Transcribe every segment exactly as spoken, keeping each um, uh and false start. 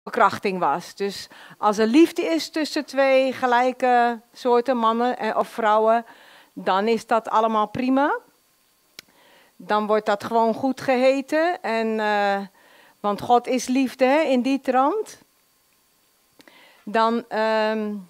verkrachting was. Dus als er liefde is tussen twee gelijke soorten mannen of vrouwen, dan is dat allemaal prima. Dan wordt dat gewoon goed geheten. En, uh, want God is liefde, hè, in die trant. Dan, um,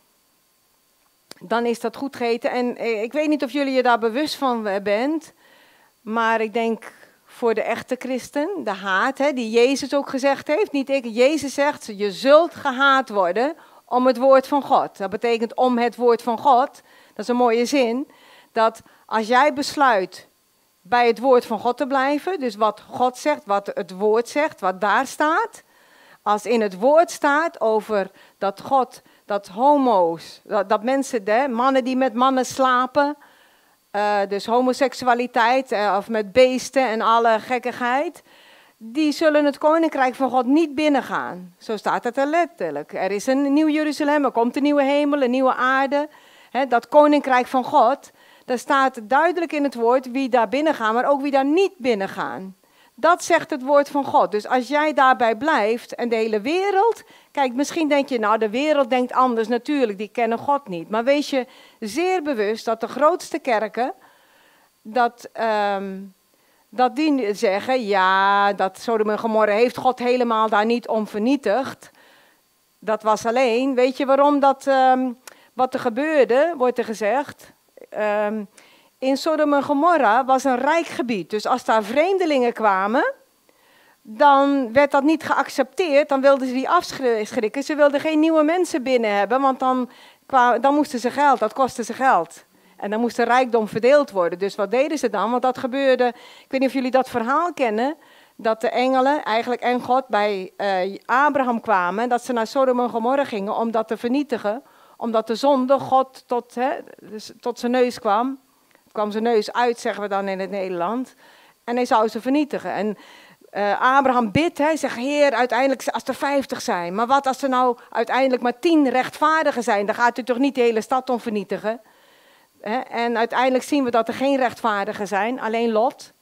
dan is dat goed geheten. En ik weet niet of jullie je daar bewust van bent. Maar ik denk voor de echte christen, de haat, hè, die Jezus ook gezegd heeft. Niet ik, Jezus zegt, je zult gehaat worden om het woord van God. Dat betekent om het woord van God. Dat is een mooie zin. Dat als jij besluit bij het woord van God te blijven, dus wat God zegt, wat het woord zegt, wat daar staat. Als in het woord staat over dat God, dat homo's, dat, dat mensen, de, mannen die met mannen slapen, uh, dus homoseksualiteit uh, of met beesten en alle gekkigheid, die zullen het koninkrijk van God niet binnengaan. Zo staat het er letterlijk. Er is een nieuw Jeruzalem, er komt een nieuwe hemel, een nieuwe aarde. He, dat koninkrijk van God, daar staat duidelijk in het woord wie daar binnen gaan, maar ook wie daar niet binnen gaan. Dat zegt het woord van God. Dus als jij daarbij blijft en de hele wereld, kijk, misschien denk je, nou, de wereld denkt anders, natuurlijk, die kennen God niet. Maar wees je zeer bewust dat de grootste kerken, dat, um, dat die zeggen, ja, dat Sodom en Gomorra heeft God helemaal daar niet om vernietigd. Dat was alleen, weet je waarom dat, um, wat er gebeurde, wordt er gezegd. Um, in Sodom en Gomorra was een rijk gebied. Dus als daar vreemdelingen kwamen, dan werd dat niet geaccepteerd. Dan wilden ze die afschrikken. Ze wilden geen nieuwe mensen binnen hebben, want dan, kwamen, dan moesten ze geld. Dat kostte ze geld. En dan moest de rijkdom verdeeld worden. Dus wat deden ze dan? Want dat gebeurde, ik weet niet of jullie dat verhaal kennen, dat de engelen eigenlijk en God bij uh, Abraham kwamen, dat ze naar Sodom en Gomorra gingen om dat te vernietigen, omdat de zonde God tot, hè, dus tot zijn neus kwam. Het kwam zijn neus uit, zeggen we dan in het Nederland. En hij zou ze vernietigen. En uh, Abraham bidt, hij zegt, Heer, uiteindelijk als er vijftig zijn. Maar wat als er nou uiteindelijk maar tien rechtvaardigen zijn? Dan gaat u toch niet de hele stad om vernietigen? Hè? En uiteindelijk zien we dat er geen rechtvaardigen zijn, alleen Lot.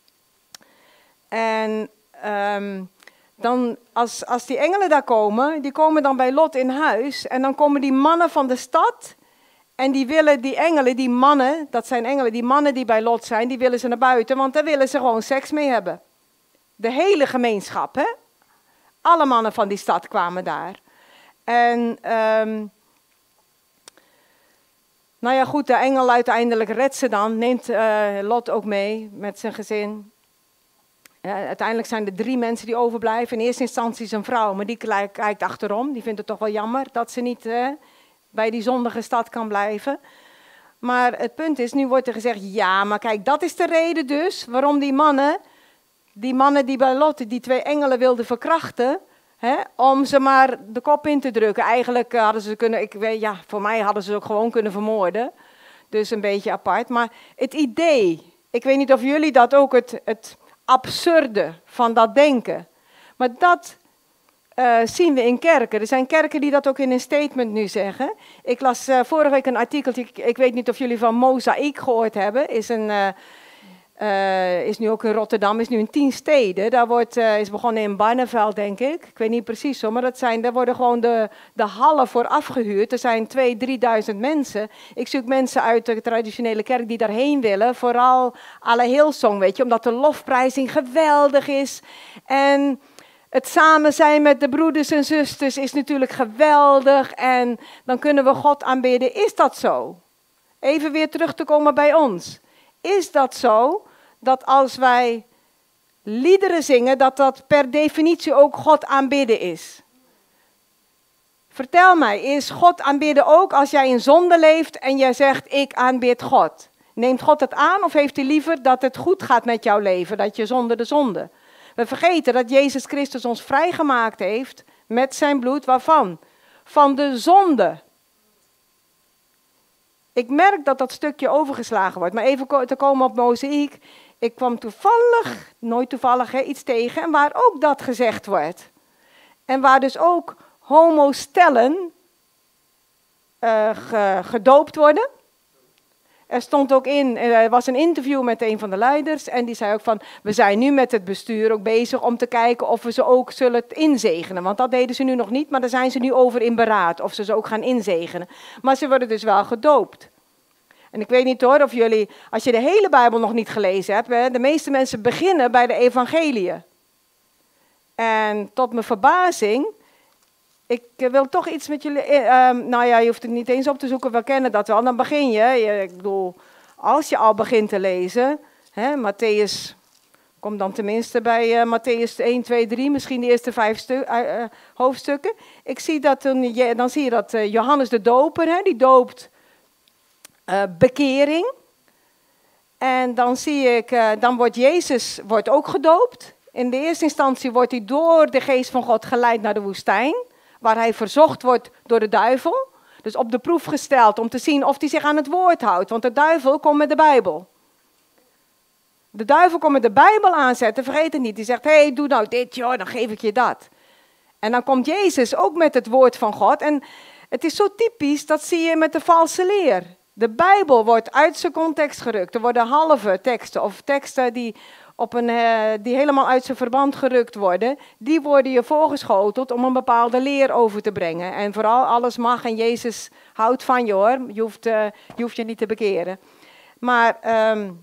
En um, dan, als, als die engelen daar komen, die komen dan bij Lot in huis. En dan komen die mannen van de stad. En die willen die engelen, die mannen, dat zijn engelen, die mannen die bij Lot zijn, die willen ze naar buiten. Want daar willen ze gewoon seks mee hebben. De hele gemeenschap, hè. Alle mannen van die stad kwamen daar. En, um, nou ja goed, de engel uiteindelijk redt ze dan. Neemt uh, Lot ook mee met zijn gezin. Ja, uiteindelijk zijn er drie mensen die overblijven. In eerste instantie is een vrouw, maar die kijkt achterom. Die vindt het toch wel jammer dat ze niet uh, bij die zondige stad kan blijven. Maar het punt is, nu wordt er gezegd, ja, maar kijk, dat is de reden dus waarom die mannen, die mannen die bij Lot, die twee engelen wilden verkrachten, hè, om ze maar de kop in te drukken. Eigenlijk hadden ze kunnen, ik weet, ja, voor mij hadden ze ook gewoon kunnen vermoorden. Dus een beetje apart. Maar het idee, ik weet niet of jullie dat ook het, het absurde van dat denken. Maar dat uh, zien we in kerken. Er zijn kerken die dat ook in een statement nu zeggen. Ik las uh, vorige week een artikeltje, ik, ik weet niet of jullie van Mozaïek gehoord hebben. Is, een, uh, uh, is nu ook in Rotterdam, is nu in tien steden. Daar wordt, uh, is begonnen in Barneveld, denk ik. Ik weet niet precies zo, maar dat zijn, daar worden gewoon de, de hallen voor afgehuurd. Er zijn tweeduizend, drieduizend mensen. Ik zoek mensen uit de traditionele kerk die daarheen willen. Vooral alle Hillsong, weet je, omdat de lofprijzing geweldig is. En het samen zijn met de broeders en zusters is natuurlijk geweldig. En dan kunnen we God aanbidden. Is dat zo? Even weer terug te komen bij ons. Is dat zo dat als wij liederen zingen, dat dat per definitie ook God aanbidden is? Vertel mij, is God aanbidden ook als jij in zonde leeft en jij zegt, ik aanbid God? Neemt God het aan of heeft hij liever dat het goed gaat met jouw leven, dat je zonder de zonde? We vergeten dat Jezus Christus ons vrijgemaakt heeft met zijn bloed, waarvan? Van de zonde. Ik merk dat dat stukje overgeslagen wordt, maar even te komen op Mozaïek. Ik kwam toevallig, nooit toevallig, hè, iets tegen en waar ook dat gezegd wordt. En waar dus ook homostellen uh, ge, gedoopt worden. Er stond ook in, er was een interview met een van de leiders en die zei ook van, we zijn nu met het bestuur ook bezig om te kijken of we ze ook zullen inzegenen. Want dat deden ze nu nog niet, maar daar zijn ze nu over in beraad, of ze ze ook gaan inzegenen. Maar ze worden dus wel gedoopt. En ik weet niet hoor of jullie, als je de hele Bijbel nog niet gelezen hebt, hè, de meeste mensen beginnen bij de evangeliën. En tot mijn verbazing, ik wil toch iets met jullie, uh, nou ja, je hoeft het niet eens op te zoeken, we kennen dat wel. Dan begin je, je ik bedoel, als je al begint te lezen, hè, Matthäus, kom dan tenminste bij uh, Matthäus één, twee, drie, misschien de eerste vijf stu- uh, uh, hoofdstukken. Ik zie dat, toen, je, dan zie je dat uh, Johannes de Doper, hè, die doopt uh, bekering. En dan zie ik, uh, dan wordt Jezus wordt ook gedoopt. In de eerste instantie wordt hij door de geest van God geleid naar de woestijn, waar hij verzocht wordt door de duivel. Dus op de proef gesteld om te zien of hij zich aan het woord houdt. Want de duivel komt met de Bijbel. De duivel komt met de Bijbel aanzetten, vergeet het niet. Die zegt, hé, hey, doe nou dit, joh, dan geef ik je dat. En dan komt Jezus ook met het woord van God. En het is zo typisch, dat zie je met de valse leer. De Bijbel wordt uit zijn context gerukt. Er worden halve teksten of teksten die... Op een, uh, die helemaal uit zijn verband gerukt worden, die worden je voorgeschoteld om een bepaalde leer over te brengen. En vooral alles mag en Jezus houdt van je hoor, je hoeft, uh, je, hoeft je niet te bekeren. Maar um,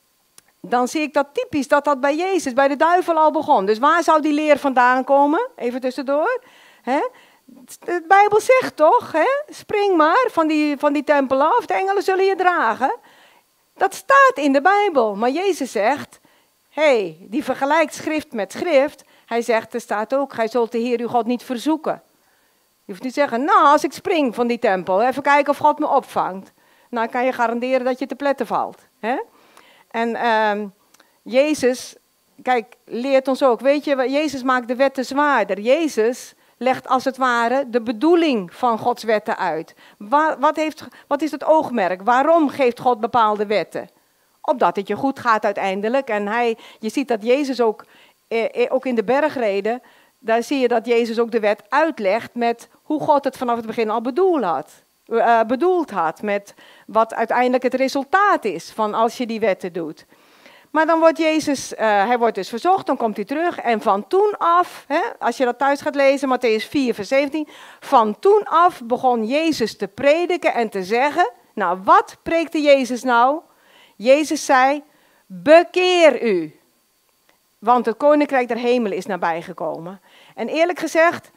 dan zie ik dat typisch dat dat bij Jezus, bij de duivel al begon. Dus waar zou die leer vandaan komen? Even tussendoor. Hè? De Bijbel zegt toch, hè? Spring maar van die, van die tempel af, de engelen zullen je dragen. Dat staat in de Bijbel, maar Jezus zegt... Hé, hey, die vergelijkt schrift met schrift. Hij zegt, er staat ook, gij zult de Heer uw God niet verzoeken. Je hoeft niet te zeggen, nou, als ik spring van die tempel, even kijken of God me opvangt. Nou, kan je garanderen dat je te pletten valt. Hè? En uh, Jezus, kijk, leert ons ook, weet je, Jezus maakt de wetten zwaarder. Jezus legt als het ware de bedoeling van Gods wetten uit. Wa- wat, heeft, wat is het oogmerk? Waarom geeft God bepaalde wetten? Opdat het je goed gaat uiteindelijk. En hij, je ziet dat Jezus ook, eh, ook in de bergreden, daar zie je dat Jezus ook de wet uitlegt met hoe God het vanaf het begin al bedoeld had. Uh, bedoeld had met wat uiteindelijk het resultaat is van als je die wetten doet. Maar dan wordt Jezus, uh, hij wordt dus verzocht, dan komt hij terug. En van toen af, hè, als je dat thuis gaat lezen, Matthäus vier, vers zeventien. Van toen af begon Jezus te prediken en te zeggen. Nou, wat preekte Jezus nou? Jezus zei, bekeer u, want het koninkrijk der hemelen is nabijgekomen. En eerlijk gezegd,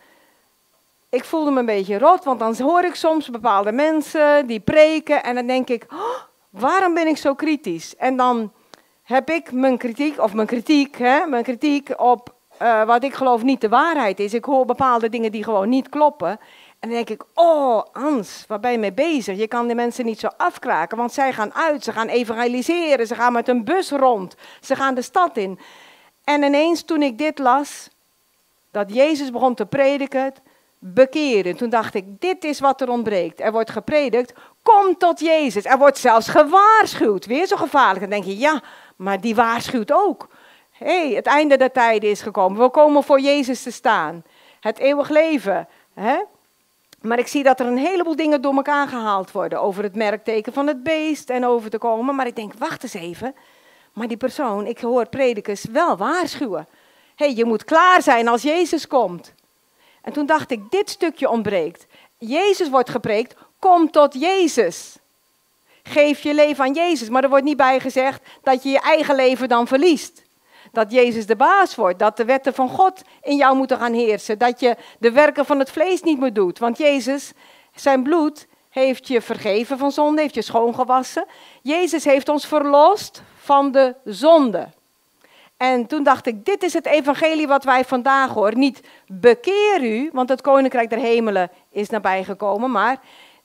ik voelde me een beetje rot, want dan hoor ik soms bepaalde mensen die preken en dan denk ik, oh, waarom ben ik zo kritisch? En dan heb ik mijn kritiek, of mijn kritiek, hè, mijn kritiek op uh, wat ik geloof niet de waarheid is. Ik hoor bepaalde dingen die gewoon niet kloppen. En dan denk ik, oh Ans, waar ben je mee bezig? Je kan die mensen niet zo afkraken, want zij gaan uit, ze gaan evangeliseren, ze gaan met een bus rond, ze gaan de stad in. En ineens toen ik dit las, dat Jezus begon te prediken, bekeren. Toen dacht ik, dit is wat er ontbreekt. Er wordt gepredikt, kom tot Jezus. Er wordt zelfs gewaarschuwd, weer zo gevaarlijk. Dan denk je, ja, maar die waarschuwt ook. Hé, hey, het einde der tijden is gekomen, we komen voor Jezus te staan. Het eeuwig leven, hè? Maar ik zie dat er een heleboel dingen door elkaar gehaald worden. Over het merkteken van het beest en over te komen. Maar ik denk, wacht eens even. Maar die persoon, ik hoor predikers wel waarschuwen. Hé, hey, je moet klaar zijn als Jezus komt. En toen dacht ik, dit stukje ontbreekt. Jezus wordt gepreekt, kom tot Jezus. Geef je leven aan Jezus. Maar er wordt niet bij gezegd dat je je eigen leven dan verliest. Dat Jezus de baas wordt, dat de wetten van God in jou moeten gaan heersen. Dat je de werken van het vlees niet meer doet. Want Jezus, zijn bloed, heeft je vergeven van zonde, heeft je schoongewassen. Jezus heeft ons verlost van de zonde. En toen dacht ik, dit is het evangelie wat wij vandaag horen. Niet bekeer u, want het koninkrijk der hemelen is nabijgekomen. Maar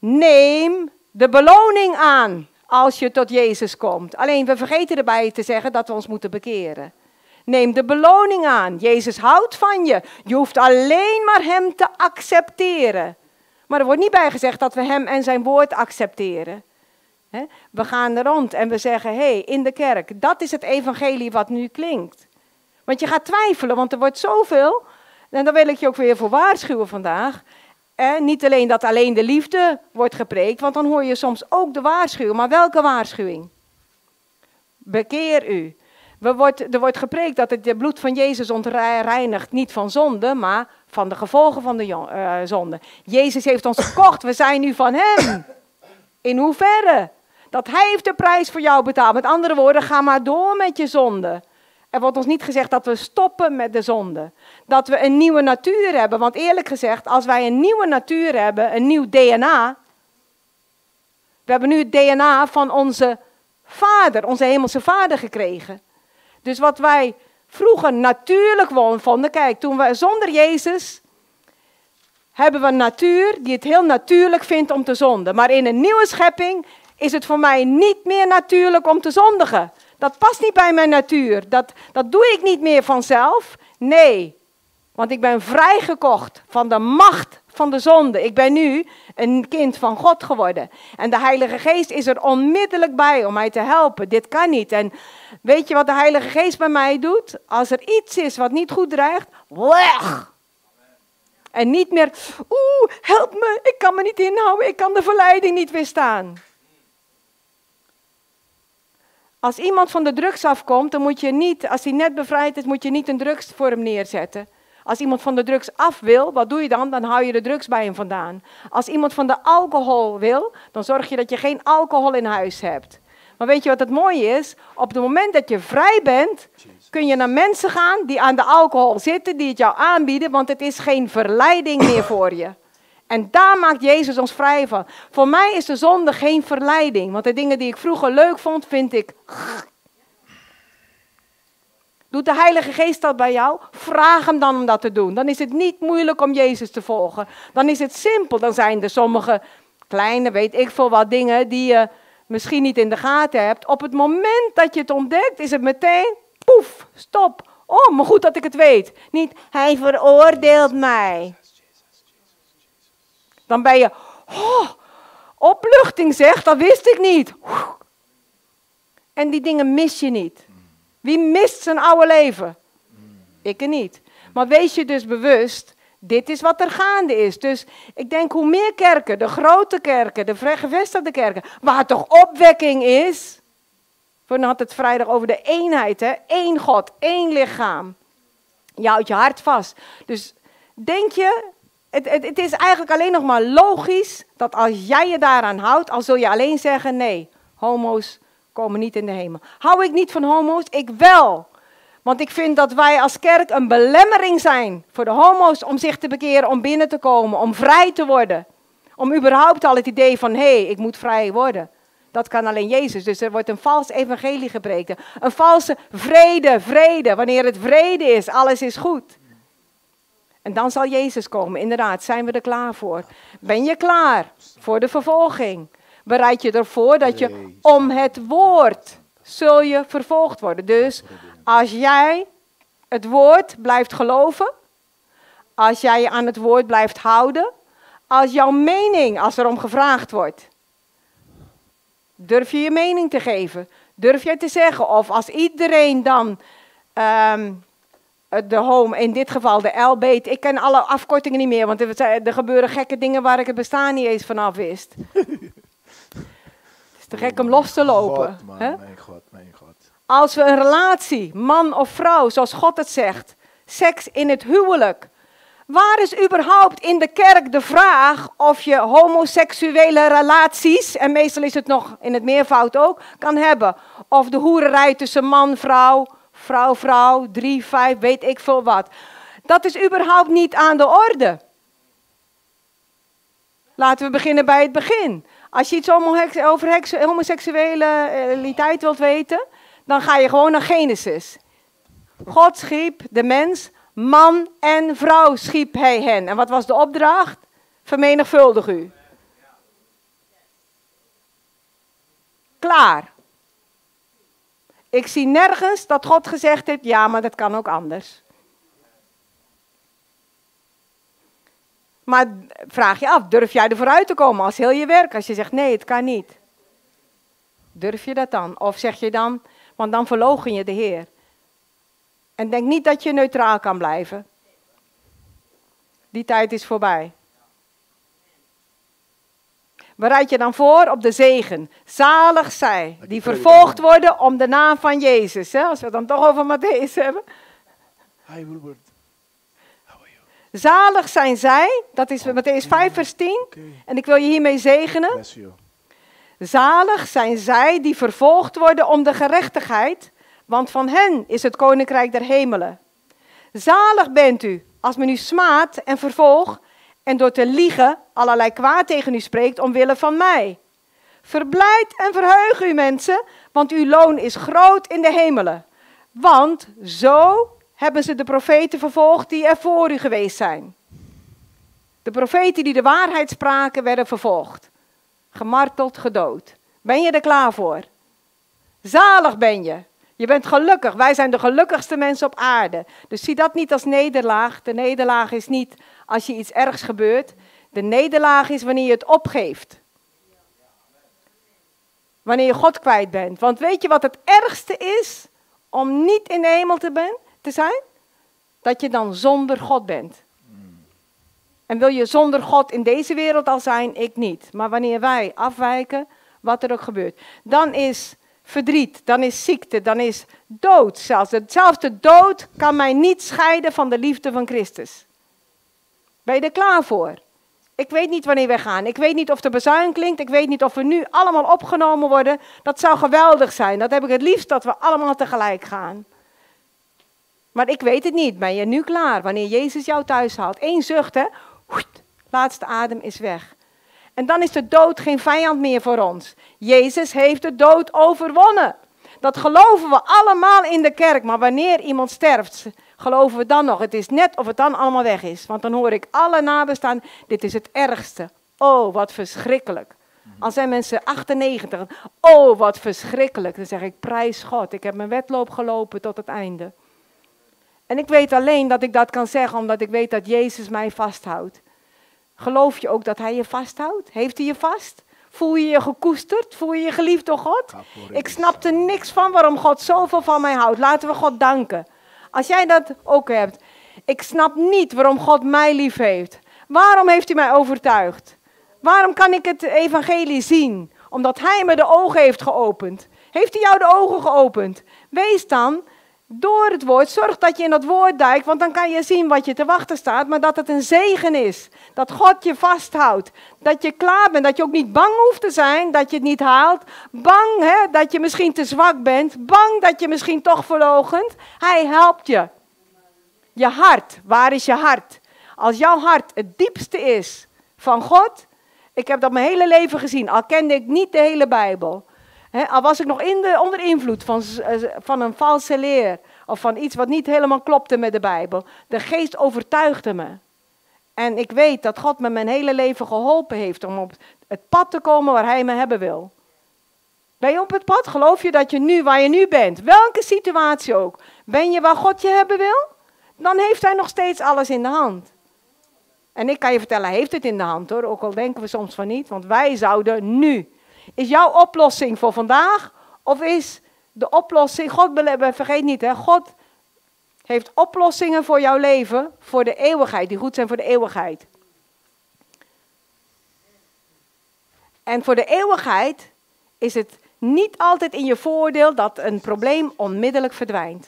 neem de beloning aan als je tot Jezus komt. Alleen we vergeten erbij te zeggen dat we ons moeten bekeren. Neem de beloning aan. Jezus houdt van je. Je hoeft alleen maar hem te accepteren. Maar er wordt niet bij gezegd dat we hem en zijn woord accepteren. He? We gaan er rond en we zeggen, hé, hey, in de kerk, dat is het evangelie wat nu klinkt. Want je gaat twijfelen, want er wordt zoveel. En daar wil ik je ook weer voor waarschuwen vandaag. Eh, niet alleen dat alleen de liefde wordt gepreekt, want dan hoor je soms ook de waarschuwing. Maar welke waarschuwing? Bekeer u. We wordt, er wordt gepreekt dat het bloed van Jezus ontreinigt niet van zonde, maar van de gevolgen van de uh, zonde. Jezus heeft ons gekocht, we zijn nu van hem. In hoeverre? Dat hij heeft de prijs voor jou betaald. Met andere woorden, ga maar door met je zonde. Er wordt ons niet gezegd dat we stoppen met de zonde. Dat we een nieuwe natuur hebben. Want eerlijk gezegd, als wij een nieuwe natuur hebben, een nieuw D N A. We hebben nu het D N A van onze vader, onze hemelse vader gekregen. Dus wat wij vroeger natuurlijk vonden, kijk, toen we zonder Jezus hebben we een natuur die het heel natuurlijk vindt om te zonden. Maar in een nieuwe schepping is het voor mij niet meer natuurlijk om te zondigen. Dat past niet bij mijn natuur. Dat, dat doe ik niet meer vanzelf. Nee, want ik ben vrijgekocht van de macht van de zonde. Ik ben nu een kind van God geworden. En de Heilige Geest is er onmiddellijk bij om mij te helpen. Dit kan niet. En weet je wat de Heilige Geest bij mij doet? Als er iets is wat niet goed dreigt, weg! En niet meer, oeh, help me, ik kan me niet inhouden, ik kan de verleiding niet weerstaan. Als iemand van de drugs afkomt, dan moet je niet, als hij net bevrijd is, moet je niet een drugs voor hem neerzetten. Als iemand van de drugs af wil, wat doe je dan? Dan hou je de drugs bij hem vandaan. Als iemand van de alcohol wil, dan zorg je dat je geen alcohol in huis hebt. Maar weet je wat het mooie is? Op het moment dat je vrij bent, kun je naar mensen gaan die aan de alcohol zitten, die het jou aanbieden, want het is geen verleiding meer voor je. En daar maakt Jezus ons vrij van. Voor mij is de zonde geen verleiding, want de dingen die ik vroeger leuk vond, vind ik... Doet de Heilige Geest dat bij jou? Vraag hem dan om dat te doen. Dan is het niet moeilijk om Jezus te volgen. Dan is het simpel. Dan zijn er sommige kleine, weet ik veel wat dingen die je misschien niet in de gaten hebt. Op het moment dat je het ontdekt, is het meteen, poef, stop. Oh, maar goed dat ik het weet. Niet, hij veroordeelt mij. Dan ben je, oh, opluchting zeg, dat wist ik niet. En die dingen mis je niet. Wie mist zijn oude leven? Ik niet. Maar wees je dus bewust, dit is wat er gaande is. Dus ik denk hoe meer kerken, de grote kerken, de gevestigde kerken, waar toch opwekking is. We hadden het vrijdag over de eenheid, hè? Eén God, één lichaam. Je houdt je hart vast. Dus denk je, het, het, het is eigenlijk alleen nog maar logisch dat als jij je daaraan houdt, al zul je alleen zeggen nee, homo's komen niet in de hemel. Hou ik niet van homo's? Ik wel. Want ik vind dat wij als kerk een belemmering zijn voor de homo's om zich te bekeren, om binnen te komen, om vrij te worden. Om überhaupt al het idee van, hé, hey, ik moet vrij worden. Dat kan alleen Jezus. Dus er wordt een vals evangelie gepreken. Een valse vrede, vrede. Wanneer het vrede is, alles is goed. En dan zal Jezus komen. Inderdaad, zijn we er klaar voor? Ben je klaar voor de vervolging? Bereid je ervoor dat je om het woord zul je vervolgd worden. Dus als jij het woord blijft geloven, als jij je aan het woord blijft houden, als jouw mening, als er om gevraagd wordt, durf je je mening te geven? Durf jij te zeggen? Of als iedereen dan, um, de home, in dit geval de L B T, ik ken alle afkortingen niet meer, want er, er gebeuren gekke dingen waar ik het bestaan niet eens vanaf wist. Te gek om los te lopen. God, man, hè? Mijn God, mijn God. Als we een relatie, man of vrouw, zoals God het zegt, seks in het huwelijk. Waar is überhaupt in de kerk de vraag of je homoseksuele relaties, en meestal is het nog in het meervoud ook, kan hebben. Of de hoererij tussen man, vrouw, vrouw, vrouw, drie, vijf, weet ik veel wat. Dat is überhaupt niet aan de orde. Laten we beginnen bij het begin. Als je iets over homoseksualiteit wilt weten, dan ga je gewoon naar Genesis. God schiep de mens, man en vrouw schiep hij hen. En wat was de opdracht? Vermenigvuldig u. Klaar. Ik zie nergens dat God gezegd heeft, ja, maar dat kan ook anders. Maar vraag je af, durf jij er vooruit te komen als heel je werk? Als je zegt, nee, het kan niet. Durf je dat dan? Of zeg je dan, want dan verloochen je de Heer. En denk niet dat je neutraal kan blijven. Die tijd is voorbij. Bereid je dan voor op de zegen. Zalig zij die vervolgd worden om de naam van Jezus. Hè? Als we het dan toch over Matthäus hebben. Hi Wilbert. How are you? Zalig zijn zij, dat is Matthäus vijf vers tien. Okay. En ik wil je hiermee zegenen. Bless you. Zalig zijn zij die vervolgd worden om de gerechtigheid, want van hen is het koninkrijk der hemelen. Zalig bent u als men u smaadt en vervolgt en door te liegen allerlei kwaad tegen u spreekt omwille van mij. Verblijd en verheug u mensen, want uw loon is groot in de hemelen. Want zo hebben ze de profeten vervolgd die er voor u geweest zijn. De profeten die de waarheid spraken werden vervolgd. Gemarteld, gedood. Ben je er klaar voor? Zalig ben je. Je bent gelukkig. Wij zijn de gelukkigste mensen op aarde. Dus zie dat niet als nederlaag. De nederlaag is niet als je iets ergs gebeurt. De nederlaag is wanneer je het opgeeft. Wanneer je God kwijt bent. Want weet je wat het ergste is om niet in de hemel te, ben, te zijn? Dat je dan zonder God bent. En wil je zonder God in deze wereld al zijn? Ik niet. Maar wanneer wij afwijken, wat er ook gebeurt. Dan is verdriet, dan is ziekte, dan is dood zelfs. Zelfs de dood kan mij niet scheiden van de liefde van Christus. Ben je er klaar voor? Ik weet niet wanneer we gaan. Ik weet niet of de bazuin klinkt. Ik weet niet of we nu allemaal opgenomen worden. Dat zou geweldig zijn. Dat heb ik het liefst dat we allemaal tegelijk gaan. Maar ik weet het niet. Ben je nu klaar wanneer Jezus jou thuis haalt? Eén zucht, hè? Laatste adem is weg. En dan is de dood geen vijand meer voor ons. Jezus heeft de dood overwonnen. Dat geloven we allemaal in de kerk. Maar wanneer iemand sterft, geloven we dan nog. Het is net of het dan allemaal weg is. Want dan hoor ik alle nabestaan, dit is het ergste. Oh, wat verschrikkelijk. Al zijn mensen achtennegentig. Oh, wat verschrikkelijk. Dan zeg ik, prijs God. Ik heb mijn wedloop gelopen tot het einde. En ik weet alleen dat ik dat kan zeggen, omdat ik weet dat Jezus mij vasthoudt. Geloof je ook dat hij je vasthoudt? Heeft hij je vast? Voel je je gekoesterd? Voel je je geliefd door God? Ik snap er niks van waarom God zoveel van mij houdt. Laten we God danken. Als jij dat ook hebt. Ik snap niet waarom God mij lief heeft. Waarom heeft hij mij overtuigd? Waarom kan ik het evangelie zien? Omdat hij me de ogen heeft geopend. Heeft hij jou de ogen geopend? Wees dan door het woord, zorg dat je in dat woord duikt, want dan kan je zien wat je te wachten staat, maar dat het een zegen is. Dat God je vasthoudt. Dat je klaar bent, dat je ook niet bang hoeft te zijn, dat je het niet haalt. Bang hè, dat je misschien te zwak bent. Bang dat je misschien toch verloochent. Hij helpt je. Je hart, waar is je hart? Als jouw hart het diepste is van God, ik heb dat mijn hele leven gezien, al kende ik niet de hele Bijbel. He, al was ik nog in de, onder invloed van, van een valse leer. Of van iets wat niet helemaal klopte met de Bijbel. De geest overtuigde me. En ik weet dat God me mijn hele leven geholpen heeft om op het pad te komen waar hij me hebben wil. Ben je op het pad? Geloof je dat je nu waar je nu bent, welke situatie ook, ben je waar God je hebben wil? Dan heeft hij nog steeds alles in de hand. En ik kan je vertellen, hij heeft het in de hand hoor. Ook al denken we soms van niet, want wij zouden nu. Is jouw oplossing voor vandaag? Of is de oplossing, God, vergeet niet hè, God heeft oplossingen voor jouw leven, voor de eeuwigheid, die goed zijn voor de eeuwigheid. En voor de eeuwigheid is het niet altijd in je voordeel dat een probleem onmiddellijk verdwijnt.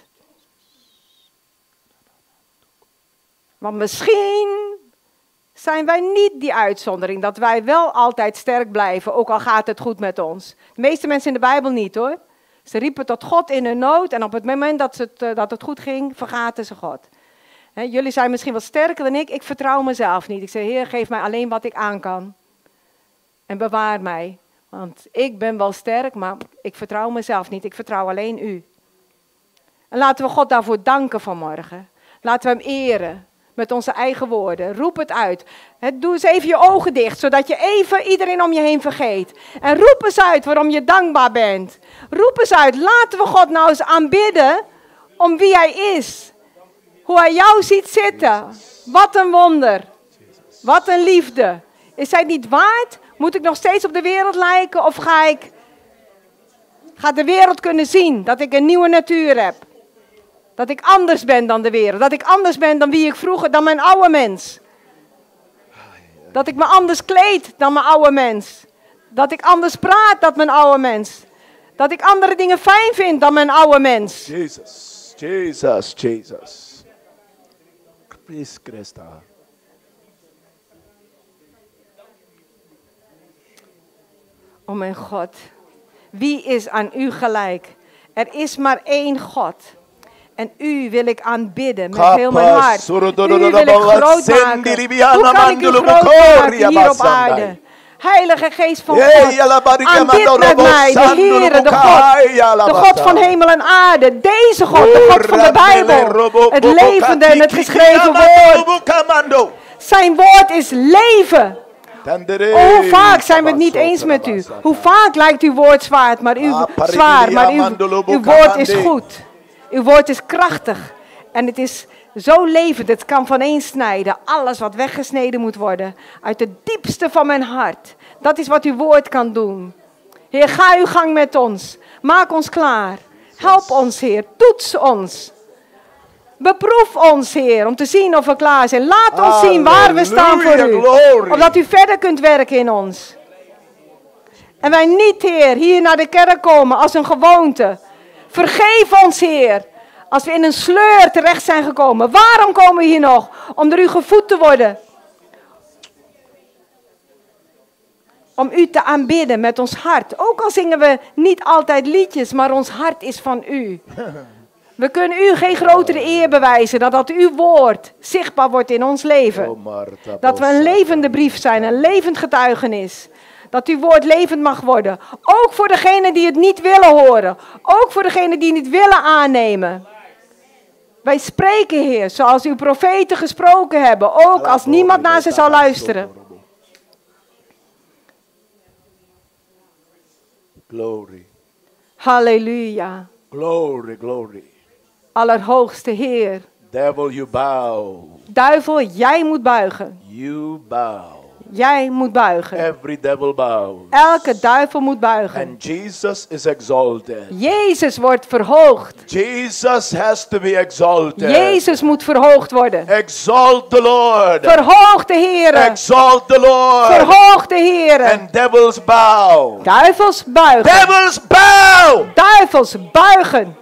Want misschien zijn wij niet die uitzondering, dat wij wel altijd sterk blijven, ook al gaat het goed met ons. De meeste mensen in de Bijbel niet hoor. Ze riepen tot God in hun nood en op het moment dat het, uh, dat het goed ging, vergaten ze God. He, jullie zijn misschien wat sterker dan ik, ik vertrouw mezelf niet. Ik zeg, Heer, geef mij alleen wat ik aan kan. En bewaar mij, want ik ben wel sterk, maar ik vertrouw mezelf niet, ik vertrouw alleen u. En laten we God daarvoor danken vanmorgen. Laten we hem eren. Met onze eigen woorden. Roep het uit. Doe eens even je ogen dicht. Zodat je even iedereen om je heen vergeet. En roep eens uit waarom je dankbaar bent. Roep eens uit. Laten we God nou eens aanbidden. Om wie hij is. Hoe hij jou ziet zitten. Wat een wonder. Wat een liefde. Is hij niet waard? Moet ik nog steeds op de wereld lijken? Of ga ik... Ga de wereld kunnen zien. Dat ik een nieuwe natuur heb. Dat ik anders ben dan de wereld. Dat ik anders ben dan wie ik vroeger, dan mijn oude mens. Dat ik me anders kleed dan mijn oude mens. Dat ik anders praat dan mijn oude mens. Dat ik andere dingen fijn vind dan mijn oude mens. Jesus, Jesus, Jesus. Please, Christa. Oh mijn God, wie is aan u gelijk? Er is maar één God. En u wil ik aanbidden met heel mijn hart. U wil ik groot maken. Hoe kan ik u groot maken hier op aarde? Heilige Geest van God, aanbid met mij de Heere, de God, de God van hemel en aarde. Deze God, de God van de Bijbel. Het levende en het geschreven woord. Zijn woord is leven. Oh, hoe vaak zijn we het niet eens met u? Hoe vaak lijkt uw woord zwaar, maar uw, zwaar, maar uw, uw woord is goed. Uw woord is krachtig. En het is zo levend, het kan vaneensnijden. Alles wat weggesneden moet worden. Uit het diepste van mijn hart. Dat is wat uw woord kan doen. Heer, ga uw gang met ons. Maak ons klaar. Help ons, Heer. Toets ons. Beproef ons, Heer, om te zien of we klaar zijn. Laat ons zien waar we staan voor u. Opdat u verder kunt werken in ons. En wij niet, Heer, hier naar de kerk komen als een gewoonte. Vergeef ons, Heer, als we in een sleur terecht zijn gekomen. Waarom komen we hier nog? Om door u gevoed te worden. Om u te aanbidden met ons hart. Ook al zingen we niet altijd liedjes, maar ons hart is van u. We kunnen u geen grotere eer bewijzen dan dat uw woord zichtbaar wordt in ons leven. Dat we een levende brief zijn, een levend getuigenis. Dat uw woord levend mag worden. Ook voor degenen die het niet willen horen. Ook voor degenen die het niet willen aannemen. Wij spreken, Heer, zoals uw profeten gesproken hebben. Ook als niemand naar ze zal luisteren. Glory. Halleluja. Glory, glory. Allerhoogste Heer. Devil, you bow. Duivel, jij moet buigen. You bow. Jij moet buigen. Every devil bows. Elke duivel moet buigen. And Jesus is exalted. Jezus wordt verhoogd. Jesus has to be exalted. Jezus moet verhoogd worden. Exalt the Lord. Verhoog de Heer. Exalt the Lord. Verhoog de Heer. And devils bow. Duivels buigen. Devils bow. Duivels buigen.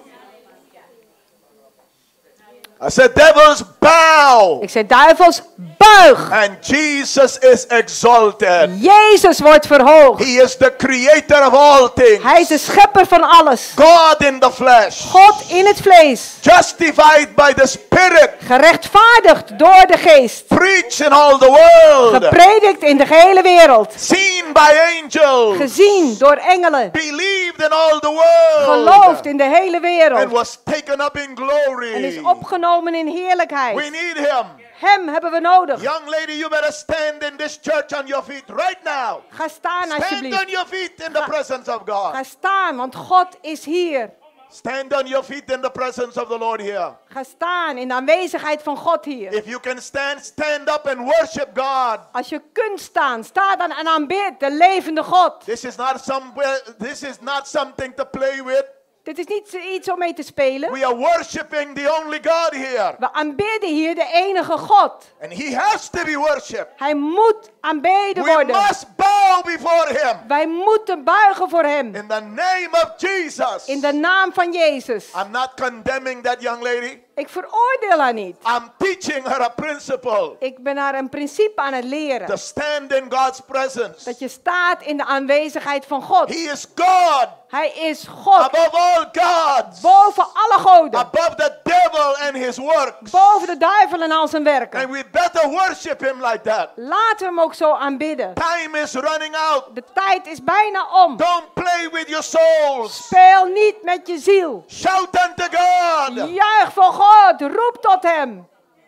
I said devils bow. Ik zei duivels buig. And Jesus is exalted. Jezus wordt verhoogd. He is the creator of all things. Hij is de schepper van alles. God in the flesh. God in het vlees. Justified by the Spirit. Gerechtvaardigd door de geest. Preached in all the world. Gepredikt in de gehele wereld. Seen by angels. Gezien door engelen. Believed in all the world. Geloofd in de hele wereld. And was taken up in glory. En is opgenomen in heerlijkheid. We need him. Hem hebben we nodig. Young lady, you better stand in this church on your feet right now. Ga staan alsjeblieft. Stand on your feet in the presence of God. Ga staan, want God is hier. Stand on your feet in the presence of the Lord here. Ga staan in de aanwezigheid van God hier. If you can stand, stand up and worship God. Als je kunt staan, sta dan en aanbid de levende God. This is not some, this is not something to play with. Dit is niet iets om mee te spelen. We are worshiping the only God here. We aanbidden hier de enige God. And he has to be worshipped. Hij moet aanbeden We worden. must bow before him. Wij moeten buigen voor hem. In the name of Jesus. In de naam van Jezus. I'm not condemning that young lady. Ik veroordeel haar niet. I'm teaching her a principle. Ik ben haar een principe aan het leren. To stand in God's presence. Dat je staat in de aanwezigheid van God. He is God. Hij is God. Above all gods. Boven alle goden. Above the devil and his works. Boven de duivel en al zijn werken. And we better worship him like that. Laten we hem ook zo aanbidden. Time is running out. De tijd is bijna om. Don't play with your souls. Speel niet met je ziel. Shout unto God. Juich voor God. Roep tot hem.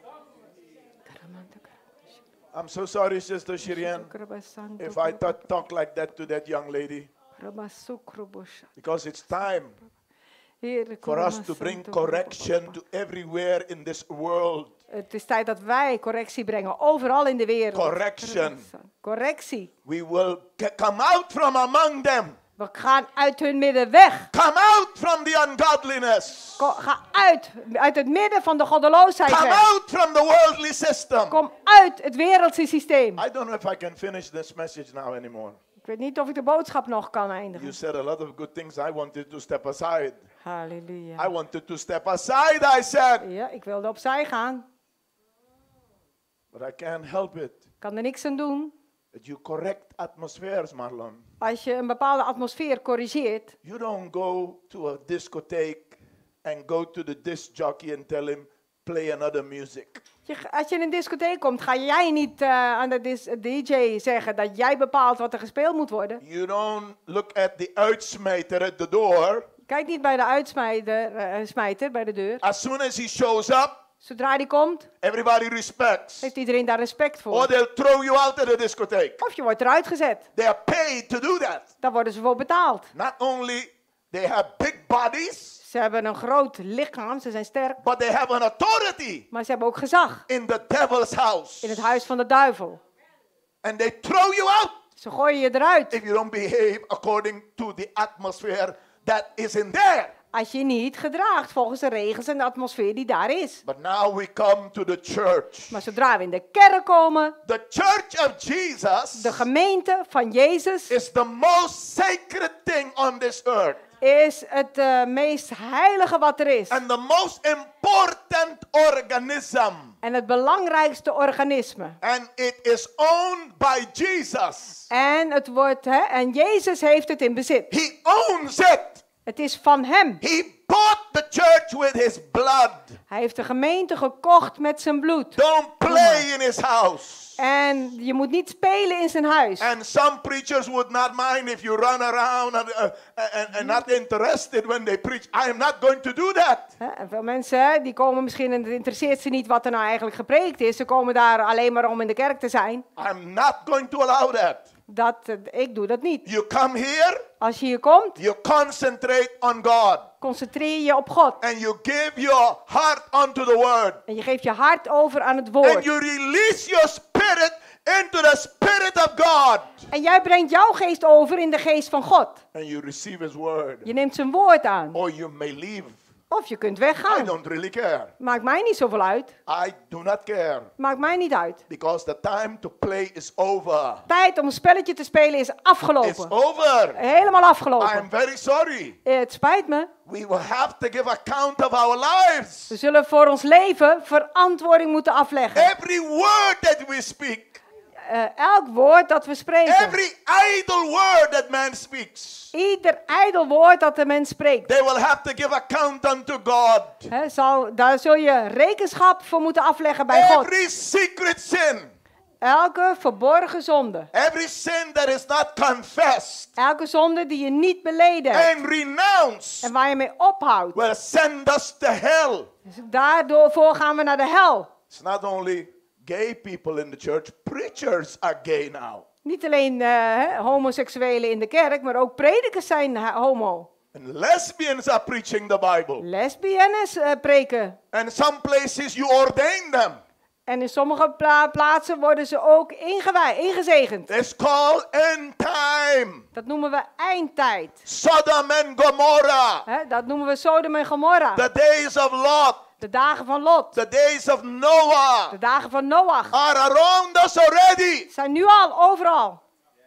I'm so sorry, Sister Shireen, if I th- talk like that to that young lady. Because it's time for us to bring correction to everywhere in this world. Het is tijd dat wij correctie brengen, overal in de wereld. Correction. Correctie. We will come out from among them. We gaan uit hun midden weg. Come out from the ungodliness. Ko- ga uit, uit het midden van de goddeloosheid Come weg. out from the worldly system. Kom uit het wereldse systeem. I don't know if I can finish this message now anymore. Ik Ik weet niet of ik de boodschap nog kan eindigen. You said a lot of good things. I wanted to step aside. Halleluja. I wanted to step aside, I said. Ja, ik wilde opzij gaan. But I can't help it. Ik kan er niks aan doen. That you correct atmospheres, Marlon. Als je een bepaalde atmosfeer corrigeert. You don't go to a discotheque and go to the disc jockey and tell him play another music. Je, als je in een discotheek komt, ga jij niet uh, aan de dis, D J zeggen dat jij bepaalt wat er gespeeld moet worden. You don't look at the uitsmijter at the door. Kijk niet bij de uitsmijter uh, smijter bij de deur. As soon as he shows up, zodra die komt, everybody respects. Heeft iedereen daar respect voor. Or they'll throw you out of the discotheque. Of je wordt eruit gezet. They are paid to do that. Daar worden ze voor betaald. Not only they have big bodies. Ze hebben een groot lichaam, ze zijn sterk. But they have an authority. Maar ze hebben ook gezag. In the devil's house. In het huis van de duivel. And they throw you out. Ze gooien je eruit. If you don't behave according to the atmosphere that is in there. Als je niet gedraagt volgens de regels en de atmosfeer die daar is. But now we come to the church. Maar zodra we in de kerk komen. The church of Jesus. De gemeente van Jezus. Is the most sacred thing on this earth. Is het uh, meest heilige wat er is. And the most important organism. En het belangrijkste organisme. And it is owned by Jesus. En het wordt, hè, en Jezus heeft het in bezit. He owns it. Het is van hem. He bought the church with his blood. Hij heeft de gemeente gekocht met zijn bloed. Don't play in his house. En je moet niet spelen in zijn huis. And some preachers would not mind if you run around and, uh, and, and not interested when they preach. I am not going to do that. En veel mensen die komen misschien en het interesseert ze niet wat er nou eigenlijk gepreekt is. Ze komen daar alleen maar om in de kerk te zijn. I'm not going to allow that. Dat, ik doe dat niet. You come here. Als je hier komt. You concentrate on God. Concentreer je op God. And you give your heart unto the word. En je geeft je hart over aan het woord. And you release your spirit into the spirit of God. En jij brengt jouw geest over in de geest van God. And you receive his word. Je neemt zijn woord aan. Or you may leave. Of je kunt weggaan. I don't really care. Maakt mij niet zoveel uit. I do not care. Maakt mij niet uit. Because the time to play is over. Tijd om een spelletje te spelen is afgelopen. It's over. Helemaal afgelopen. I'm very sorry. Het spijt me. We will have to give account of our lives. We zullen voor ons leven verantwoording moeten afleggen. Every word that we speak. Uh, elk woord dat we spreken. Every idle word that man speaks. Ieder ijdel woord dat de mens spreekt. They will have to give account unto God. He, zal, daar zul je rekenschap voor moeten afleggen bij God. Every secret sin. Elke verborgen zonde. Every sin that is not confessed. Elke zonde die je niet beleden hebt. And renounced. En waar je mee ophoudt. Will send us to hell. Dus daardoor gaan we naar de hel. It's not only gay people in the church, preachers are gay now. Niet alleen uh, homoseksuelen in de kerk, maar ook predikers zijn homo. And lesbians are preaching the Bible. Lesbiennes uh, preken. And some places you ordain them. En in sommige pla plaatsen worden ze ook ingezegend. It's called end time. Dat noemen we eindtijd. Sodom and Gomorrah. He, dat noemen we Sodom en Gomorra. The days of Lot. De dagen van Lot. The days of Noah. De dagen van Noach. Are around us already. Zijn nu al overal.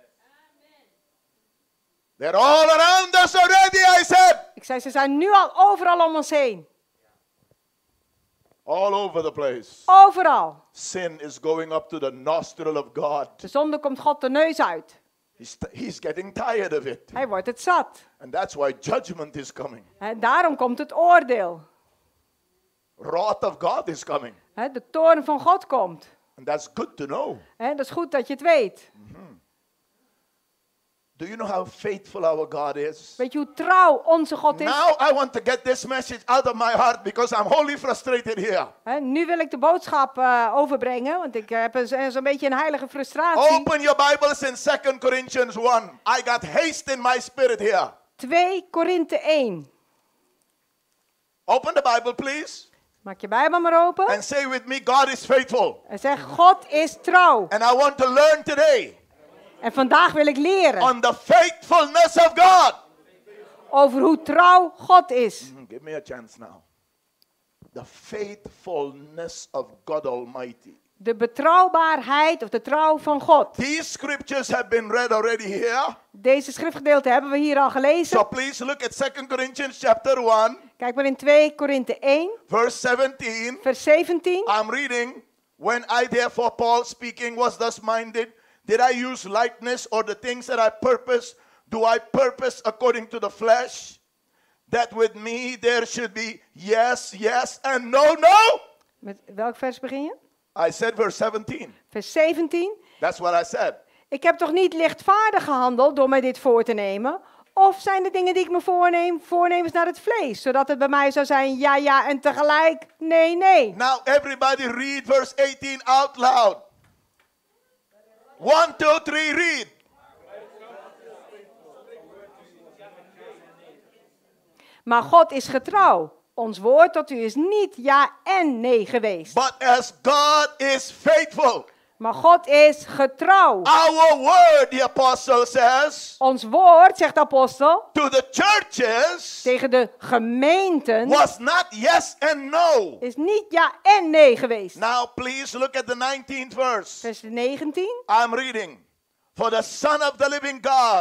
They're all around us already, I said. Ik zei, ze zijn nu al overal om ons heen. All over the place. Overal. Sin is going up to the nostril of God. De zonde komt God de neus uit. He's, he's getting tired of it. Hij wordt het zat. And that's why judgment is coming. En daarom komt het oordeel. Wrath of God is coming. He, de toorn van God komt. And that's good to know. He, dat is goed dat je het weet. Mm-hmm. Do you know how faithful our God is? Weet je hoe trouw onze God is? Now I want to get this message out of my heart because I'm wholly frustrated here. He, nu wil ik de boodschap uh, overbrengen, want ik heb zo'n zo beetje een heilige frustratie. Open your Bibles in Second Corinthians one. I got haste in my spirit here. Twee Korinthe één. Open the Bible, please. Maak je Bijbel maar open. And say with me, God is faithful. En zeg, God is trouw. And I want to learn today. En vandaag wil ik leren. On the faithfulness of God. Over hoe trouw God is. Mm, give me a chance now. The faithfulness of God Almighty. De betrouwbaarheid of de trouw van God. These scriptures have been read already here. Deze schriftgedeelte hebben we hier al gelezen. So please look at Second Corinthians chapter one. Kijk maar in twee Korinthe één. Verse seventeen. Vers zeventien. I'm reading. When I therefore Paul speaking was thus minded, did I use lightness or the things that I purpose? Do I purpose according to the flesh? That with me there should be yes, yes and no, no. Met welk vers begin je? I said verse seventeen. Vers zeventien. That's what I said. Ik heb toch niet lichtvaardig gehandeld door mij dit voor te nemen? Of zijn de dingen die ik me voorneem, voornemens naar het vlees? Zodat het bij mij zou zijn ja, ja en tegelijk nee, nee. Now everybody read verse eighteen out loud. One, two, three, read. Maar God is getrouw. Ons woord tot u is niet ja en nee geweest. But as God is faithful. Maar God is getrouw. Our word, the apostle says. Ons woord, zegt de apostel. To the churches. Tegen de gemeenten. Was not yes and no. Is niet ja en nee geweest. Now please look at the nineteenth verse. Vers negentien. I'm reading. For the Son of the living God,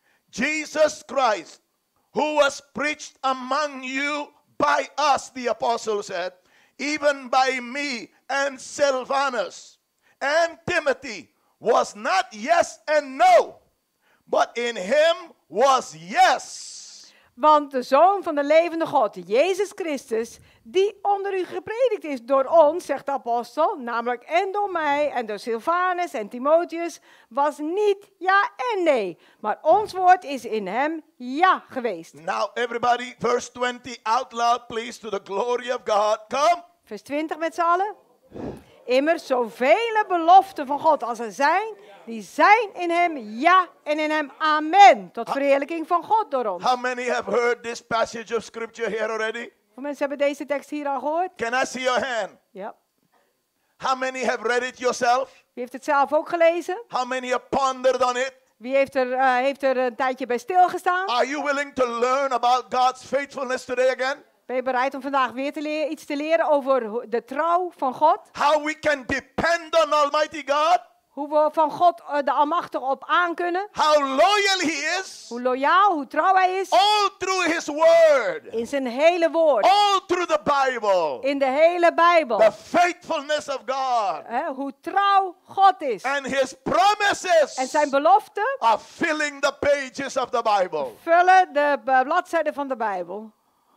Jesus Christ, who was preached among you by us, the apostle said, even by me and Silvanus and Timothy, was not yes and no, but in him was yes. Want de Zoon van de levende God, Jezus Christus, die onder u gepredikt is door ons, zegt de apostel, namelijk en door mij en door Silvanus en Timotheus, was niet ja en nee. Maar ons woord is in hem ja geweest. Now everybody, verse twenty out loud, please, to the glory of God. Come. Vers twintig met z'n allen. Immers zoveel beloften van God als er zijn, die zijn in hem ja en in hem amen. Tot verheerlijking van God door ons. How many have heard this passage of scripture here already? Hoeveel mensen hebben deze tekst hier al gehoord? Can I see your hand? Ja. How many have read it yourself? Wie heeft het zelf ook gelezen? How many have pondered on it? Wie heeft er, uh, heeft er een tijdje bij stilgestaan? Are you willing to learn about God's faithfulness today again? Ben je bereid om vandaag weer te leren, iets te leren over de trouw van God? How we can depend on Almighty God? Hoe we van God uh, de Almachtige op aan kunnen? How loyal He is? Hoe loyaal, hoe trouw Hij is? All through His Word. In zijn hele woord. All through the Bible. In de hele Bijbel. The faithfulness of God. Uh, hoe trouw God is. And His promises. En zijn beloften. Are filling the pages of the Bible. Vullen de uh, bladzijden van de Bijbel.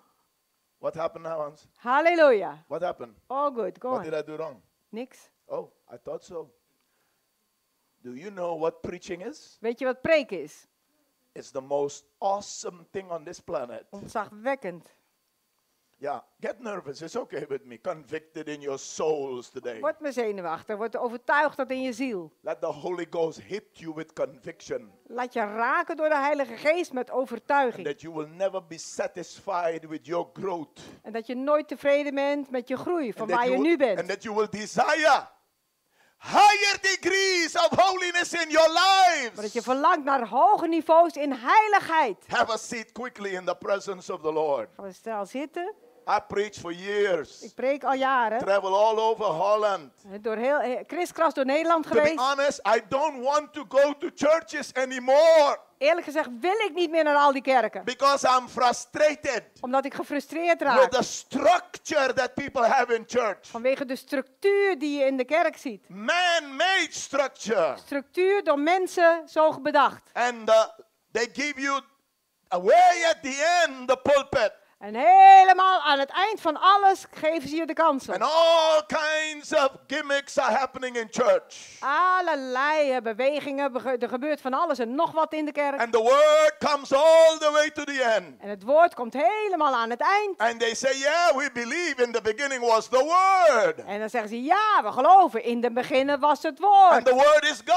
What happened now, Hans? Halleluja. What happened? Oh, good. Go What on. did I do wrong? Niks. Oh, I thought so. Do you know what preaching is? Weet je wat preken is? It's the most awesome thing on this planet. Ontzagwekkend. Yeah, get nervous. It's okay with me. Convicted in your souls today. Word me zenuwachtig. Word overtuigd dat in je ziel. Let the Holy Ghost hit you with conviction. Laat je raken door de Heilige Geest met overtuiging. And that you will never be satisfied with your growth. En dat je nooit tevreden bent met je groei, van And waar je will, nu bent. And that you will desire higher degrees of holiness in your lives. Maar dat je verlangt naar hoge niveaus in heiligheid. Have a seat quickly in the presence of the Lord. Gaan we snel zitten. I preach for years. Ik preek al jaren. Travel all over Holland. Door heel, kriskras door Nederland geweest. To be honest, I don't want to go to churches anymore. Eerlijk gezegd wil ik niet meer naar al die kerken. Because I'm frustrated. Omdat ik gefrustreerd raak. With the structure that people have in church. Vanwege de structuur die je in de kerk ziet. Man-made structure. Structuur door mensen zo bedacht. And uh, they give you away at the end the pulpit. En helemaal aan het eind van alles geven ze je de kans op. And all kinds of gimmicks are happening in church. Allerlei bewegingen, er gebeurt van alles en nog wat in de kerk. And the word comes all the way to the end. En het woord komt helemaal aan het eind. And they say, yeah, we believe in the beginning was the word. En dan zeggen ze, ja, we geloven, in het begin was het woord. And the word is God.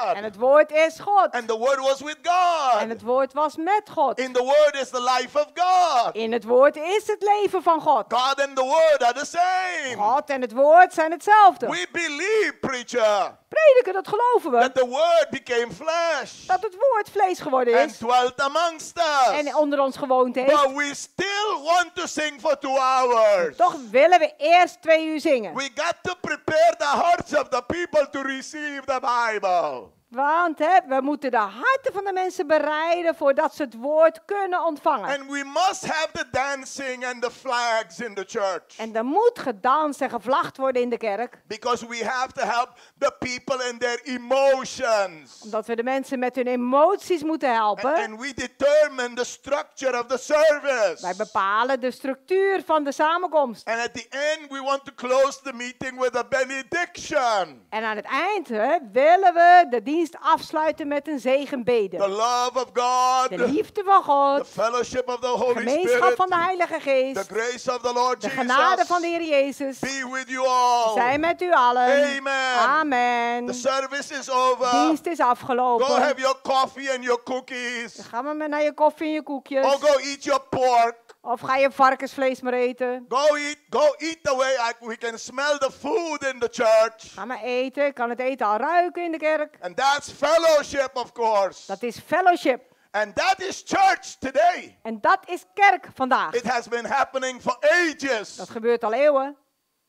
God. En het woord is God. And the word was with God. En het woord was met God. In the word is the life of God. In het woord is het leven van God. God and the word are the same. God en het woord zijn hetzelfde. We believe, preacher, Prediken, dat geloven we. that the word became flesh Dat het woord vlees geworden and is. dwelt amongst us. En onder ons gewoond heeft. But we still want to sing for two hours. Toch willen we eerst twee uur zingen. We got to prepare the hearts of the people to receive the Bible. Want hè, we moeten de harten van de mensen bereiden voordat ze het woord kunnen ontvangen. And we must have the dancing and the flags in the church. En er moet gedanst en gevlacht worden in de kerk. Because we have to help the people in their emotions. Omdat we de mensen met hun emoties moeten helpen. And, and we determine the structure of the service. Wij bepalen de structuur van de samenkomst. And at the end we want to close the meeting with a benediction. En aan het eind hè, willen we de dienst afsluiten met een zegenbede. The love of God. De liefde van God. The fellowship of the Holy Gemeenschap Spirit. van de Heilige Geest. The grace of the Lord De Jesus. genade van de Heer Jezus. Be with you all. Zij met u allen. Amen. Amen. The service is over. Dienst is afgelopen. Go have your coffee and your cookies. Dan gaan we maar naar je koffie en je koekjes. Or go eat your pork. Of ga je varkensvlees maar eten. Go eat, go eat the way I, we can smell the food in the church. Ga maar eten. Ik kan het eten al ruiken in de kerk. And that's fellowship, of course. Dat is fellowship. And that is church today. En dat is kerk vandaag. It has been happening for ages. Dat gebeurt al eeuwen.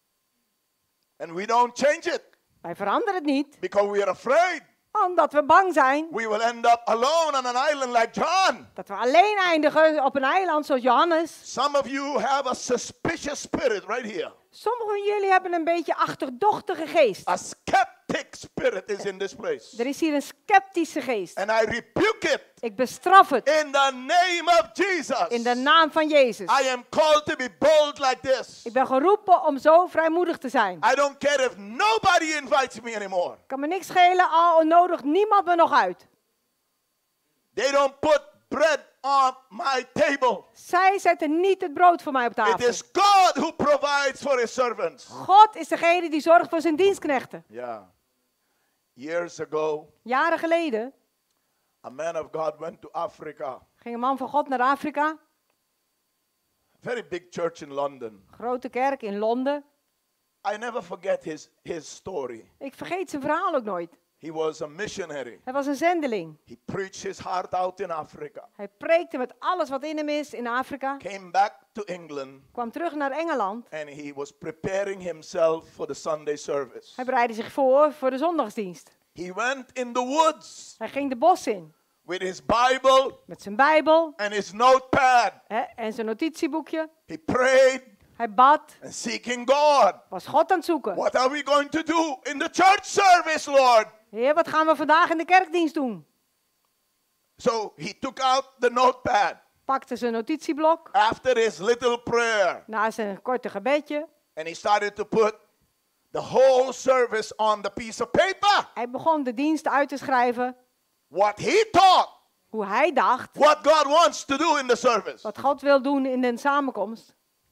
And we don't change it. Wij veranderen het niet. Because we are afraid. Omdat we bang zijn. We will end up alone on an island like John. Dat we alleen eindigen op een eiland zoals Johannes. Some of you have a suspicious spirit right here. Sommigen van jullie hebben een beetje achterdochtige geest. A skeptic spirit is in this place. Er is hier een sceptische geest. And I rebuke it. Ik bestraf het. In the name of Jesus. In de naam van Jezus. I am called to be bold like this. Ik ben geroepen om zo vrijmoedig te zijn. I don't care if nobody invites me anymore. Kan me niks schelen, al nodigt niemand me nog uit. They don't put bread on my table. Zij zetten niet het brood voor mij op tafel. It is God who provides for his servants. God is degene die zorgt voor zijn dienstknechten. Yeah. Years ago, Jaren geleden a man of God went to Africa. ging een man van God naar Afrika. Very big church in London. Grote kerk in Londen. I never forget his, his story. Ik vergeet zijn verhaal ook nooit. He was a missionary. Hij was een zendeling. He preached his heart out in Africa. Hij preekte met alles wat in hem is in Afrika. Came back to England. Kwam terug naar Engeland. And he was preparing himself for the Sunday service. Hij bereidde zich voor voor de zondagsdienst. He went in the woods. Hij ging de bos in. With his Bible. Met zijn Bijbel. And his notepad. Hè, en zijn notitieboekje. He prayed. Hij bad. And seeking God. Was God aan het zoeken. What are we going to do in the church service, Lord? Heer, wat gaan we vandaag in de kerkdienst doen? So he took out the notepad. Pakte zijn notitieblok. After his little prayer. Na zijn korte gebedje. And he started to put the whole service on the piece of paper. Hij begon de dienst uit te schrijven. What he taught. Hoe hij dacht. What God wants to do in the service. Wat God wil doen in de samenkomst.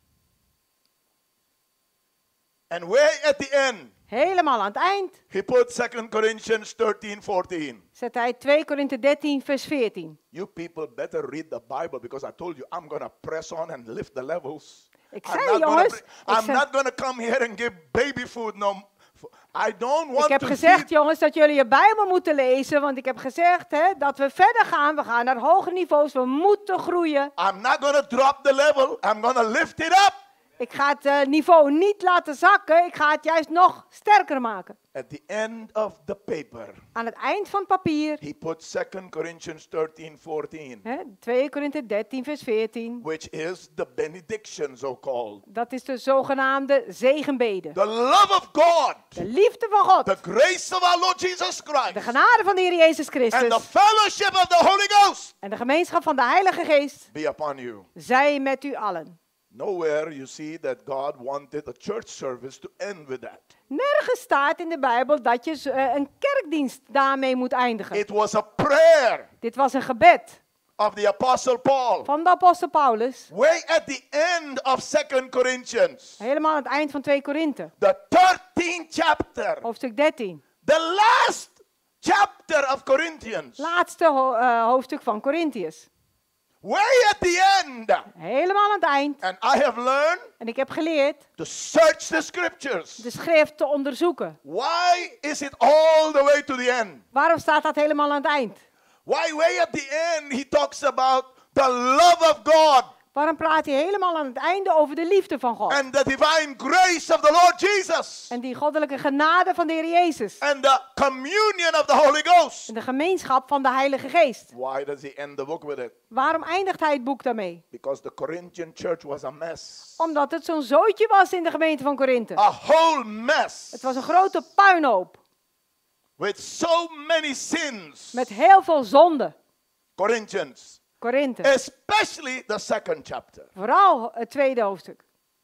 And way at the end. Helemaal aan het eind. He put Second Corinthians thirteen fourteen. Zet hij twee Korinthe dertien vers veertien. You people better read the Bible because I told you I'm going to press on and lift the levels. Ik I'm zei not jongens. gonna, I'm ik, zei, not going to come here and give baby food no. I don't want ik heb to gezegd feed. jongens dat jullie je Bijbel moeten lezen. Want ik heb gezegd hè, dat we verder gaan. We gaan naar hoge niveaus. We moeten groeien. I'm not going to drop the level. I'm going to lift it up. Ik ga het uh, niveau niet laten zakken. Ik ga het juist nog sterker maken. At the end of the paper. Aan het eind van het papier. He put Second Corinthians thirteen fourteen. Hè, twee Korinthe dertien vers veertien. Which is the benediction so called. Dat is de zogenaamde zegenbede. The love of God. De liefde van God. The grace of our Lord Jesus Christ. De genade van de Heer Jezus Christus. And the fellowship of the Holy Ghost. En de gemeenschap van de Heilige Geest. Be upon you. Zij met u allen. Nowhere you see that God wanted a church service to end with that. Nergens staat in de Bijbel dat je uh, een kerkdienst daarmee moet eindigen. It was a prayer. Dit was een gebed. Of the Apostle Paul. Van de apostel Paulus. Way at the end of Second Corinthians. Helemaal aan het eind van twee Korinthe. The thirteenth chapter. Hoofdstuk dertien. The last chapter chapter of Corinthians. Laatste ho uh, hoofdstuk van Korintiërs. Way at the end. Helemaal aan het eind. And I have learned en ik heb geleerd to search the scriptures. De schrift te onderzoeken. Why is it all the way to the end? Waarom staat dat helemaal aan het eind? Why way at the end he talks about the love of God? Waarom praat hij helemaal aan het einde over de liefde van God? And the divine grace of the Lord Jesus. En die goddelijke genade van de Heer Jezus. And the communion of the Holy Ghost. En de gemeenschap van de Heilige Geest. Why does he end the book with it? Waarom eindigt hij het boek daarmee? Because the Corinthian church was a mess. Omdat het zo'n zootje was in de gemeente van Korinthe. A whole mess. Het was een grote puinhoop. With so many sins. Met heel veel zonden. Corinthians. Korinthe. Especially the second chapter. Vooral het tweede hoofdstuk.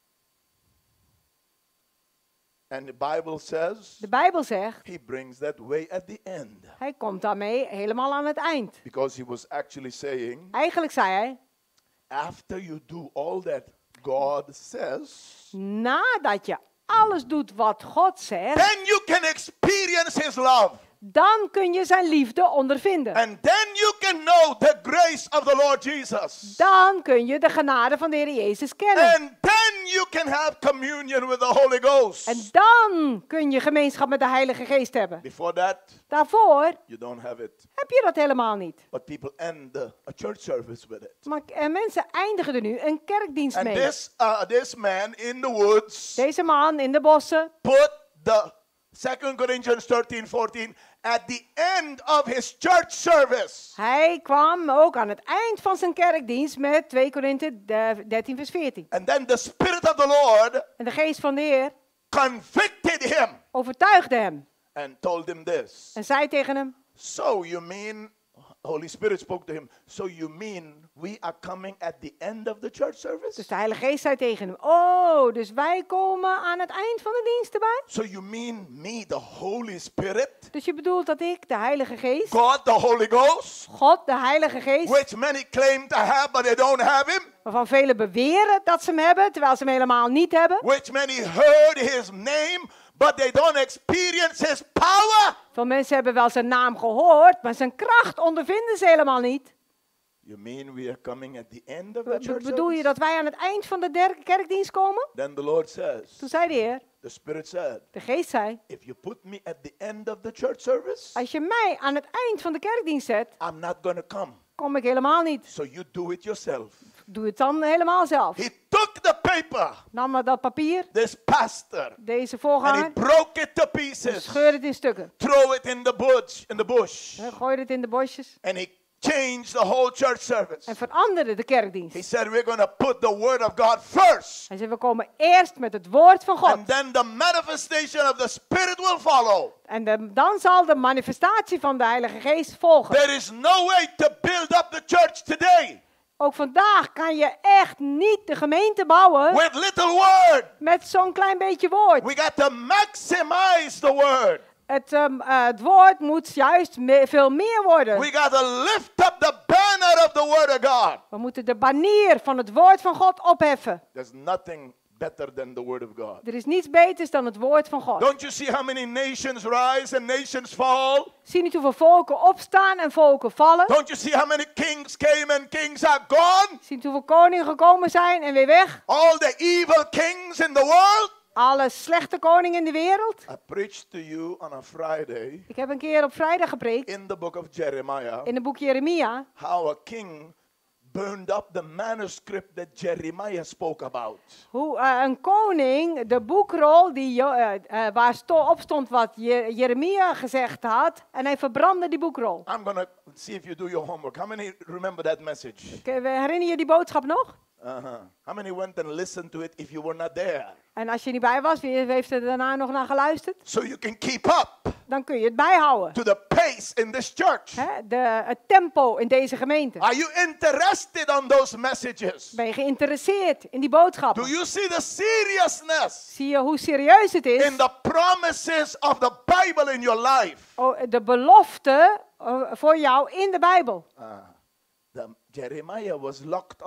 And the Bible says, de Bijbel zegt, he brings that way at the end. Hij komt daarmee helemaal aan het eind. Because he was actually saying, Eigenlijk zei hij, after you do all that God says, nadat je alles doet wat God zegt, then you can experience his love. Dan kun je zijn liefde ondervinden. And then you can know the grace of the Lord Jesus. Dan kun je de genade van de Heer Jezus kennen. And then you can have communion with the Holy Ghost. En dan kun je gemeenschap met de Heilige Geest hebben. Before that, Daarvoor you don't have it. Heb je dat helemaal niet. But people end the, a church service with it. Maar en mensen eindigen er nu een kerkdienst And mee. This, uh, this man in the woods Deze man in de bossen put the Second Corinthians thirteen fourteen at the end of his church service. Hij kwam ook aan het eind van zijn kerkdienst met twee Korinthe dertien vers veertien. And then the Spirit of the Lord En de geest van de Heer convicted him overtuigde hem. And told him this. En zei tegen hem. So you mean, Holy Spirit spoke to him. So you mean we are coming at the end of the church service? Dus de Heilige Geest zei tegen hem. Oh, dus wij komen aan het eind van de dienst erbij? So you mean me, the Holy Spirit? Dus je bedoelt dat ik, de Heilige Geest. God, the Holy Ghost. God, de Heilige Geest. Which many claim to have, but they don't have him. Waarvan velen beweren dat ze hem hebben, terwijl ze hem helemaal niet hebben. Which many heard his name, but they don't experience his power. Veel mensen hebben wel zijn naam gehoord, maar zijn kracht ondervinden ze helemaal niet. You mean we are coming at the end of the church Bedoel je dat wij aan het eind van de derde kerkdienst komen? Then the Lord says. Toen zei de Heer. The Spirit said. De Geest zei. If you put me at the end of the church service. Als je mij aan het eind van de kerkdienst zet. I'm not gonna come. Kom ik helemaal niet. So you do it yourself. Doe het dan helemaal zelf. He took the paper. Nam maar dat papier. This pastor. Deze voorganger. And he broke it to pieces. Scheurde het in stukken. Throw it in the bush, in the bush. Hij gooide het in de bosjes. And he changed the whole church service. En veranderde de kerkdienst. He said we're going to put the word of God first. Hij zei we komen eerst met het woord van God. And then the manifestation of the Spirit will follow. En de, dan zal de manifestatie van de Heilige Geest volgen. There is no way to build up the church today. Ook vandaag kan je echt niet de gemeente bouwen. With little word. Met zo'n klein beetje woord. We got to maximize the word. Het, um, uh, het woord moet juist me veel meer worden. We got to lift up the banner of the word of God. We moeten de banier van het woord van God opheffen. There's nothing better than the word of God. Er is niets beters dan het woord van God. Don't you see how many nations rise and nations fall? Zie niet hoeveel volken opstaan en volken vallen? Don't you see how many kings came and kings are gone? Zie niet hoeveel koningen gekomen zijn en weer weg? All the evil kings in the world? Alle slechte koningen in de wereld. I preached to you on a Friday. Ik heb een keer op vrijdag gepreekt. In the book of Jeremiah. In het boek Jeremia. How a king burned up the manuscript that Jeremiah spoke about. Hoe uh, een koning de boekrol die uh, uh, waar sto op stond wat Je Jeremia gezegd had, en hij verbrandde die boekrol. I'm gonna see if you do your homework. How many remember that message? Herinner je die boodschap nog? Uh-huh. How many went and listened to it if you were not there? En als je niet bij was, wie heeft er daarna nog naar geluisterd? So you can keep up. Dan kun je het bijhouden. To the pace in this church. He, de, het tempo in deze gemeente. Are you interested on those messages? Ben je geïnteresseerd in die boodschappen? Do you see the seriousness? Zie je hoe serieus het is? In the promises of the Bible in your life. Oh, de belofte uh, voor jou in de Bijbel. Uh, the Jeremiah was locked up.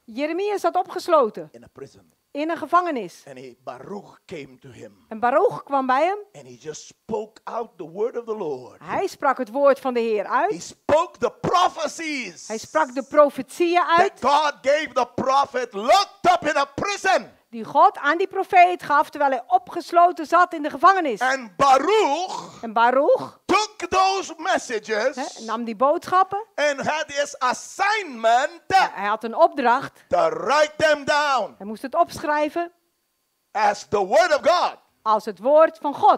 Jeremia zat opgesloten. In a prison. In een gevangenis. And he, Baruch came to him. En Baruch kwam bij hem. And he just spoke out the word of the Lord. Hij sprak het woord van de Heer uit. He spoke the prophecies. Hij sprak de profetieën uit. That God gave the prophet locked up in a prison. Die God aan die profeet gaf terwijl hij opgesloten zat in de gevangenis. And Baruch, en Baruch took those messages he, nam die boodschappen. And had his assignment. Ja, hij had een opdracht. To write them down. Hij moest het opschrijven. As the word of God. Als het woord van God.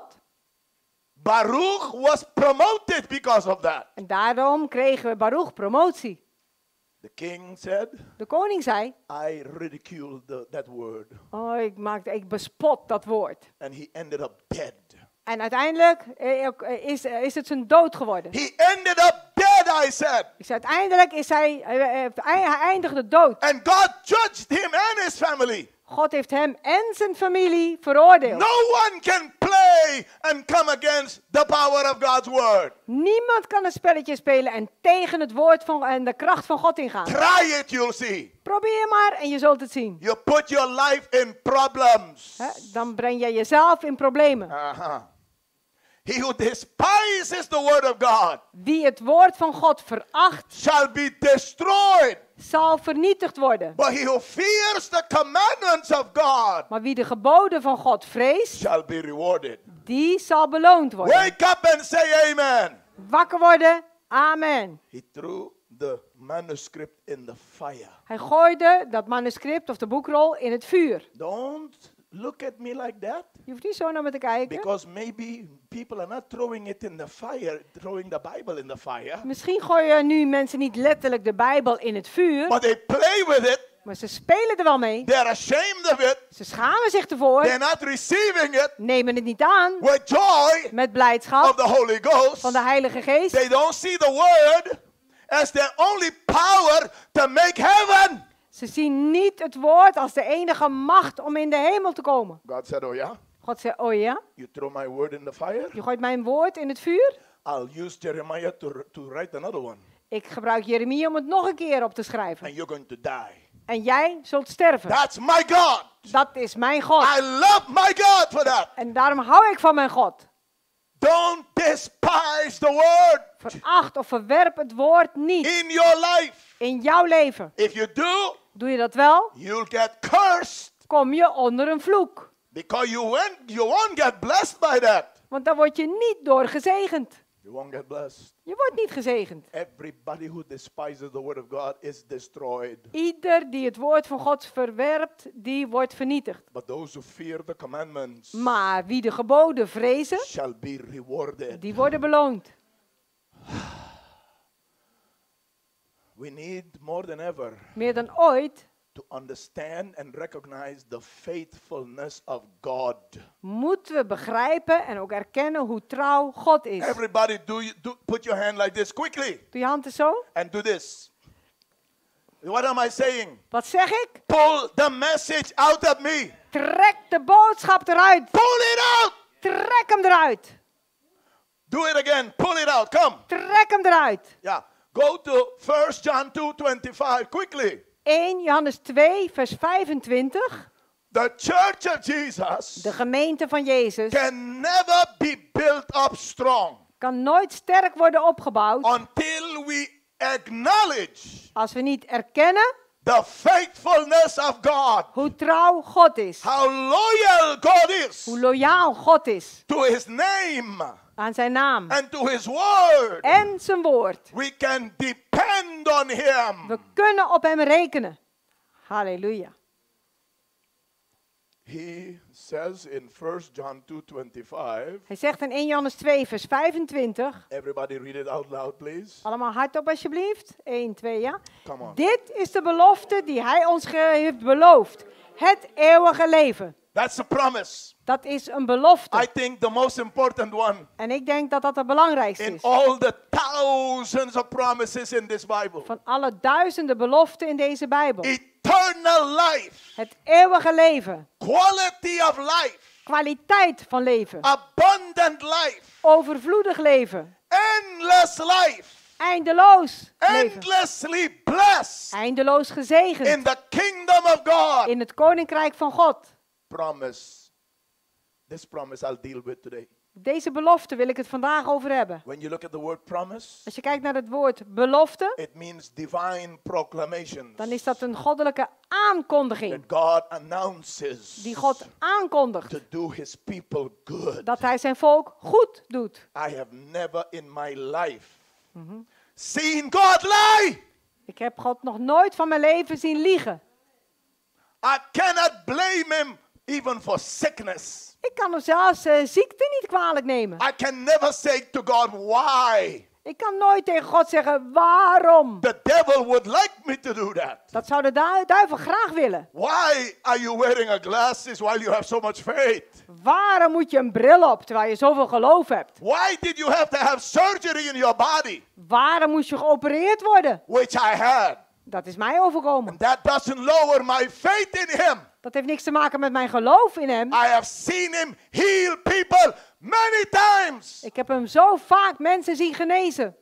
Baruch was promoted because of that. En daarom kregen Baruch promotie. The king said, de koning zei, I ridiculed the, that word. Oh, ik, maakte, ik bespot dat woord. And he ended up dead. En uiteindelijk is, is het zijn dood geworden. He ended up dead, I said. Dus uiteindelijk is hij, hij eindigde dood. And God judged him and his family. God heeft hem en zijn familie veroordeeld. No one can play and come against the power of God's word. Niemand kan een spelletje spelen en tegen het woord van en de kracht van God ingaan. Try it, you'll see. Probeer maar en je zult het zien. You put your life in problems. He, dan breng je jezelf in problemen. Uh-huh. He who despises the word of God. Wie het woord van God veracht, shall be destroyed. Zal vernietigd worden. But he who fears the commandments of God. Maar wie de geboden van God vreest, shall be rewarded. Die zal beloond worden. Wake up and say amen. Wakker worden. Amen. He threw the manuscript in the fire. Hij gooide dat manuscript of de boekrol in het vuur. Don't look at me like that. Je hoeft niet zo naar me te kijken. Because maybe people are not throwing it in the fire, throwing the Bible in the fire. Misschien gooien nu mensen niet letterlijk de Bijbel in het vuur. But they play with it. Maar ze spelen er wel mee. They're ashamed of it. Ze schamen zich ervoor. They're not receiving it. Nemen het niet aan. With joy. Met blijdschap. Of the Holy Ghost. Van de Heilige Geest. They don't see the word as their only power to make heaven. Ze zien niet het woord als de enige macht om in de hemel te komen. God said, oh yeah? God zei, oh ja? You throw my word in the fire? Je gooit mijn woord in het vuur? I'll use Jeremiah to, to write another one. Ik gebruik Jeremia om het nog een keer op te schrijven. And you're going to die. En jij zult sterven. That's my God. Dat is mijn God. I love my God for that. En daarom hou ik van mijn God. Don't despise the word. Veracht of verwerp het woord niet. In your life. In jouw leven. If you do, doe je dat wel? You'll get cursed. Kom je onder een vloek. Because you won't, you won't get blessed by that. Want daar word je niet door gezegend. You won't get blessed. Je wordt niet gezegend. Everybody who despises the word of God is destroyed. Ieder die het woord van God verwerpt, die wordt vernietigd. But those who fear the commandments, maar wie de geboden vrezen, shall be rewarded. Die worden beloond. We need more than ever. Meer dan ooit. To understand and recognize the faithfulness of God. Moeten we begrijpen en ook erkennen hoe trouw God is. Everybody do, you, do put your hand like this quickly. Doe je hand eens zo. And do this. What am I saying? Wat zeg ik? Pull the message out of me. Trek de boodschap eruit. Pull it out. Trek hem eruit. Do it again. Pull it out. Come. Trek hem eruit. Yeah. Go to First John two twenty-five quickly. Eerste Johannes twee vers vijfentwintig. The church of Jesus. De gemeente van Jezus. Can never be built up strong. Kan nooit sterk worden opgebouwd. Until we acknowledge. Als we niet erkennen. The faithfulness of God. Hoe trouw God is. How loyal God is. Hoe loyaal God is. To his name. Aan zijn naam. And to his word. En zijn woord. We can depend on him. We kunnen op hem rekenen. Halleluja. He says in First John two twenty-five. Hij zegt in Eerste Johannes twee vers vijfentwintig. Everybody read it out loud, please. Allemaal hardop alsjeblieft. één, twee, ja. Come on. Dit is de belofte die hij ons heeft beloofd. Het eeuwige leven. That's a promise. Dat is een belofte. I think the most important one. En ik denk dat dat het belangrijkste in is. In all the thousands of promises in this Bible. Van alle duizenden beloften in deze Bijbel. Eternal life. Het eeuwige leven. Quality of life. Kwaliteit van leven. Abundant life. Overvloedig leven. Endless life. Eindeloos leven. Endlessly blessed. Eindeloos gezegend. In the kingdom of God. In het koninkrijk van God. Promise. This promise I'll deal with today. Deze belofte wil ik het vandaag over hebben. When you look at the word promise, als je kijkt naar het woord belofte, it means divine proclamations. Dan is dat een goddelijke aankondiging. That God announces. Die God aankondigt. To do his people good. Dat hij zijn volk goed doet. I have never in my life mm-hmm. seen God lie. Ik heb God nog nooit van mijn leven zien liegen. I cannot blame him even for sickness. Ik kan hem zelfs uh, ziekte niet kwalijk nemen. I can never say to God why. Ik kan nooit tegen God zeggen waarom. The devil would like me to do that. Dat zou de du- duivel graag willen. Why are you wearing a glasses while you have so much faith? Waarom moet je een bril op terwijl je zoveel geloof hebt? Why did you have to have surgery in your body? Waarom moest je geopereerd worden? Which I had. Dat is mij overkomen. And that doesn't lower my faith in him. Dat heeft niks te maken met mijn geloof in hem. I have seen him heal people many times. Ik heb hem zo vaak mensen zien genezen.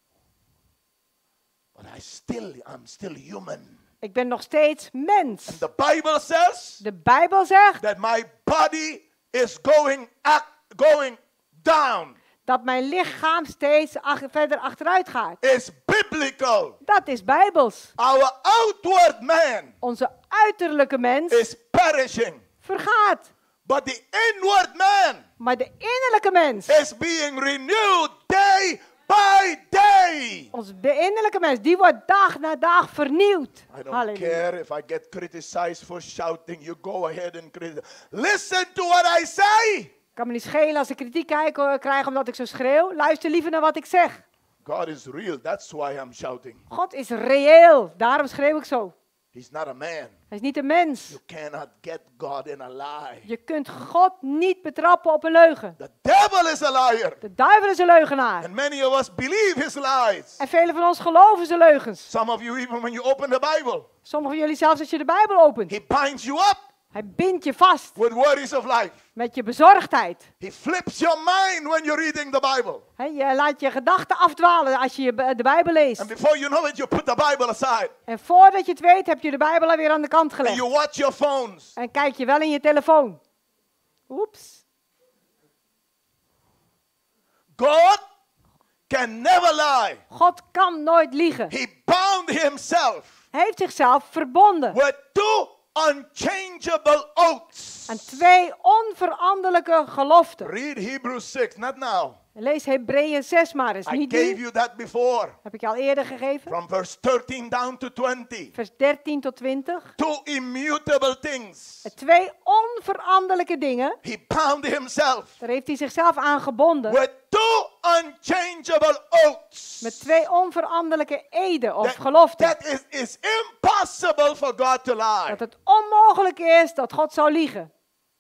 But I still, I'm still human. Ik ben nog steeds mens. And the Bible says. De Bijbel zegt. That my body is going up, going down. Dat mijn lichaam steeds ach- verder achteruit gaat. Is biblical. Dat is bijbels. Our outward man. Onze uiterlijke mens. Is perishing. Vergaat. But the inward man. Maar de innerlijke mens. Is being renewed day by day. Onze innerlijke mens, die wordt dag na dag vernieuwd. I don't Halleluja. care if I get criticized for shouting. You go ahead and criticize. Listen to what I say. Kan me niet schelen als ik kritiek krijg omdat ik zo schreeuw. Luister liever naar wat ik zeg. God is real. That's why I'm shouting. God is reëel. Daarom schreeuw ik zo. He's not a man. Hij is niet een mens. You cannot get God in a lie. Je kunt God niet betrappen op een leugen. The devil is a liar. De duivel is een leugenaar. And many of us believe his lies. En velen van ons geloven zijn leugens. Some of you even when you open the Bible. Sommigen van jullie zelfs als je de Bijbel opent. He binds you up. Hij bindt je vast. With worries of life. Met je bezorgdheid. He flips your mind when you're reading the Bible. He, je laat je gedachten afdwalen als je de Bijbel leest. And before you know it, you put the Bible aside. En voordat je het weet, heb je de Bijbel alweer aan de kant gelegd. And you watch your phones. En kijk je wel in je telefoon. Oeps. God can never lie. God kan nooit liegen. He bound himself. Hij heeft zichzelf verbonden. With two unchangeable oaths. Aan twee onveranderlijke geloften. Read Hebrews six, not now. Lees Hebreeën zes maar eens. I Niet gave nu. you that before. Heb ik je al eerder gegeven. From verse thirteen down to twenty. Vers dertien tot twintig. Two immutable things. Twee onveranderlijke dingen. He bound himself. Daar heeft hij zichzelf aan gebonden. With two unchangeable oaths. Met twee onveranderlijke eden of That, geloften. that is, is impossible for God to lie. Dat het onmogelijk is dat God zou liegen.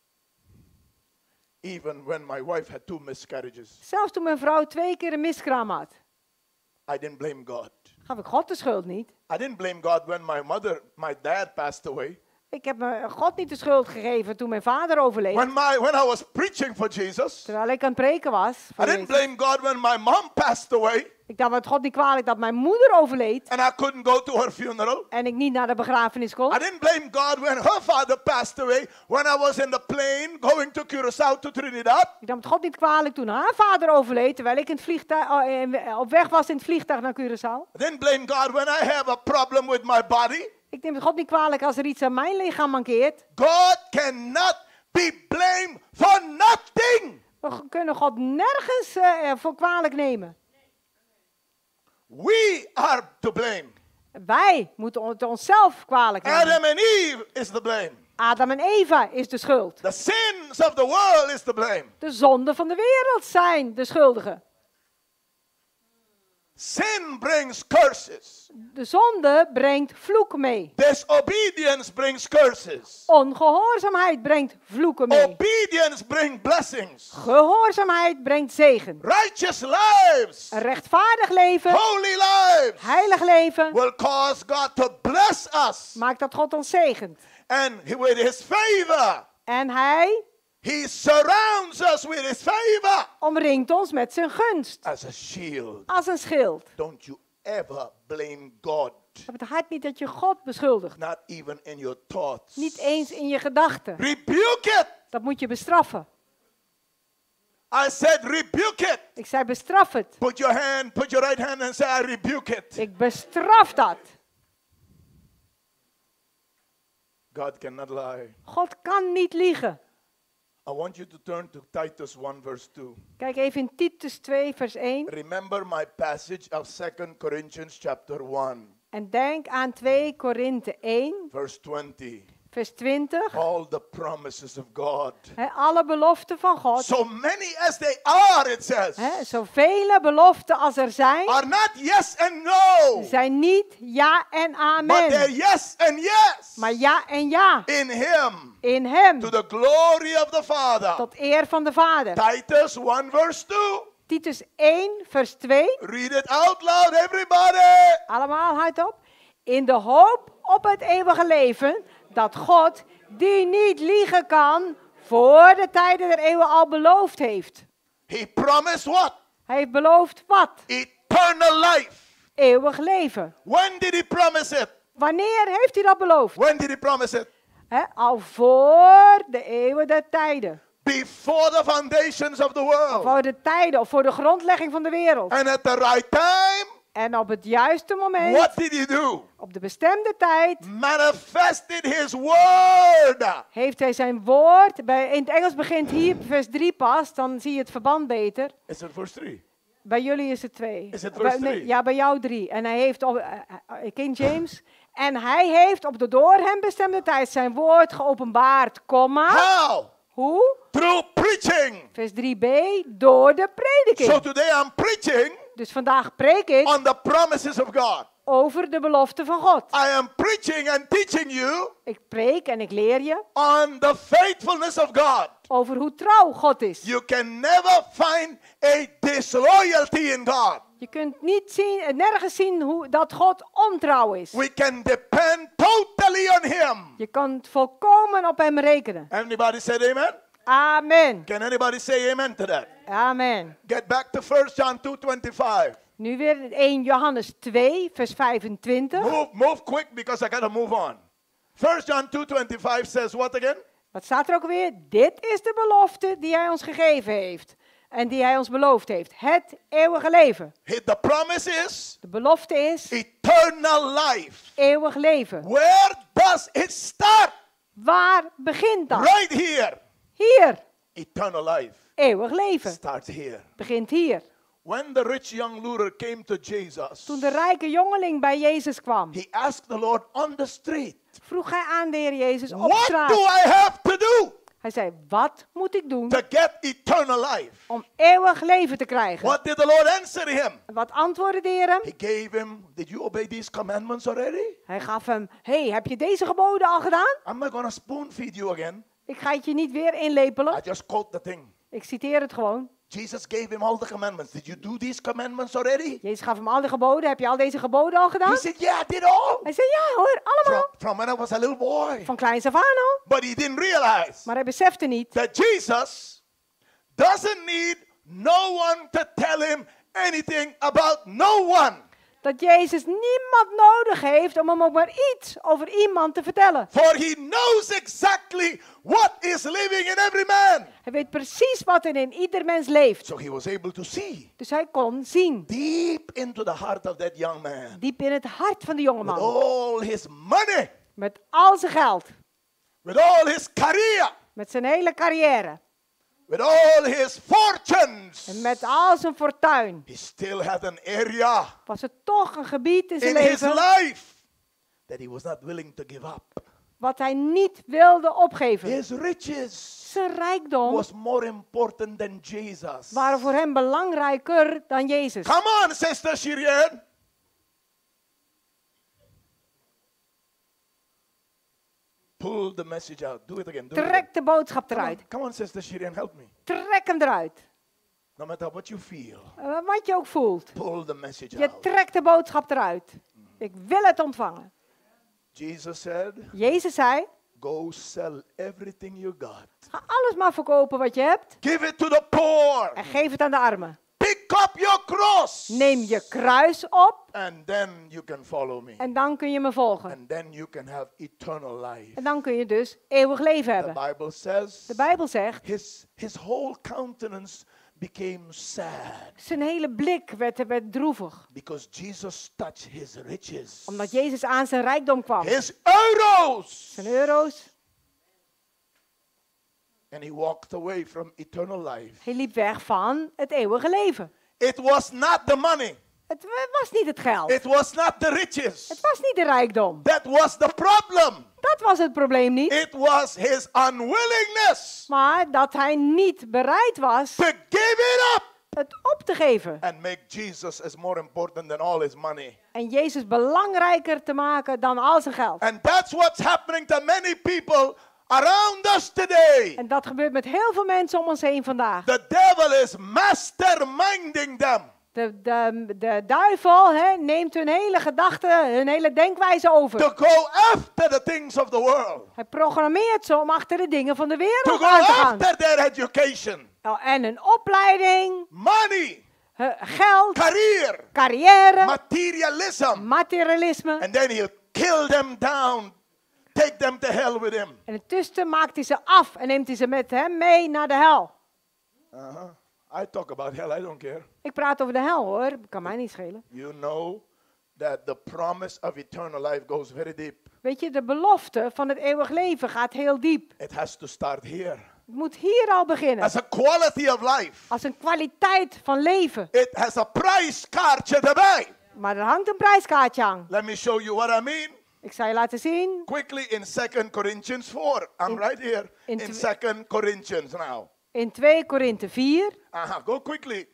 Even when my wife had two miscarriages. Zelfs toen mijn vrouw twee keer een miskraam had. I didn't blame God. Gaf ik God de schuld niet. I didn't blame God when my mother, my dad passed away. Ik heb me God niet de schuld gegeven toen mijn vader overleed. When my when I was preaching for Jesus. Terwijl ik aan het preken was. I didn't blame God when my mom passed away. Ik dacht het God niet kwalijk dat mijn moeder overleed. And I couldn't go to her funeral. En ik niet naar de begrafenis kon. I didn't blame God when her father passed away. When I was in the plane going to Curaçao to Trinidad. Ik nam het God niet kwalijk toen haar vader overleed. Terwijl ik in het vliegtuig, op weg was in het vliegtuig naar Curaçao. I didn't blame God when I have a problem with my body. Ik neem het God niet kwalijk als er iets aan mijn lichaam mankeert. God cannot be blamed for nothing. We kunnen God nergens uh, voor kwalijk nemen. We are to blame. Wij moeten het onszelf kwalijk nemen. Adam and Eve is to blame. Adam en Eva is de schuld. The sins of the world is to blame. De zonden van de wereld zijn de schuldigen. Sin brings curses. De zonde brengt vloek mee. Disobedience brings curses. Ongehoorzaamheid brengt vloeken mee. Obedience brings blessings. Gehoorzaamheid brengt zegen. Righteous lives. Een rechtvaardig leven, Holy lives. heilig leven, Will cause God to bless us. maakt dat God ons zegent. And with his favor. En hij He surrounds us with his favor. Omringt ons met zijn gunst. As a shield. Als een schild. Don't you ever blame God. Heb het hart niet dat je God beschuldigt. Not even in your thoughts. Niet eens in je gedachten. Rebuke it. Dat moet je bestraffen. I said rebuke it. Ik zei bestraf het. Put your hand, put your right hand and say I rebuke it. Ik bestraf dat. God cannot lie. God kan niet liegen. I want you to turn to Titus one verse two. Kijk even in Titus twee vers één. Remember my passage of Second Corinthians chapter one. En denk aan twee Korinthe één. Verse twenty. Vers twintig. All the promises of God. He, alle beloften van God. So many as they are, it says. He, zoveel beloften als er zijn. Are not yes and no. Zijn niet ja en amen. But they're yes and yes. Maar ja en ja. In him. In hem. To the glory of the Father. Tot eer van de Vader. Titus one verse two. Titus één vers twee. Read it out loud, everybody. Allemaal hardop. In de hoop op het eeuwige leven, dat God, die niet liegen kan, voor de tijden der eeuwen al beloofd heeft. He promised what? Hij heeft beloofd wat? Eternal life. Eeuwig leven. When did he promise it? Wanneer heeft hij dat beloofd? When did he promise it? He, al voor de eeuwen der tijden. Before the foundations of the world. Voor de tijden of voor de grondlegging van de wereld. And at the right time. En op het juiste moment. What did he do? Op de bestemde tijd. Manifested his word. Heeft hij zijn woord. Bij, in het Engels begint hier vers drie pas. Dan zie je het verband beter. Is het vers drie? Bij jullie is het twee. Is het vers drie? Nee, ja, bij jou drie. En hij heeft op uh, uh, King James. En hij heeft op de door hem bestemde tijd zijn woord geopenbaard. Komma. How? Hoe? Through preaching. Vers drie b. Door de prediking. So today I'm preaching. Dus vandaag preek ik. On the promises of God. Over de belofte van God. I am preaching and teaching you. Ik preek en ik leer je. On the faithfulness of God. Over hoe trouw God is. You can never find a disloyalty in God. Je kunt niet zien, nergens zien hoe, dat God ontrouw is. We can depend totally on him. Je kan volkomen op hem rekenen. Everybody said amen? Amen. Can anybody say amen to that? Amen. Get back to First John two twenty-five. Nu weer Eerste Johannes twee, vers vijfentwintig. Move, move quick because I gotta move on. First John two twenty-five says what again? Wat staat er ook weer? Dit is de belofte die hij ons gegeven heeft. En die hij ons beloofd heeft. Het eeuwige leven. The promise is. De belofte is. Eternal life. Eeuwig leven. Where does it start? Waar begint dat? Right here. Hier. Eternal life. Eeuwig leven. Starts here. Begint hier. When the rich young ruler came to Jesus. Toen de rijke jongeling bij Jezus kwam. He asked the Lord on the street. Vroeg hij aan de Heer Jezus op What straat. do I have to do? Hij zei, wat moet ik doen to get eternal life? Om eeuwig leven te krijgen? What did the Lord answer him? Wat antwoordde de Heer hem? He gave him, did you obey these commandments already? Hij gaf hem, hey, heb je deze geboden al gedaan? I'm not gonna spoon feed you again. Ik ga het je niet weer inlepelen. I just quote the thing. Ik citeer het gewoon. Jesus gave him all the commandments. Did you do these commandments already? Jezus gaf hem al die geboden. Heb je al deze geboden al gedaan? He said, yeah, I did all. Hij zei, ja hoor, allemaal. From, from when I was a little boy. Van kleins af aan al. But he didn't realize. Maar hij besefte niet. That Jesus doesn't need no one to tell him anything about no one. Dat Jezus niemand nodig heeft om hem ook maar iets over iemand te vertellen. For he knows exactly what is living in every man. Hij weet precies wat er in ieder mens leeft. So he was able to see. Dus hij kon zien. Deep into the heart of that young man. Diep in het hart van de jongeman. With all his money. Met al zijn geld. With all his career. Met zijn hele carrière. With all his fortunes. En met al zijn fortuin. He still had an area. Was er toch een gebied in zijn in leven. His life that he was not willing to give up. Wat hij niet wilde opgeven. His riches. Zijn rijkdom. Was more important than Jesus. Waren voor hem belangrijker dan Jezus. Come on, Sister Shireen. Pull the message out. Do it again. Do Trek it de boodschap eruit. Come on, come on, Sister Shireen, help me. Trek hem eruit. No matter what you feel. Uh, wat je ook voelt. Pull the message je out. trekt de boodschap eruit. Ik wil het ontvangen. Jesus said. Jezus zei. Go sell everything you got. Ga alles maar verkopen wat je hebt. Give it to the poor. En geef het aan de armen. Pick up your cross. Neem je kruis op. And then you can follow me. En dan kun je me volgen. And then you can have eternal life. En dan kun je dus eeuwig leven hebben. The Bible says. De Bijbel zegt. His his whole countenance became sad. Zijn hele blik werd, werd droevig. Because Jesus touched his riches. Omdat Jezus aan zijn rijkdom kwam. His euros. Zijn euro's. And he walked away from eternal life. Hij liep weg van het eeuwige leven. It was not the money. Het was niet het geld. It was not the riches. Het was niet de rijkdom. That was the problem. Dat was het probleem niet. It was his unwillingness. Maar dat hij niet bereid was to give it up. Het op te geven. And make Jesus as more important than all his money. En Jezus belangrijker te maken dan al zijn geld. And that's what's happening to many people around us today. En dat gebeurt met heel veel mensen om ons heen vandaag. The devil is masterminding them. De, de, de duivel he, neemt hun hele gedachten, hun hele denkwijze over. To go after the things of the world. Hij programmeert ze om achter de dingen van de wereld to go aan te gaan. After their education. Oh, en een opleiding. Money. Uh, geld. Career. Carrière. Materialism. Materialisme. And then he'll kill them down. Take them to hell with him. En intussen maakt hij ze af en neemt hij ze met hem mee naar de hel. Uh-huh. I talk about hell, I don't care. Ik praat over de hel hoor, kan mij niet schelen. You know that the promise of eternal life goes very deep. Weet je, de belofte van het eeuwig leven gaat heel diep. It has to start here. Het moet hier al beginnen. As a quality of life. Als een kwaliteit van leven. It has a price kaartje erbij. Maar er hangt een prijskaartje aan. Let me show you what I mean. Ik zal je laten zien. Quickly in Second Corinthians four. I'm in, right here in, in Second Corinthians now. In twee Korinthe vier. Aha, go quickly.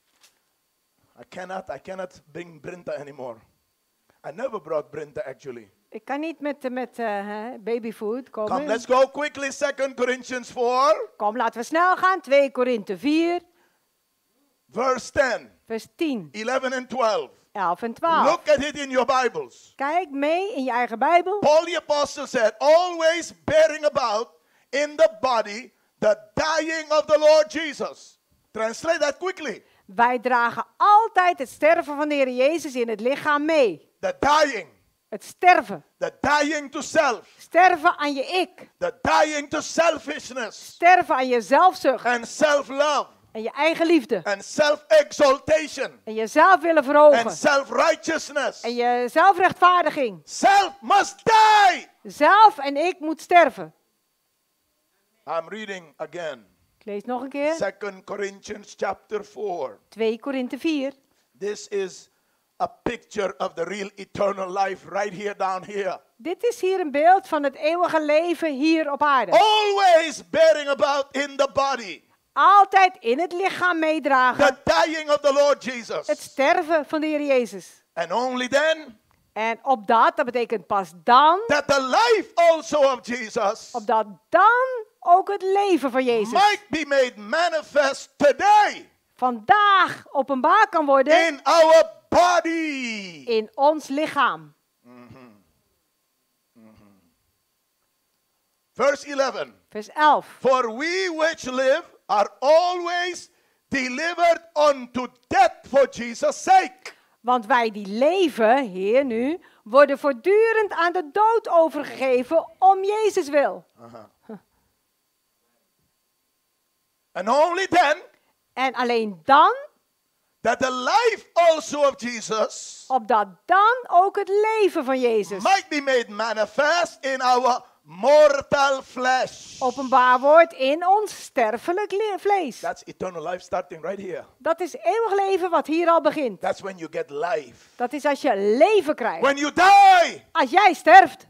I cannot, I cannot bring Brinta anymore. I never brought Brinta actually. Ik kan niet met, met uh, babyfood komen. Come, let's go quickly. Second Corinthians four. Kom, laten we snel gaan. twee Korinthe vier. Verse ten. Vers tien. eleven and twelve. elf en twaalf. Look at it in your Bibles. Kijk mee in je eigen Bijbel. Paul the apostle said, always bearing about in the body the dying of the Lord Jesus. Translate that quickly. Wij dragen altijd het sterven van de Heer Jezus in het lichaam mee. The dying. Het sterven. The dying to self. Sterven aan je ik. The dying to selfishness. Sterven aan je zelfzucht. And self-love. En je eigen liefde. And self-exaltation. En jezelf willen verhogen. And self-righteousness. En je zelfrechtvaardiging. Self must die. Zelf en ik moet sterven. I'm reading again. Ik lees nog een keer. Second Corinthians chapter four. twee Korinthe vier. This is a picture of the real eternal life right here down here. Dit is hier een beeld van het eeuwige leven hier op aarde. Always bearing about in the body. Altijd in het lichaam meedragen. The dying of the Lord Jesus. Het sterven van de Heer Jezus. And only then. En op dat, dat betekent pas dan. That the life also of Jesus. Opdat dan ook het leven van Jezus. Might be made manifest today. Vandaag openbaar kan worden. In our body. In ons lichaam. Mm-hmm. Mm-hmm. Verse eleven. Vers elf. For we which live are always delivered unto death for Jesus' sake. Want wij die leven, hier nu, worden voortdurend aan de dood overgegeven om Jezus wil. Uh-huh. Huh. And only then. En alleen dan. That the life also of Jesus. Opdat dan ook het leven van Jezus. Might be made manifest in our mortal flesh. Openbaar wordt in ons sterfelijk vlees. That's eternal life starting right here. Dat is eeuwig leven wat hier al begint. That's when you get life. Dat is als je leven krijgt. When you die. Als jij sterft.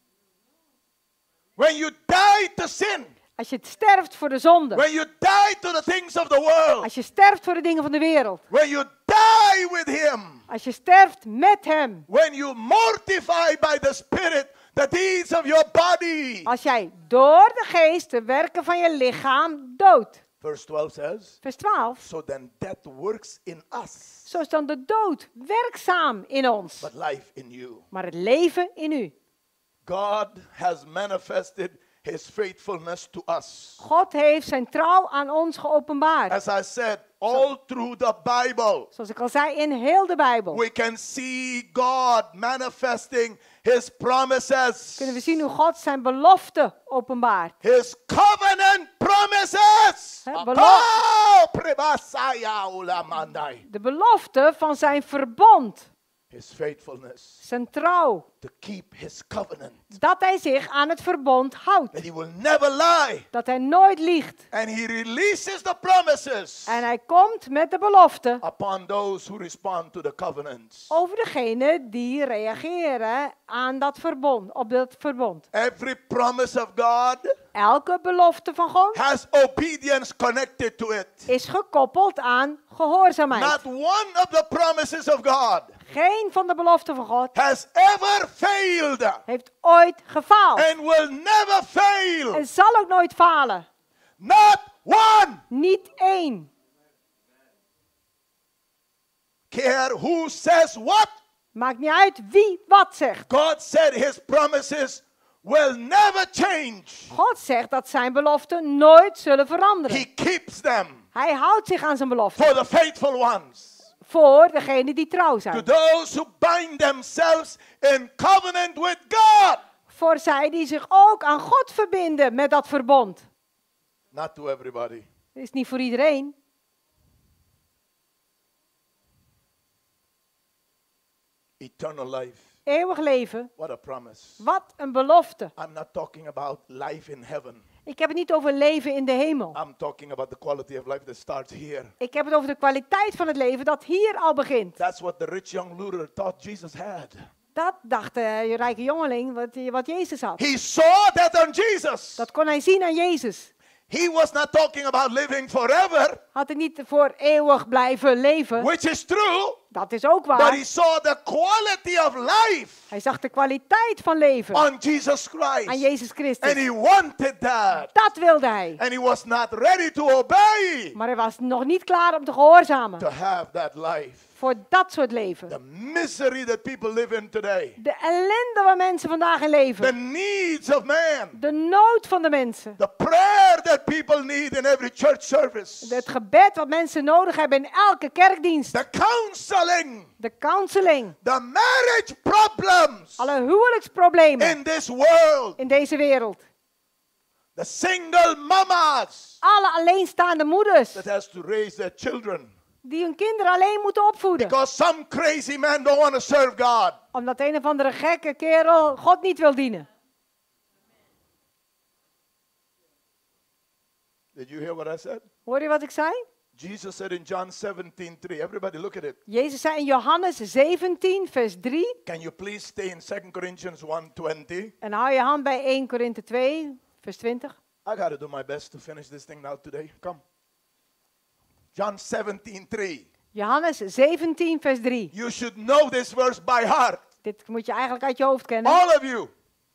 When you die to sin. Als je sterft voor de zonde. When you die to the things of the world. Als je sterft voor de dingen van de wereld. When you die with him. Als je sterft met hem. When you mortify by the Spirit the deeds of your body. Als jij door de geest de werken van je lichaam doodt. Verse twelve says. Vers twaalf. So then death works in us. Zo is dan de dood werkzaam in ons. But life in you. Maar het leven in u. God has manifested his faithfulness to us. God heeft zijn trouw aan ons geopenbaard. As I said, all through the Bible. Zoals ik al zei, in heel de Bijbel. We can see God manifesting his promises. Kunnen we zien hoe God zijn belofte openbaart. His covenant promises. He, belof- oh, de belofte van zijn verbond. His faithfulness. Zijn trouw. To keep his covenant. Dat hij zich aan het verbond houdt. That he will never lie. Dat hij nooit liegt. And he releases the promises. En hij komt met de belofte. Upon those who respond to the covenants. Over degenen die reageren aan dat verbond, op dat verbond. Every promise of God. Elke belofte van God. Has obedience connected to it. Is gekoppeld aan gehoorzaamheid. Not one of the promises of God. Geen van de beloften van God has ever failed. Heeft ooit gefaald. And will never fail. En zal ook nooit falen. Not one. Niet één. Care who says what? Maakt niet uit wie wat zegt. God said his promises will never change. God zegt dat zijn beloften nooit zullen veranderen. He keeps them. Hij houdt zich aan zijn beloften. For the faithful ones. Voor degenen die trouw zijn. To those who bind themselves in covenant with God. Voor zij die zich ook aan God verbinden met dat verbond. Not to everybody. Dat is niet voor iedereen. Eternal life. Eeuwig leven. What a promise. Wat een belofte. I'm not talking about life in heaven. Ik heb het niet over leven in de hemel. I'm talking about the quality of life that starts here. Ik heb het over de kwaliteit van het leven dat hier al begint. That's what the rich young ruler thought Jesus had. Dat dacht de rijke jongeling wat, wat Jezus had. He saw that on Jesus. Dat kon hij zien aan Jezus. He was not talking about living forever. Had hij niet voor eeuwig blijven leven. Which is true. Dat is ook waar. But he saw the quality of life. Hij zag de kwaliteit van leven. On Jesus Christ. Aan Jezus Christus. And he wanted that. Dat wilde hij. And he was not ready to obey. Maar hij was nog niet klaar om te gehoorzamen. To have that life. Voor dat soort leven. The misery that people live in today. De ellende waar mensen vandaag in leven. The needs of man. De nood van de mensen. The prayer that people need in every church service. Het gebed wat mensen nodig hebben in elke kerkdienst. The counseling. De counseling. The marriage problems. Alle huwelijksproblemen. In this world. In deze wereld. The single mamas. Alle alleenstaande moeders. That has to raise their children. Die hun kinderen alleen moeten opvoeden. Because some crazy man don't want to serve God. Omdat een of andere gekke kerel God niet wil dienen. Did you hear what I said? Hoor je wat ik zei? Jesus said in John seventeen three. Everybody look at it. Jezus zei in Johannes zeventien vers drie. Can you please stay in Second Corinthians one twenty? En hou je hand bij Eerste Korinthe twee vers twintig. I got to do my best to finish this thing now today. Come. John seventeen three. Johannes zeventien vers drie. You should know this verse by heart. Dit moet je eigenlijk uit je hoofd kennen. All of you.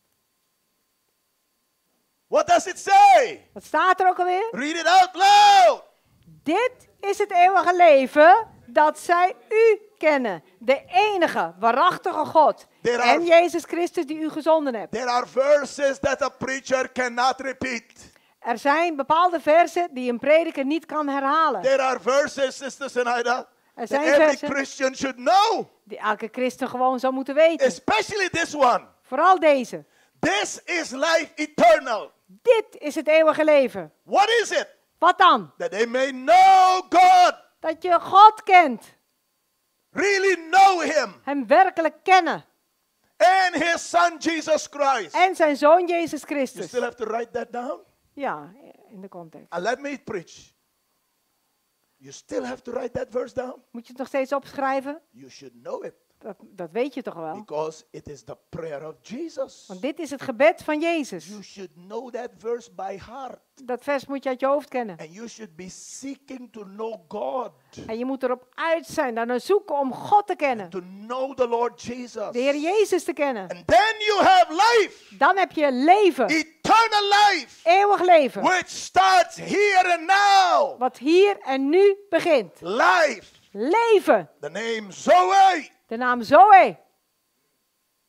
What does it say? Wat staat er ook alweer? Read it out loud. Dit is het eeuwige leven, dat zij u kennen. De enige, waarachtige God. There en are, Jezus Christus die u gezonden hebt. There are verses that a preacher cannot repeat. Er zijn bepaalde versen die een prediker niet kan herhalen. There are verses, Sister Zenaida, er that every versen Christian should know. Die elke christen gewoon zou moeten weten. Especially this one. Vooral deze. This is life eternal. Dit is het eeuwige leven. What is it? Wat dan? That they may know God. Dat je God kent. Really know him. Hem werkelijk kennen. And his son Jesus Christ. En zijn zoon Jezus Christus. You still have to write that down? Ja, in de context. And let me preach. You still have to write that verse down? Moet je het nog steeds opschrijven? You should know it. Dat, dat weet je toch wel? Because it is the prayer of Jesus. Want dit is het gebed van Jezus. You should know that verse by heart. Dat vers moet je uit je hoofd kennen. And you should be seeking to know God. En je moet erop uit zijn, daar naar zoeken om God te kennen. To know the Lord Jesus. De Heer Jezus te kennen. And then you have life. Dan heb je leven. Eternal life. Eeuwig leven. Which starts here and now. Wat hier en nu begint. Life. Leven. The name Zoe. De naam Zoe.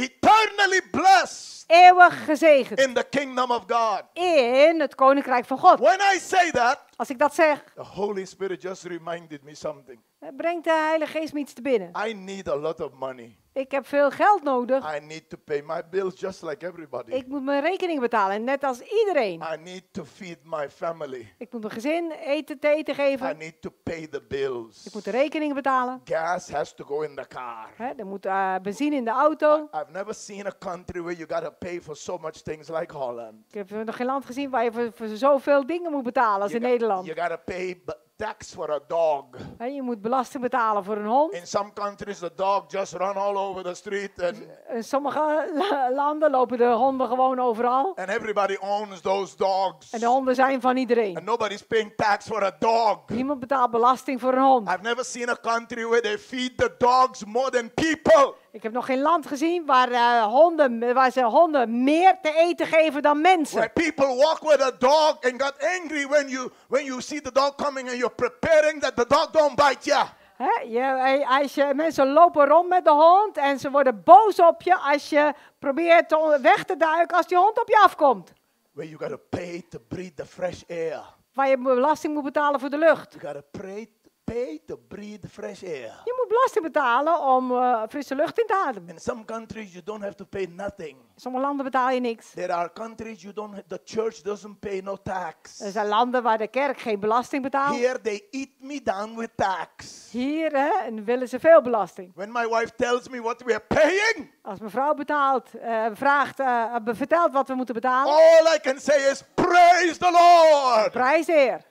Eternally blessed. Eeuwig gezegend. In the kingdom of God. In het koninkrijk van God. When I say that, als ik dat zeg, the Holy Spirit just reminded me something. Brengt de Heilige Geest me iets te binnen. I need a lot of money. Ik heb veel geld nodig. I need to pay my bills just like everybody. Ik moet mijn rekening betalen, net als iedereen. I need to feed my family. Ik moet mijn gezin eten te eten geven. I need to pay the bills. Ik moet de rekening betalen. Gas has to go in the car. He, er moet uh, benzine in de auto. I, I've never seen a country where you got to pay for so much things like Holland. Ik heb nog geen land gezien waar je voor, voor zoveel dingen moet betalen als you in got, Nederland. You got to pay tax for a dog. He, je moet belasting betalen voor een hond. In some countries the dog just run all over the street and in sommige landen lopen de honden gewoon overal. And everybody owns those dogs. En de honden zijn van iedereen. And nobody's paying tax for a dog. Niemand betaalt belasting voor een hond. I've never seen a country where they feed the dogs more than people. Ik heb nog geen land gezien waar, uh, honden, waar ze honden meer te eten geven dan mensen. Where people walk with a dog and got angry when you when you see the dog coming and you're preparing that the dog don't bite you. He, je, als je, mensen lopen rond met de hond en ze worden boos op je als je probeert te, weg te duiken als die hond op je afkomt. Where you gotta pay to breathe the fresh air. Waar je belasting moet betalen voor de lucht. You gotta pay, pay to breathe fresh air. Je moet belasting betalen om uh, frisse lucht in te ademen. In some countries you don't have to pay nothing. In sommige landen betaal je niks. There are countries you don't the church doesn't pay no tax. Er zijn landen waar de kerk geen belasting betaalt. Here they eat me down with tax. Hier hè, willen ze veel belasting. When my wife tells me what we are paying. Als mevrouw betaalt, uh, vraagt, uh, vertelt wat we moeten betalen. All I can say is praise the Lord. Prijs de Heer.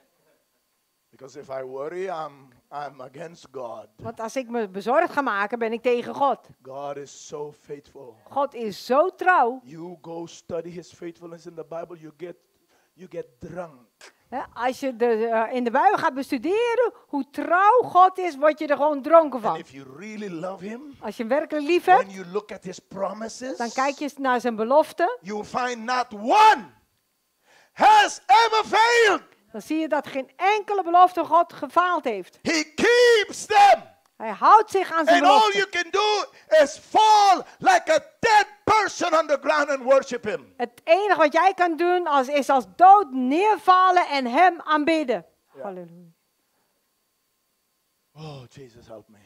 Because if I worry, I'm I'm against God. Want als ik me bezorgd ga maken, ben ik tegen God. God is so faithful. God is zo trouw. You go study His faithfulness in the Bible, you get you get drunk. He, als je de, uh, in de Bijbel gaat bestuderen hoe trouw God is, word je er gewoon dronken van. And if you really love Him, als je hem werkelijk lief hebt, when you look at His promises, dan kijk je naar zijn beloften. You find not one has ever failed. Dan zie je dat geen enkele belofte God gefaald heeft. He keeps them. Hij houdt zich aan zijn and beloften. all you can do is fall like a dead person on the ground and worship Him. Het enige wat jij kan doen als, is als dood neervallen en hem aanbidden. Yeah. Halleluja. Oh, Jesus, help me.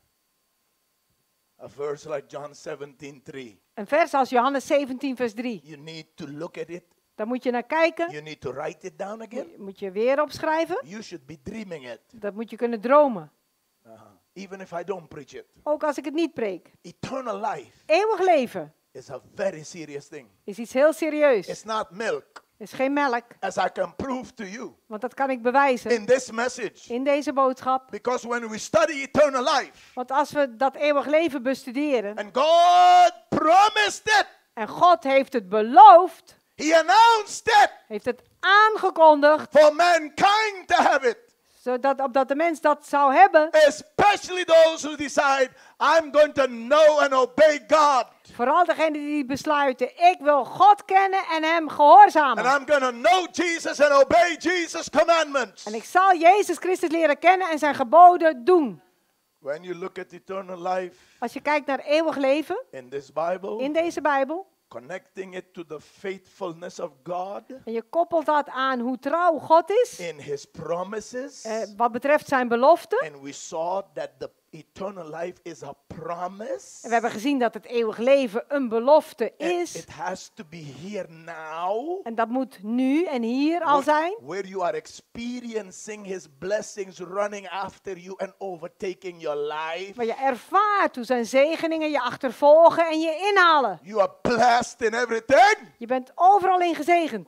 A verse like John seventeen three. Een vers als Johannes zeventien vers drie. You need to look at it. Daar moet je naar kijken. You need to write it down again. Moet, moet je weer opschrijven. You should be dreaming it. Dat moet je kunnen dromen. Uh-huh. Even if I don't preach it. Ook als ik het niet preek. Eternal life. Eeuwig leven. Is a very serious thing. Is iets heel serieus. It's not milk. Is geen melk. As I can prove to you. Want dat kan ik bewijzen. In this message. In deze boodschap. Because when we study eternal life. Want als we dat eeuwig leven bestuderen. And God promised it. En God heeft het beloofd. He announced it. Heeft het aangekondigd. For mankind to have it. Zodat opdat de mens dat zou hebben. Especially those who decide, I'm going to know and obey God. Vooral degenen die besluiten, ik wil God kennen en hem gehoorzamen. And I'm going to know Jesus and obey Jesus' commandments. En ik zal Jezus Christus leren kennen en zijn geboden doen. When you look at eternal life. Als je kijkt naar eeuwig leven. In this Bible. In deze Bijbel. Connecting it to the faithfulness of God. En je koppelt dat aan hoe trouw God is. In His promises. Uh, wat betreft zijn beloften. And we saw that the eternal life is a promise. En we hebben gezien dat het eeuwig leven een belofte is. It has to be here now. En dat moet nu en hier al zijn. Where you are experiencing His blessings running after you and overtaking your life. Waar je ervaart hoe zijn zegeningen je achtervolgen en je inhalen. You are blessed in everything. Je bent overal in gezegend.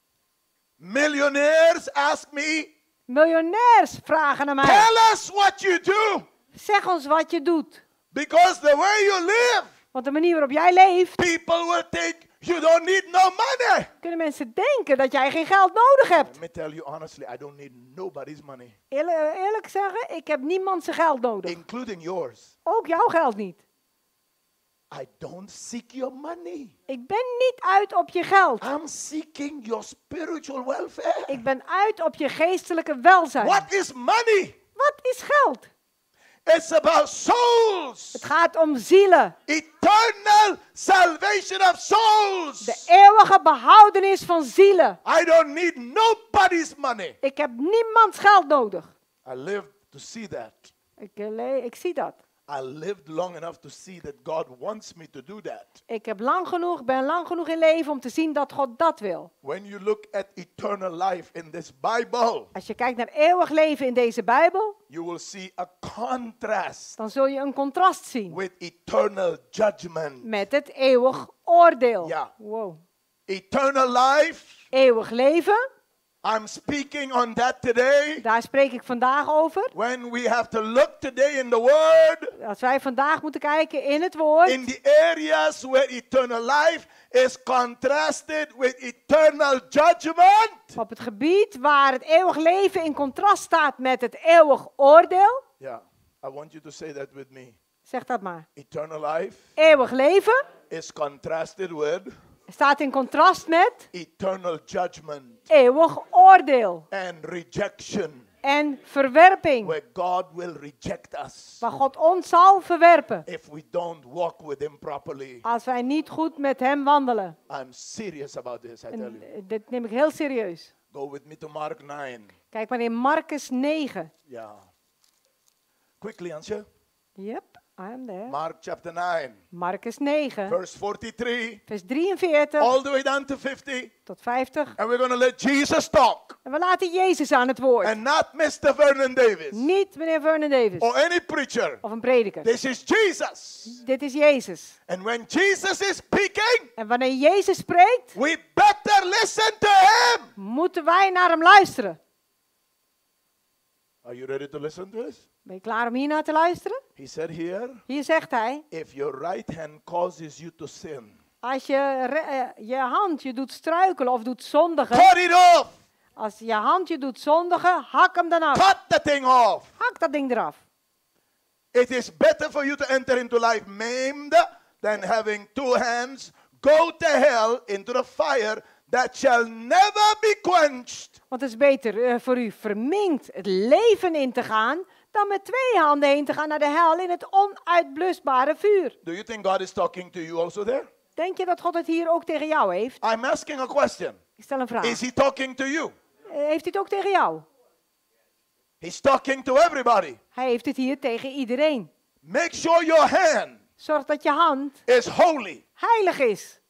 Millionaires ask me. Miljonairs vragen naar mij. Tell us what you do. Zeg ons wat je doet. Because the way you live. Want de manier waarop jij leeft. People will think you don't need no money. Kunnen mensen denken dat jij geen geld nodig hebt. Let me tell you honestly, I don't need nobody's money. Eerlijk, eerlijk zeggen, ik heb niemand zijn geld nodig. Including yours. Ook jouw geld niet. I don't seek your money. Ik ben niet uit op je geld. I'm seeking your spiritual welfare. Ik ben uit op je geestelijke welzijn. What is money? Wat is geld? It's about souls. Het gaat om zielen. Eternal salvation of souls. De eeuwige behoudenis van zielen. I don't need nobody's money. Ik heb niemands geld nodig. I live to see that. Ik, uh, ik zie dat. I lived long enough to see that God wants me to do that. Ik heb lang genoeg, ben lang genoeg in leven om te zien dat God dat wil. When you look at eternal life in this Bible, als je kijkt naar eeuwig leven in deze Bijbel, you will see a contrast. Dan zul je een contrast zien. With eternal judgment. Met het eeuwig oordeel. Ja. Wow. Eternal life. Eeuwig leven. I'm speaking on that today. Daar spreek ik vandaag over. When we have to look today in the word. Als wij vandaag moeten kijken in het woord. In the areas where eternal life is contrasted with eternal judgment. Op het gebied waar het eeuwig leven in contrast staat met het eeuwig oordeel. Yeah, I want you to say that with me. Zeg dat maar. Eternal life. Eeuwig leven. Is contrasted with. Staat in contrast met eternal judgment. Eeuwig oordeel. And rejection. En verwerping. Where God will reject us. Waar God ons zal verwerpen. If we don't walk with him properly. Als wij niet goed met hem wandelen. I'm serious about this, I tell you. Dit neem ik heel serieus. Go with me to Mark nine. Kijk maar in Marcus negen. Yeah. Quickly, Ansje. Yep. I am there. Mark chapter nine. Marcus negen. Verse forty-three. Vers drieënveertig. All the way down to fifty. Tot vijftig. And we're going to let Jesus talk. En we laten Jezus aan het woord. And not mister Vernon Davis. Niet meneer Vernon Davis. Or any preacher. Of een prediker. This is Jesus. Dit is Jezus. And when Jesus is speaking. En wanneer Jezus spreekt. We better listen to him. Moeten wij naar hem luisteren. Are you ready to listen to this? Ben je klaar om hier naar te luisteren? He said here. Hier zegt hij. If your right hand causes you to sin. Als je uh, je hand je doet struikelen of doet zondigen. Cut it off. Als je hand je doet zondigen, hak hem dan af. Cut the thing off. Hak dat ding eraf. It is better for you to enter into life maimed than having two hands go to hell into the fire that shall never be quenched. Want het is beter uh, voor u verminkt het leven in te gaan dan met twee handen heen te gaan naar de hel in het onuitblusbare vuur. Do you think God is talking to you also there? Denk je dat God het hier ook tegen jou heeft? I'm asking a question. Ik stel een vraag. Is he talking to you? Uh, heeft hij het ook tegen jou? He's talking to everybody. Hij heeft het hier tegen iedereen. Make sure your hand Zorg dat je hand is holy. heilig is.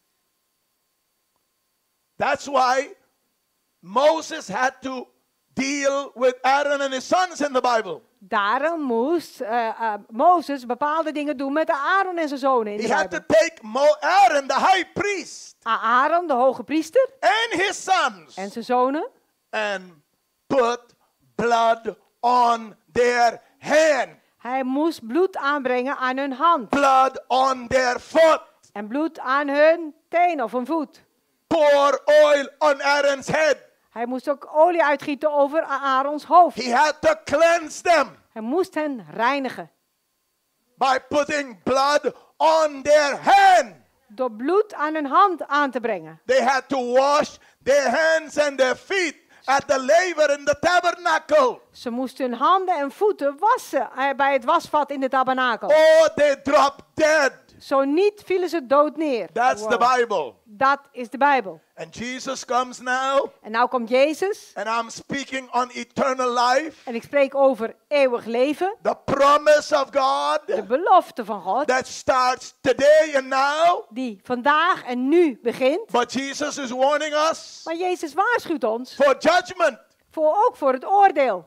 That's why Moses had to deal with Aaron and his sons in the Bible. Daarom moest uh, uh, Mozes bepaalde dingen doen met Aaron en zijn zonen in de He had Bijbel. to take Mo Aaron, the high priest, Aaron, de hoge priester, and his sons, en zijn zonen, and put blood on their hand. Hij moest bloed aanbrengen aan hun hand. Blood on their foot. En bloed aan hun teen of hun voet. Pour oil on Aaron's head. Hij moest ook olie uitgieten over Aarons hoofd. He had to cleanse them. Hij moest hen reinigen. By putting blood on their hand. Door bloed aan hun hand aan te brengen. They had to wash their hands and their feet at the laver in the tabernacle. Ze moesten hun handen en voeten wassen bij het wasvat in de tabernakel. Or they dropped dead. Zo niet vielen ze dood neer. That's wow. the Bible. Dat is de Bijbel. And Jesus comes now. En nou komt Jezus. And I'm speaking on eternal life. En ik spreek over eeuwig leven. The promise of God. De belofte van God. That starts today and now. Die vandaag en nu begint. But Jesus is warning us. Maar Jezus waarschuwt ons. For judgment. Voor ook voor het oordeel.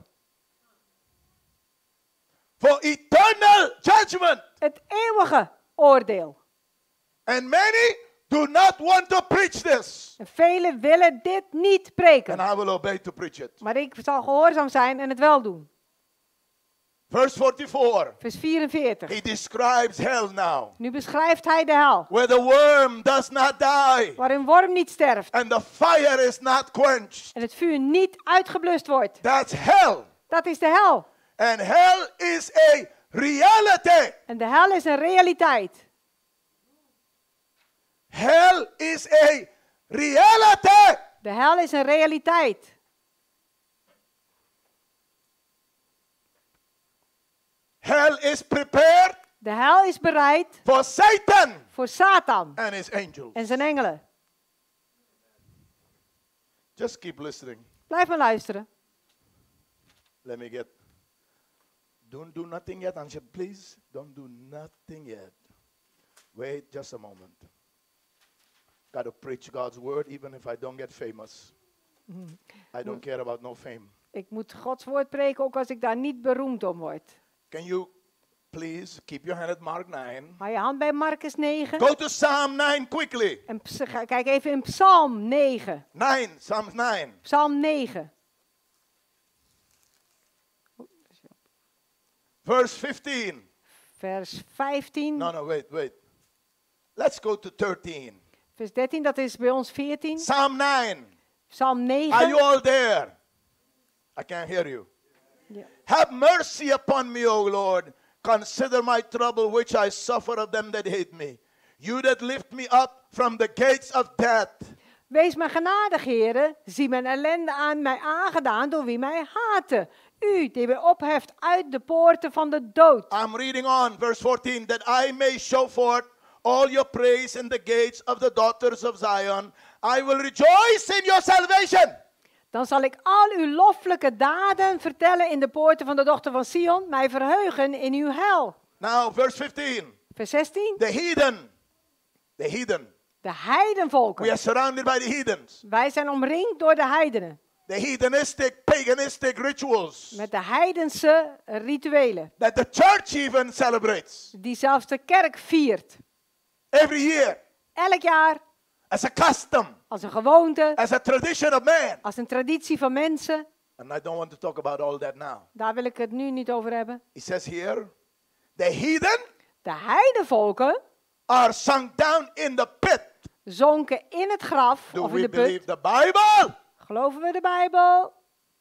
For eternal judgment. Het eeuwige oordeel. And many do not want to preach this. En velen willen dit niet preken. And I will obey to preach it. Maar ik zal gehoorzaam zijn en het wel doen. Verse forty-four. Vers vierenveertig. He describes hell now. Nu beschrijft hij de hel. Where the worm does not die. Waar een worm niet sterft. And the fire is not quenched. En het vuur niet uitgeblust wordt. That's hell. Dat is de hel. And hell is a reality. En de hel is een realiteit. Hell is a reality. De hel is een realiteit. Hell is prepared. De hel is bereid. For Satan. Voor Satan. And his angels. En zijn engelen. Just keep listening. Blijf maar luisteren. Let me get. Don't do nothing yet, Ansha, please. Don't do nothing yet. Wait just a moment. Got to preach God's word even if I don't get famous. Mm. I don't care about no fame. Ik moet Gods woord preken ook als ik daar niet beroemd om word. Can you please keep your hand at Mark nine? Hou je hand bij Marcus negen. Go to Psalm nine quickly. En kijk even in Psalm negen. nine, Psalm nine. Psalm negen. Verse fifteen. Vers vijftien. No, no, wait, wait. Let's go to thirteen. Vers dertien, dat is bij ons veertien. Psalm nine. Psalm negen. Are you all there? I can't hear you. Yeah. Have mercy upon me, O Lord. Consider my trouble which I suffer of them that hate me. You that lift me up from the gates of death. Wees mij genadig, Heere. Zie mijn ellende aan mij aangedaan door wie mij haten. U die mij opheft uit de poorten van de dood. I'm reading on, verse fourteen. That I may show forth all your praise in the gates of the daughters of Zion. I will rejoice in your salvation. Dan zal ik al uw loffelijke daden vertellen in de poorten van de dochter van Sion. Mij verheugen in uw heil. Now, verse fifteen. Vers zestien. The heathen. The heathen. De heidenvolken. We are surrounded by the heathens. Wij zijn omringd door de heidenen. The heathenistic, paganistic rituals. Met de heidense rituelen. That the church even celebrates. Die zelfs de kerk viert. Every year. Elk jaar. As a custom. Als een gewoonte. As a tradition of man. Als een traditie van mensen. And I don't want to talk about all that now. Daar wil ik het nu niet over hebben. He says here, the heathen. De heidenvolken. Are sunk down in the pit. Zonken in het graf. Do of we in de believe put. the Bible? Geloven we de Bijbel?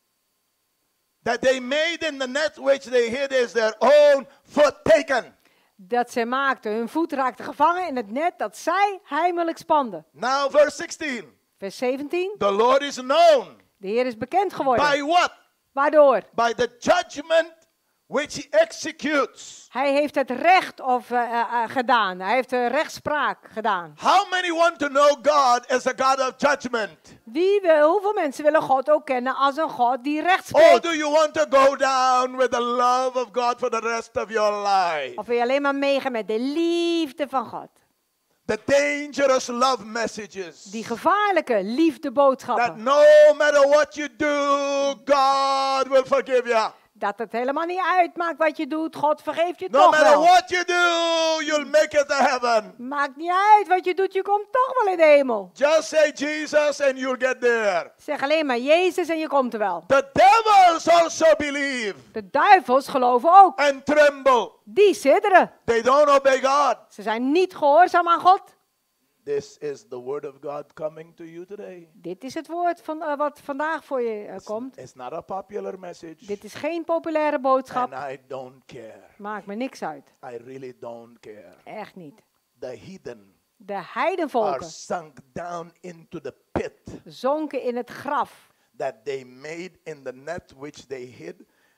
That they made in the net which they hid is their own foot taken. Dat zij maakten, hun voet raakte gevangen in het net dat zij heimelijk spanden. Now verse sixteen. Vers zeventien. The Lord is known. De Heer is bekend geworden. By what? Waardoor? By the judgment which he executes. Hij heeft het recht of, uh, uh, gedaan. Hij heeft de rechtspraak gedaan. How many want to know God as a God of judgment? Wie wil, hoeveel mensen willen God ook kennen als een God die recht Or spreekt? do you want to go down with the love of God for the rest of your life? Of wil je alleen maar meegaan met de liefde van God? The dangerous love messages. Die gevaarlijke liefdeboodschappen. That no matter what you do, God will forgive you. Dat het helemaal niet uitmaakt wat je doet. God vergeeft je No toch matter wel. what you do, you'll make it to heaven. Maakt niet uit wat je doet. Je komt toch wel in de hemel. Just say Jesus and you'll get there. Zeg alleen maar Jezus en je komt er wel. The devils also believe. De duivels geloven ook. And tremble. Die sidderen. They don't obey God. Ze zijn niet gehoorzaam aan God. This is the word of God coming to you today. Dit is het woord van, uh, wat vandaag voor je uh, It's, komt. it's not a popular message. Dit is geen populaire boodschap. And I don't care. Maakt me niks uit. I really don't care. Echt niet. The heathen De are heidenvolken sunk down into the pit zonken in het graf. that they made in the net which they hid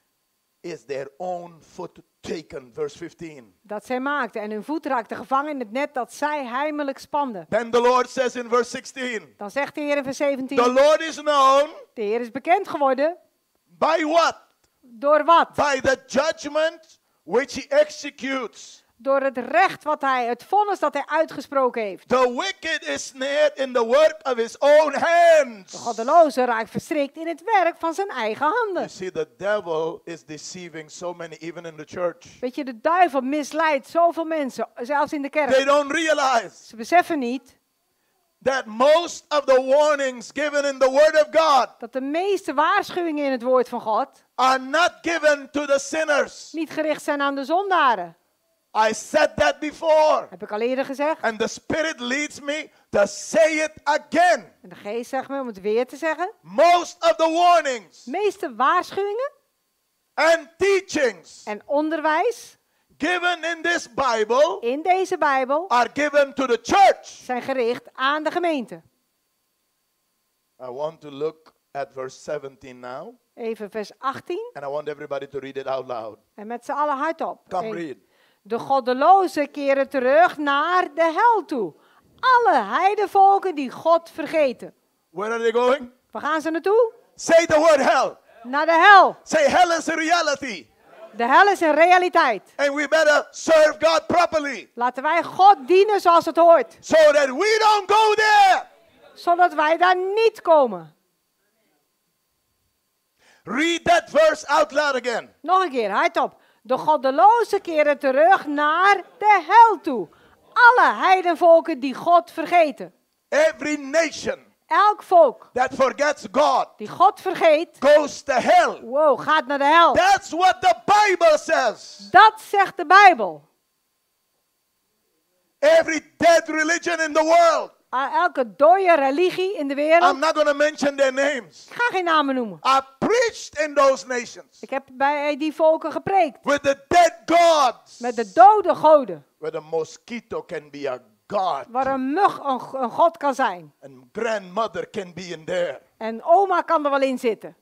is their own foot taken. Verse fifteen. Dat zij maakten en hun voet raakte gevangen in het net dat zij heimelijk spanden. Then the Lord says in verse sixteen. Dan zegt de Heer in vers zeventien. The Lord is known. De Heer is bekend geworden. By what? Door wat? By the judgment which he executes. Door het recht wat hij, het vonnis dat hij uitgesproken heeft. The wicked is snared in the work of his own hands. De goddeloze raakt verstrikt in het werk van zijn eigen handen. You see, the devil is deceiving so many, even in the church. Weet je, de duivel misleidt zoveel mensen, zelfs in de kerk. They don't realize Ze beseffen niet that most of the warnings given in the Word of God dat de meeste waarschuwingen in het woord van God are not given to the sinners. niet gericht zijn aan de zondaren. I said that before. Heb ik al eerder gezegd. And the Spirit leads me to say it again. En de geest zegt me om het weer te zeggen. Most of the warnings De meeste waarschuwingen and teachings en onderwijs given in this Bible in deze Bijbel are given to the church. zijn gericht aan de gemeente. I want to look at verse seventeen now. Even vers achttien. And I want everybody to read it out loud. En met z'n allen hardop. Come Eén. read. De goddelozen keren terug naar de hel toe. Alle heidenvolken die God vergeten. Where are they going? Waar gaan ze naartoe? Say the word hell. Naar de hel. Say hell is a reality. De hel is een realiteit. And we better serve God properly. Laten wij God dienen zoals het hoort. So that we don't go there. Zodat wij daar niet komen. Read that verse out loud again. Nog een keer, hardop. De goddelozen keren terug naar de hel toe. Alle heidenvolken die God vergeten. Every nation Elk volk that forgets God die God vergeet, goes to hell. wow, gaat naar de hel. That's what the Bible says. Dat zegt de Bijbel. Every dead religion in the world. Elke dode religie in de wereld. I'm not going to mention their names. Ik ga geen namen noemen. I preached in those nations. Ik heb bij die volken gepreekt. With the dead gods. Met de dode goden. Where the mosquito can be a god. Waar een mug een, een god kan zijn. And grandmother can be in there. En oma kan er wel in zitten.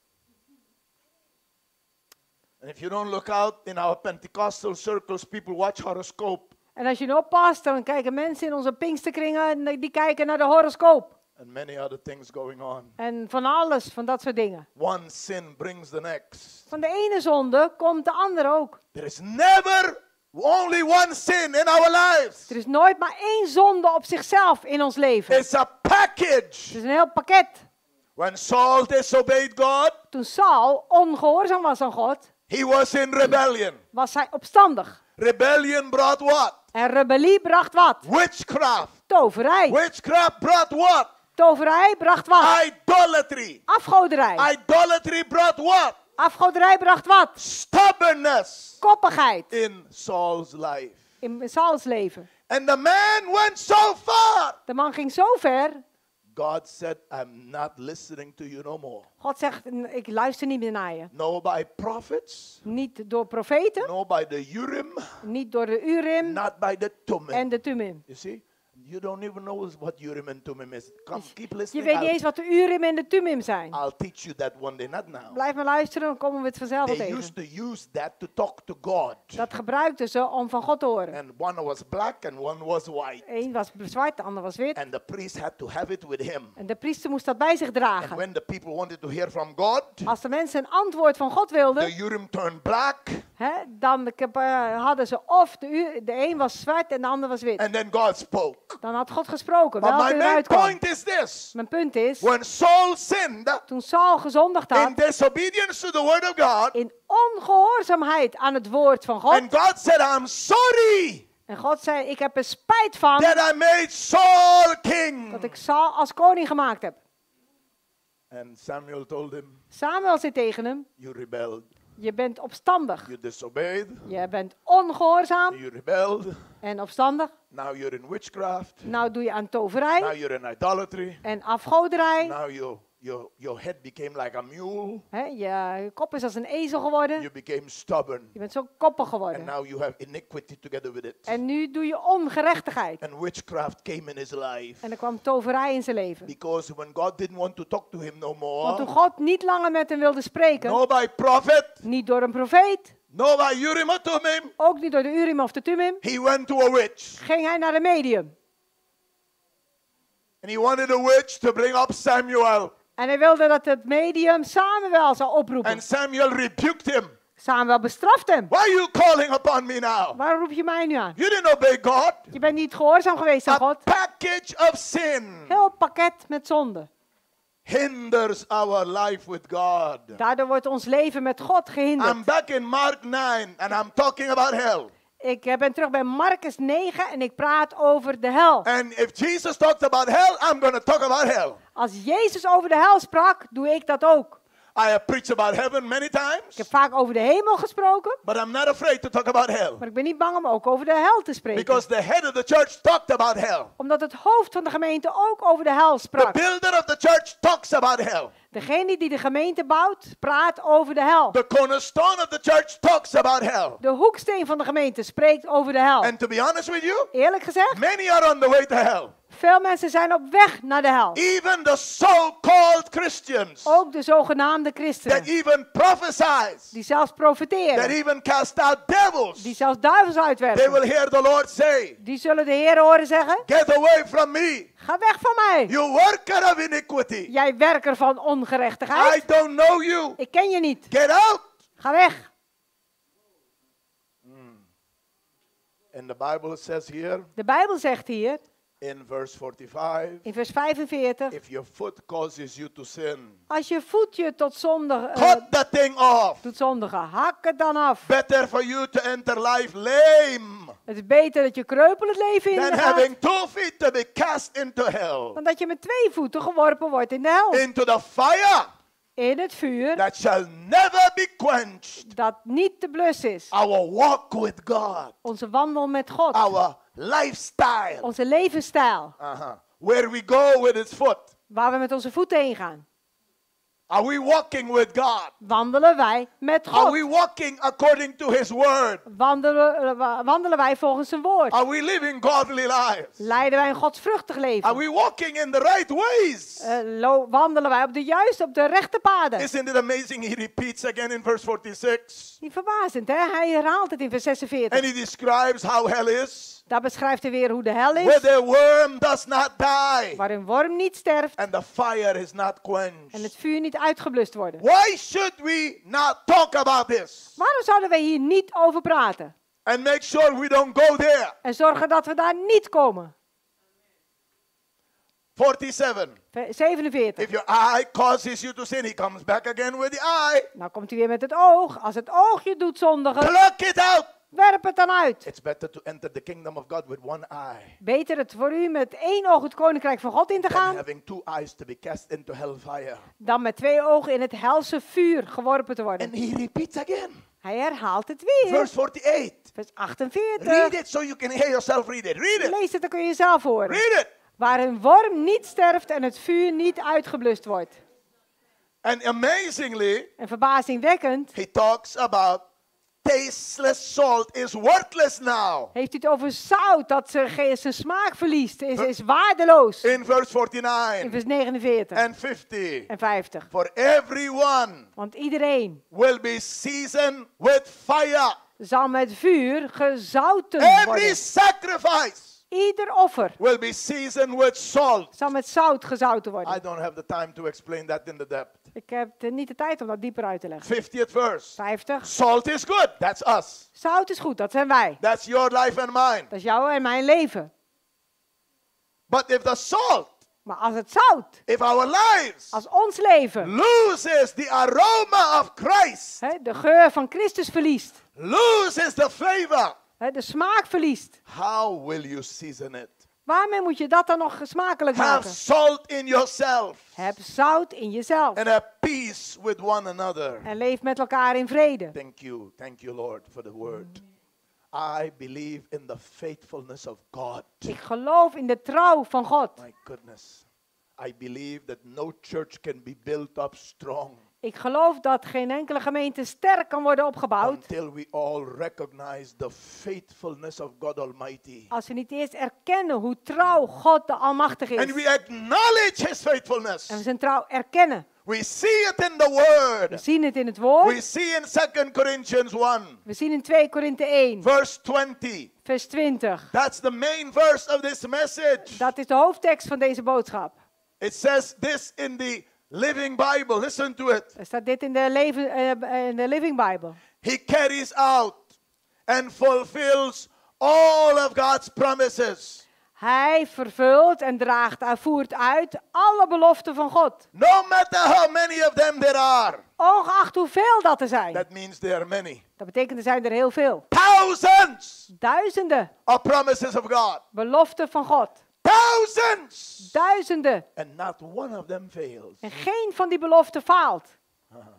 And if you don't look out in our Pentecostal circles, people watch horoscope. En als je nou oppast, dan kijken mensen in onze Pinksterkringen, die kijken naar de horoscoop. And many other things going on. En van alles, van dat soort dingen. One sin brings the next. Van de ene zonde komt de andere ook. There is never only one sin in our lives. Er is nooit maar één zonde op zichzelf in ons leven. It's a package. Het is een heel pakket. When Saul disobeyed God, toen Saul ongehoorzaam was aan God, he was in rebellion. Was hij opstandig. Rebellion brought what? En rebellie bracht wat? Witchcraft. Toverij. Witchcraft brought what? Toverij bracht wat? Idolatry. Afgoderij. Idolatry brought what? Afgoderij bracht wat? Stubbornness. Koppigheid. In Saul's life. In Sauls leven. And the man went so far. De man ging zo ver. God said, I'm not listening to you no more. God zegt, ik luister niet meer naar je. No by prophets. Niet door profeten. No by the Urim. Niet door de Urim. Not by the Thummim. En de Thummim. You see? You don't even know what Urim and Thummim is. Come, keep Je listening. weet niet eens wat de Urim en de Thummim zijn. I'll teach you that one day, not now. Blijf maar luisteren, dan komen we het vanzelf They tegen. used to use that to talk to God. Dat gebruikten ze om van God te horen. And one was black and one was white. Eén was zwart, de ander was wit. And the priest had to have it with him. En de priester moest dat bij zich dragen. And when the people wanted to hear from God, als de mensen een antwoord van God wilden, the Urim turned black. Hè, dan uh, hadden ze of de, de een was zwart en de ander was wit. And then God spoke. Dan had God gesproken. But my main point is this. Mijn punt is, when Saul sinned, toen Saul gezondigd had, in disobedience to the word of God, in ongehoorzaamheid aan het woord van God, and God said, I'm sorry. En God zei, ik heb er spijt van that I made Saul king. dat ik Saul als koning gemaakt heb. And Samuel told him, Samuel zei tegen hem, you rebelled. Je bent opstandig. You disobeyed. Je bent ongehoorzaam. You rebelled. En opstandig. Now you're in witchcraft. Nou doe je aan toverij. Now you're in idolatry. En afgoderij. Now you, your, your head became like a mule. He, je, je kop is als een ezel geworden. You became stubborn. Je bent zo koppig geworden. And now you have iniquity together with it. En nu doe je ongerechtigheid. And witchcraft came in his life. En er kwam toverij in zijn leven. Because when God didn't want to talk to him no more. Want toen God niet langer met hem wilde spreken. No by prophet. Niet door een profeet. No by Urim or Thummim. Ook niet door de Urim of de Thummim. He went to a witch. Ging hij naar een medium. And he wanted a witch to bring up Samuel. En hij wilde dat het medium Samuel zou oproepen. And Samuel rebuked him. Samuel bestraft hem. Why are you calling upon me now? Waarom roep je mij nu aan? You didn't obey God. Je bent niet gehoorzaam geweest aan A God. package of sin. Heel pakket met zonde. Hinders our life with God. Daardoor wordt ons leven met God gehinderd. I'm back in Mark nine and I'm talking about hell. Ik ben terug bij Marcus negen en ik praat over de hel. And if Jesus talked about hell, I'm going to talk about hell. Als Jezus over de hel sprak, doe ik dat ook. I have preached about heaven many times. Ik heb vaak over de hemel gesproken. But I'm not afraid to talk about hell. Maar ik ben niet bang om ook over de hel te spreken. Because the head of the church talked about hell. Omdat het hoofd van de gemeente ook over de hel sprak. The builder of the church talks about hell. Degene die de gemeente bouwt, praat over de hel. The cornerstone of the church talks about hell. De hoeksteen van de gemeente spreekt over de hel. And to be honest with you, eerlijk gezegd, many are on the way to hell. Veel mensen zijn op weg naar de hel. Even the so-called Christians. Ook de zogenaamde christenen. That even prophesies. Die zelfs profeteren. That even cast out devils. Die zelfs duivels uitwerpen. They will hear the Lord say. Die zullen de Heer horen zeggen. Get away from me. Ga weg van mij. You worker of iniquity. Jij werker van ongerechtigheid. I don't know you. Ik ken je niet. Get out. Ga weg. Mm. And the Bible says here. De Bijbel zegt hier. In verse forty-five. In vers vijfenveertig. If your foot causes you to sin. Als je voet je tot zonde uh, cut that thing off. doet zondigen, hak het dan af. Better for you to enter life lame. Het is beter dat je kreupel het leven in than gaat. having two feet to be cast into hell. Dan dat je met twee voeten geworpen wordt in de hel. Into the fire. In het vuur. That shall never be quenched. Dat niet te blussen is. Our walk with God. Onze wandel met God. Our lifestyle. Onze levensstijl. Uh-huh. Where we go with His foot. Waar we met onze voeten heen gaan. Are we walking with God? Wandelen wij met God? Are we walking according to His word? Wandelen, wandelen wij volgens zijn woord? Are we living godly lives? Leiden wij een godsvruchtig leven? Are we walking in the right ways? Uh, wandelen wij op de juiste, op de rechte paden? Isn't it amazing? He repeats again in verse forty-six. Niet verbazend, hè? Hij herhaalt het in vers zesenveertig. And he describes how hell is. Daar beschrijft hij weer hoe de hel is. Where the worm does not die. Waar een worm niet sterft. And the fire is not quenched. En het vuur niet uitgeblust wordt. Why should we not talk about this? Waarom zouden wij hier niet over praten? And make sure we don't go there. En zorgen dat we daar niet komen. forty-seven. zevenenveertig. If your eye causes you to sin, he comes back again with the eye. Nou komt hij weer met het oog. Als het oog je doet zondigen. Pluck it out. Werp het dan uit. It's better to enter the kingdom of God with one eye. Beter het voor u met één oog het koninkrijk van God in te gaan. Than having two eyes to be cast into hellfire. Dan met twee ogen in het helse vuur geworpen te worden. And he repeats again. Hij herhaalt het weer. Verse forty-eight. Vers achtenveertig. Read it so you can hear yourself read it. Read it. Lees het, dan kun je zelf horen. Read it. Waar een worm niet sterft en het vuur niet uitgeblust wordt. And amazingly, en verbazingwekkend, he talks about tasteless salt is worthless now. Heeft hij het over zout dat zijn smaak verliest, is, is waardeloos. In verse forty-nine. In vers negenenveertig. And fifty. En vijftig. For everyone. Want iedereen. Will be seasoned with fire. Zal met vuur gezouten Every worden. Every sacrifice. Ieder offer will be seasoned with salt. Zal met zout gezouten worden. I don't have the time to explain that in the depth. Ik heb niet de tijd om dat dieper uit te leggen. fiftieth verse. vijftig. Salt is good. That's us. Zout is goed, dat zijn wij. That's your life and mine. Dat is jouw en mijn leven. But if the salt, maar als het zout, if our lives, als ons leven, loses the aroma of Christ, he, de geur van Christus verliest, loses the flavor, he, de smaak verliest, how will you season it? Waarmee moet je dat dan nog smakelijk Have maken? salt in yourself. Heb zout in jezelf. And have peace with one another. En leef met elkaar in vrede. Thank you, thank you, Lord, for the word. I believe in the faithfulness of God. Ik geloof in de trouw van God. My goodness. I believe that no church can be built up strong. Ik geloof dat geen enkele gemeente sterk kan worden opgebouwd. Until we all recognize the faithfulness of God Almighty. Als we niet eerst erkennen hoe trouw God de Almachtige is. And we acknowledge His faithfulness. En we zijn trouw erkennen. We see it in the Word. We zien het in het woord. We see in Second Corinthians one. We zien in twee Korinthe één. Verse twenty. Vers twintig. That's the main verse of this message. Dat is de hoofdtekst van deze boodschap. It says this in the Living Bible. Listen to it. Er staat dit in de, leven, uh, in de Living Bible. He carries out and fulfills all of God's promises. Hij vervult en draagt en voert uit alle beloften van God. No matter how many of them there are. Ongeacht hoeveel dat er zijn. That means there are many. Dat betekent er zijn er heel veel. Thousands. Duizenden. Of promises of God. Beloften van God. Thousands. Duizenden. And not one of them fails. En geen van die beloften faalt. Uh-huh.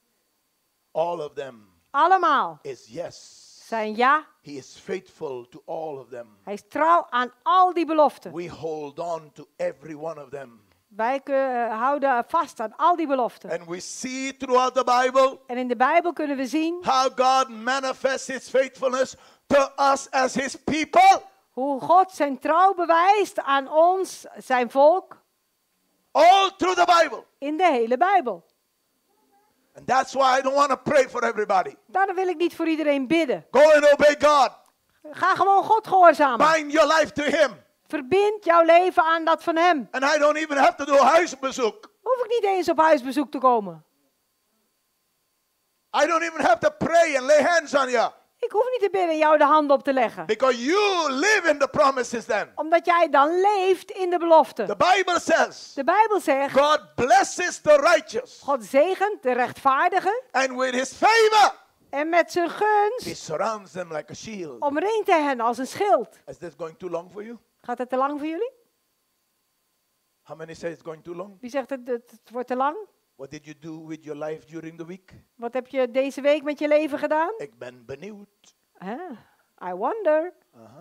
All of them. Allemaal. Is yes. Zijn ja. He is faithful to all of them. Hij is trouw aan al die beloften. We hold on to every one of them. Wij uh, houden vast aan al die beloften. And we see throughout the Bible. En in de Bijbel kunnen we zien. How God manifests His faithfulness to us as His people. Hoe God zijn trouw bewijst aan ons, zijn volk. All through the Bible. In de hele Bijbel. And that's why I don't want to pray for everybody. Daarom wil ik niet voor iedereen bidden. Go and obey God. Ga gewoon God gehoorzamen. Bind your life to Him. Verbind jouw leven aan dat van Hem. And I don't even have to do huisbezoek. Hoef ik niet eens op huisbezoek te komen. I don't even have to pray and lay hands on you. Ik hoef niet te bidden en jou de hand op te leggen. Because you live in the promises then. Omdat jij dan leeft in de belofte. The Bible says. De Bijbel zegt. God blesses the righteous. God zegent de rechtvaardigen. And with His favor. En met zijn gunst. He surrounds them like a shield. Omringt hij hen als een schild. Is this going too long for you? Gaat het te lang voor jullie? How many say it's going too long? Wie zegt het, het, het wordt te lang? What did you do with your life during the week? Wat heb je deze week met je leven gedaan? Ik ben benieuwd. Huh? I wonder. Uh-huh.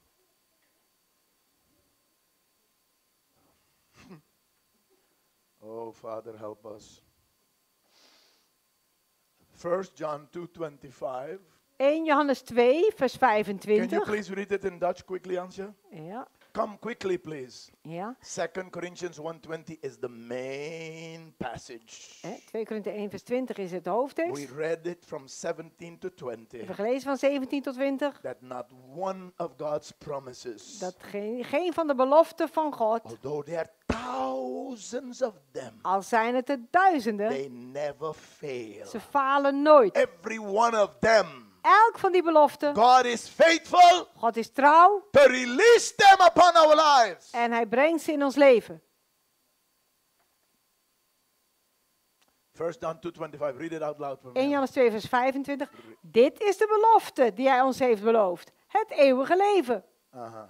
Oh, Father, help us. First John two twenty-five. Eerste Johannes twee, vers vijfentwintig. Can you please read it in Dutch quickly, Ansja? Ja. Come quickly, please. Ja. Second Corinthians one twenty is the main passage. Eh, twee Korinthe één, vers twintig is het hoofdtekst. We read it from seventeen to twenty. We hebben gelezen van zeventien tot twintig. That not one of God's promises. Dat geen, geen van de beloften van God. Although there are thousands of them. Al zijn het er duizenden. They never fail. Ze falen nooit. Every one of them. Elk van die beloften. God is faithful. God is trouw. To release them upon our lives. En hij brengt ze in ons leven. First John two twenty-five. Read it out loud for me. Eerste Johannes twee vers vijfentwintig. Dit is de belofte die hij ons heeft beloofd. Het eeuwige leven. Uh-huh.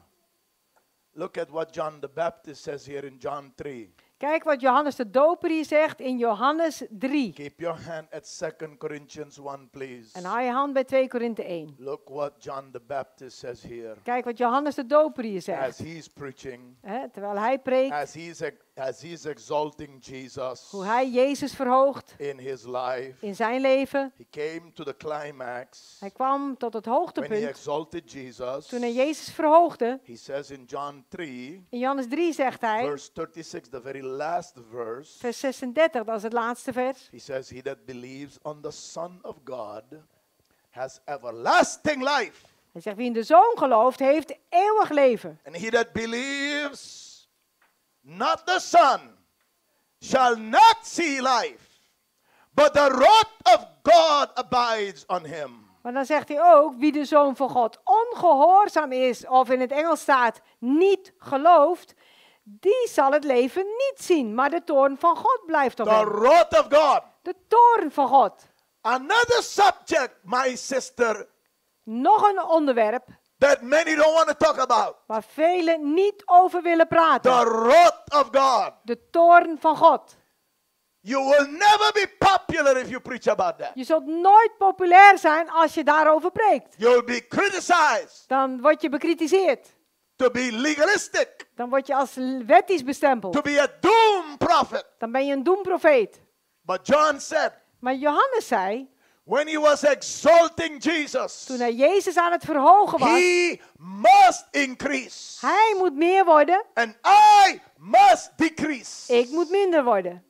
Look at what John the Baptist says here in John three. Kijk wat Johannes de Doper hier zegt in Johannes drie. Keep your hand at Second Corinthians one, please. En hou je hand bij twee Korinthe één. Look what John the Baptist says here. Kijk wat Johannes de Doper hier As zegt. he's preaching. He, terwijl hij preekt. As he's, as he's exalting Jesus. Hoe hij Jezus verhoogt. In his life. In zijn leven. He came to the climax. Hij kwam tot het When he hoogtepunt. exalted Jesus. Toen hij Jezus verhoogde. He says in John three. In Johannes drie zegt hij. Verse thirty-six, the very last verse. Vers zesendertig, dat is het laatste vers. He says, he that believes on the Son of God has everlasting life. Hij zegt, wie in de Zoon gelooft, heeft eeuwig leven. And he that believes not the Son shall not see life, but the wrath of God abides on him. Maar dan zegt hij ook, wie de Zoon van God ongehoorzaam is, of in het Engels staat, niet gelooft, die zal het leven niet zien, maar de toorn van God blijft op The hem. wrath of God. De toorn van God. Another subject, my sister. Nog een onderwerp. That many don't want to talk about. Waar velen niet over willen praten. The wrath of God. De toorn van God. You will never be popular if you preach about that. Je zult nooit populair zijn als je daarover preekt. You'll be criticized. Dan word je bekritiseerd. To be legalistic. Dan word je als wettisch bestempeld. To be a doom prophet. Dan ben je een doemprofeet. But John said. Maar Johannes zei. When he was exalting Jesus. Toen hij Jezus aan het verhogen was. He must increase. Hij moet meer worden. And I must decrease. Ik moet minder worden.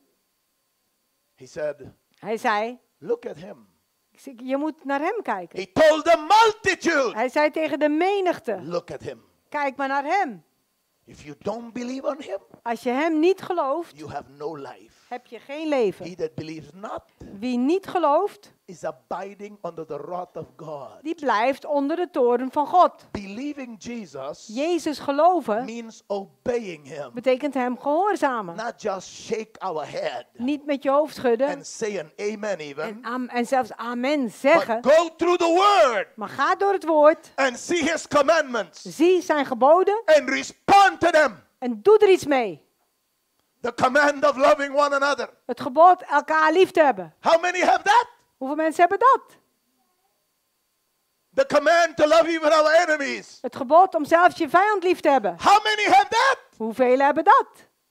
He said. Hij zei. Look at him. Je moet naar hem kijken. He told the multitude. Hij zei tegen de menigte. Look at him. Kijk maar naar hem. If you don't believe on him, als je hem niet gelooft, you have no life. heb je geen leven. He that believes not, wie niet gelooft, is abiding under the wrath of God. Die blijft onder de toorn van God. Believing Jesus, Jezus geloven, means obeying him. Betekent hem gehoorzamen. Not just shake our head. Niet met je hoofd schudden. And say an amen even. En, am, en zelfs amen zeggen. But go through the word. Maar ga door het woord. And see his commandments. Zie zijn geboden. And respond to them. En doe er iets mee. The command of loving one another. Het gebod elkaar lief te hebben. How many have that? Hoeveel mensen hebben dat? The command to love even our enemies. Het gebod om zelfs je vijand lief te hebben. How many have that? Hoeveel hebben dat?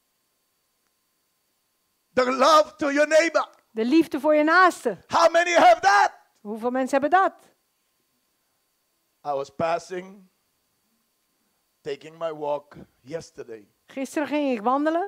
The love to your neighbor. De liefde voor je naaste. How many have that? Hoeveel mensen hebben dat? I was passing Taking my walk yesterday. Gisteren ging ik wandelen.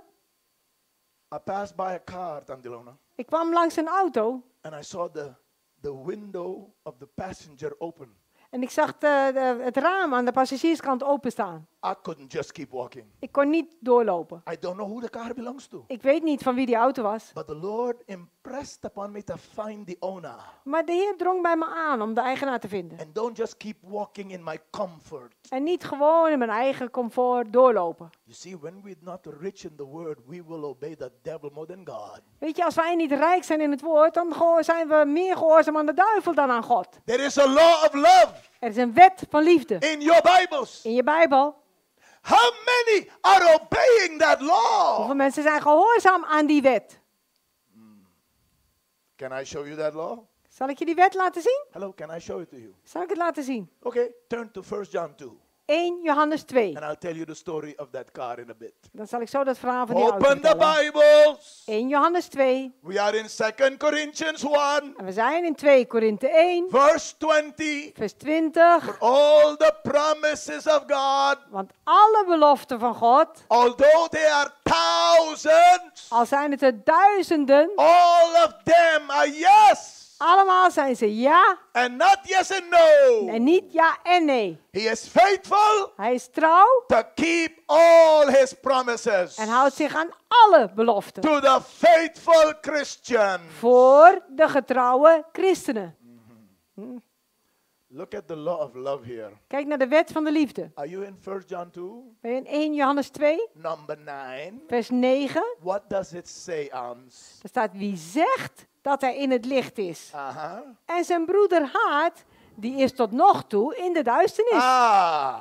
I passed by a car, Tandilona. Ik kwam langs een auto. And I saw the the window of the passenger open. En ik zag de, de, het raam aan de passagierskant openstaan. I couldn't just keep walking. Ik kon niet doorlopen. I don't know who the car belongs to. Ik weet niet van wie die auto was. But the Lord impressed upon me to find the owner. Maar de Heer drong bij me aan om de eigenaar te vinden. And don't just keep walking in my comfort. En niet gewoon in mijn eigen comfort doorlopen. You see, when we're not rich in the word, we will obey the devil more than God. Weet je, als wij niet rijk zijn in het woord, dan zijn we meer gehoorzaam aan de duivel dan aan God. There is a law of love. Er is een wet van liefde. In your Bibles. In je Bijbel. How many are obeying that law? Hoeveel mensen zijn gehoorzaam aan die wet? Hmm. Can I show you that law? Zal ik je die wet laten zien? Hello, can I show it to you? Zal ik het laten zien? Okay, turn to First John two. Eerste Johannes twee. And I'll tell you the story of that car in a bit. Dan zal ik zo dat verhaal van die auto Open the vertellen. Bibles. Eerste Johannes twee. We are in Second Corinthians one. En we zijn in twee Korinthe één. Verse twenty. Vers twintig. For all the promises of God. Want alle beloften van God. Although they are thousands. Al zijn het er duizenden. All of them are yes. Allemaal zijn ze ja. And not yes and no. En niet ja en nee. He is faithful. Hij is trouw. To keep all his promises. En houdt zich aan alle beloften. To the faithful Christian. Voor de getrouwe christenen. Mm-hmm. Hm. Look at the law of love here. Kijk naar de wet van de liefde. Are you in First John two? Ben je in Eerste Johannes twee? Number nine. Vers negen. What does it say, Ans? Er staat wie zegt dat hij in het licht is. Uh-huh. En zijn broeder haat, die is tot nog toe in de duisternis. Ah.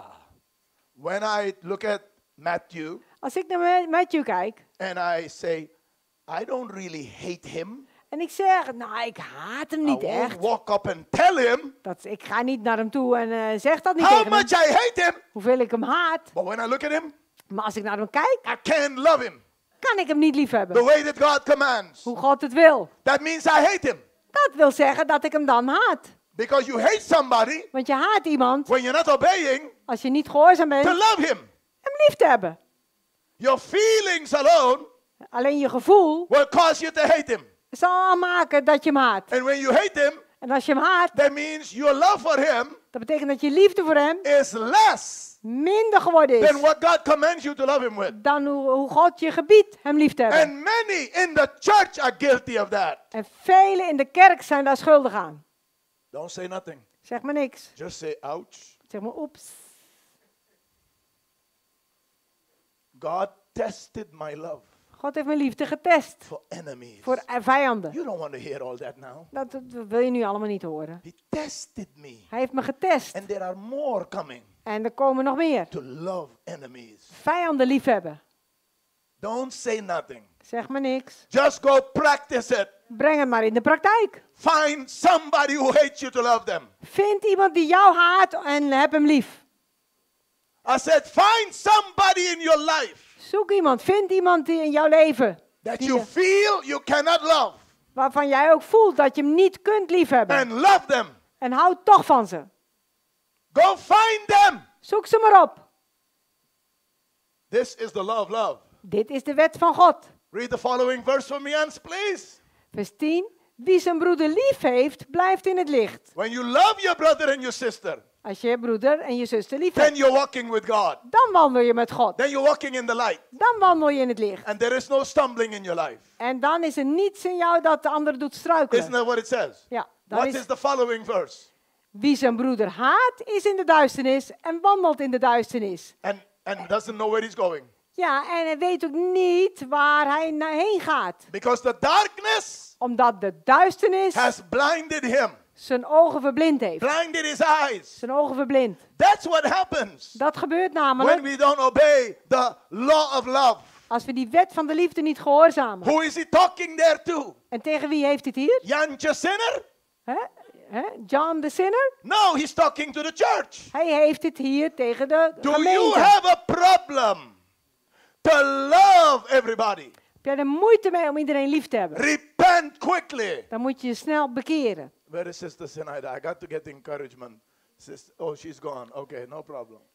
When I look at Matthew. Als ik naar Matthew kijk. And I say, I don't really hate him. En ik zeg, nou, ik haat hem niet I won't echt. Walk up and tell him. Dat, ik ga niet naar hem toe en uh, zeg dat niet How tegen much hem. I hate him. Hoeveel ik hem haat. But when I look at him. Maar als ik naar hem kijk. I can't love him. Kan ik hem niet liefhebben. The way that God commands. Hoe God het wil. That means I hate him. Dat wil zeggen dat ik hem dan haat. Because you hate somebody. Want je haat iemand. When you're not obeying. Als je niet gehoorzaam bent. To love him. Hem lief te hebben. Your feelings alone. Alleen je gevoel. Will cause you to hate him. Zal maken dat je hem haat. And when you hate him. En als je hem haat. That means your love for him. Dat betekent dat je liefde voor hem. Is less. Minder geworden is. Than what God commands you to love him with. Dan hoe, hoe God je gebiedt hem lief te hebben. And many in the church are guilty of that. En velen in de kerk zijn daar schuldig aan. Don't say nothing. Zeg maar niks. Just say ouch. Zeg maar oeps. God tested my love. God heeft mijn liefde getest. For enemies. Voor vijanden. You don't want to hear all that now. Dat, dat wil je nu allemaal niet horen. He tested me. Hij heeft me getest. And there are more coming. En er komen nog meer. To love enemies. Vijanden liefhebben. Don't say nothing. Zeg maar niks. Just go practice it. Breng het maar in de praktijk. Find somebody who hates you to love them. Vind iemand die jou haat en heb hem lief. I said find somebody in your life. Zoek iemand. Vind iemand die in jouw leven. That you feel you cannot love. Waarvan jij ook voelt dat je hem niet kunt liefhebben. And love them. En houd toch van ze. Go find them. Zoek ze maar op. This is the law of love. Dit is de wet van God. Read the following verse for me, Hans, please. Vers tien. Wie zijn broeder lief heeft, blijft in het licht. When you love your brother and your sister. Als je je broeder en je zuster lief Then hebt. you're walking with God. Dan wandel je met God. Then you're walking in the light. Dan wandel je in het licht. And there is no stumbling in your life. En dan is er niets in jou dat de ander doet struikelen. Isn't that what it says? Ja. What Is, is the following verse? wie zijn broeder haat, is in de duisternis en wandelt in de duisternis. And, and doesn't know where he's going. Ja, en hij weet ook niet waar hij naar heen gaat. Because the darkness Omdat de duisternis has blinded him. zijn ogen verblind heeft. Blinded his eyes. Zijn ogen verblind. That's what happens. Dat gebeurt When namelijk we don't obey the law of love. als we die wet van de liefde niet gehoorzamen. Who is he talking there to? En tegen wie heeft het hier? Jantje sinner? Hè? Hè? John the sinner? No, he's talking to the church. Hij heeft het hier tegen de Do gemeente. you have a problem to love everybody? Heb jij er moeite mee om iedereen lief te hebben? Repent quickly. Dan moet je je snel bekeren. Where is Sister Sinaida? I got to get encouragement. Sister, oh, she's gone. Okay, no problem.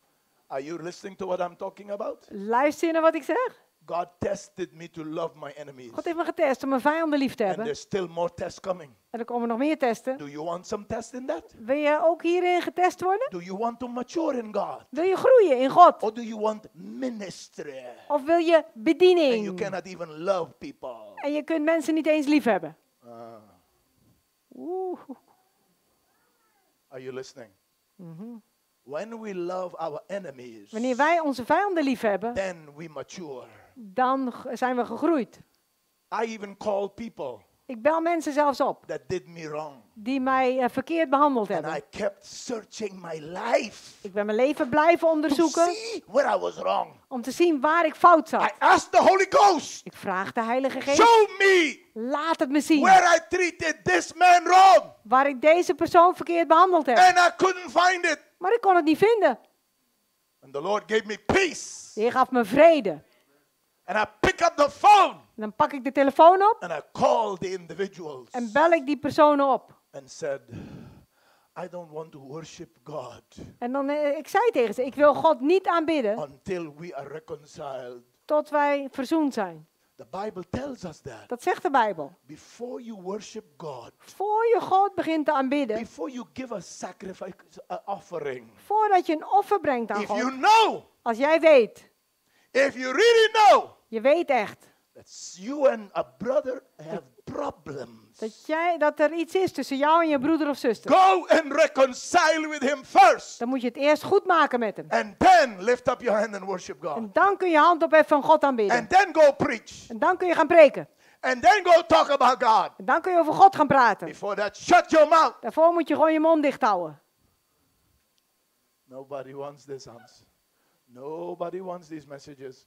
Are you listening to what I'm talking about? Luister je naar wat ik zeg? God tested me to love my enemies. God heeft me getest om mijn vijanden lief te And hebben. there's still more tests coming. En er komen nog meer testen. Do you want some test in that? Wil je ook hierin getest worden? Do you want to mature in God? Wil je groeien in God? Or do you want ministry? Of wil je And you bediening? cannot even love people. En je kunt mensen niet eens lief hebben. Uh, Oeh. are you listening? Mm-hmm. When we love our enemies, Wanneer wij onze vijanden lief hebben, then we mature. dan g- zijn we gegroeid. I even call people Ik bel mensen zelfs op that did me wrong. die mij uh, verkeerd behandeld And hebben. I kept searching my life Ik ben mijn leven blijven to onderzoeken see where I was wrong. om te zien waar ik fout I zat. asked the Holy Ghost, Ik vraag de Heilige Geest, show me laat het me zien where I treated this man wrong. waar ik deze persoon verkeerd behandeld heb. And I couldn't find it. Maar ik kon het niet vinden. And the Lord gave me peace. De Heer gaf me vrede. And I pick up the phone En dan pak ik de telefoon op and I call the individuals en bel ik die personen op. and said, I don't want to worship God En dan, eh, ik zei tegen ze, ik wil God niet aanbidden until we are reconciled. tot wij verzoend zijn. The Bible tells us that. Dat zegt de Bijbel. Before you worship God, Voor je God begint te aanbidden, before you give a sacrifice, an offering, voordat je een offer brengt aan if you God, know, als jij weet, if you really know je weet echt, that you and a brother have problems, dat, jij, dat er iets is tussen jou en je broeder of zuster, go and reconcile with him first. dan moet je het eerst goed maken met hem. And then lift up your hand and worship God. En dan kun je hand opheffen en God aanbidden. And then go preach. En dan kun je gaan preken. And then go talk about God. En dan kun je over God gaan praten. Before that, shut your mouth. Daarvoor moet je gewoon je mond dicht houden. Nobody wants this, Hans. Nobody wants these messages.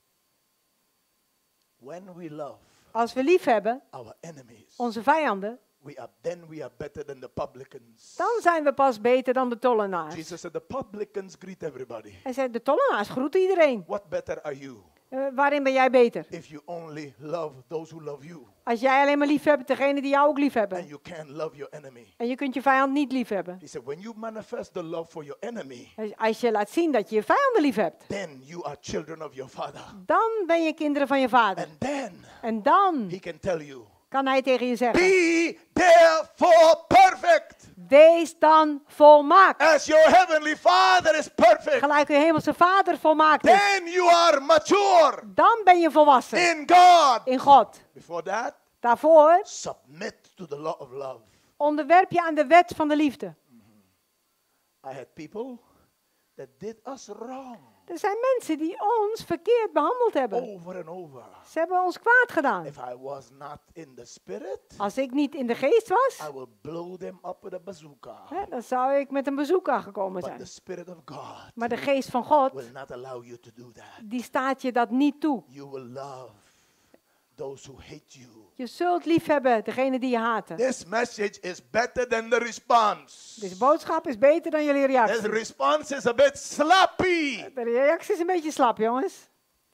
When we love Als we lief hebben, our enemies, onze vijanden, we are, then we are better than the publicans. dan zijn we pas beter dan de tollenaars. Jesus said the publicans greet everybody. Hij zei, de tollenaars groeten iedereen. What better are you Uh, waarin ben jij beter? if you only love those who love you Als jij alleen maar lief hebt, degene die jou ook lief and hebben. you can't love your enemy? En je kunt je vijand niet lief hebben. He said when you manifest the love for your enemy, Als- Als je laat zien dat je je vijanden lief hebt, then you are children of your Father. dan ben je kinderen van je vader. And then En dan he can tell you, kan hij tegen je zeggen, be therefore perfect wees dan volmaakt. as your heavenly Father is perfect. Gelijk uw hemelse vader volmaakt is. Then you are mature Dan ben je volwassen in God. in God. Before that, Daarvoor submit to the law of love. onderwerp je aan de wet van de liefde. I had people that did us wrong Er zijn mensen die ons verkeerd behandeld hebben. over and over. Ze hebben ons kwaad gedaan. If I was not in the spirit, Als ik niet in de geest was, I will blow them up with a bazooka. hè, dan zou ik met een bezoek aangekomen But zijn. the Spirit of God Maar de geest van God, will not allow you to do that. die staat je dat niet toe. You will love those who hate you. Je zult lief hebben degene die je haten. This message is better than the response. Deze boodschap is beter dan jullie This reactie. response is a bit sloppy. De reactie is een beetje slap, jongens.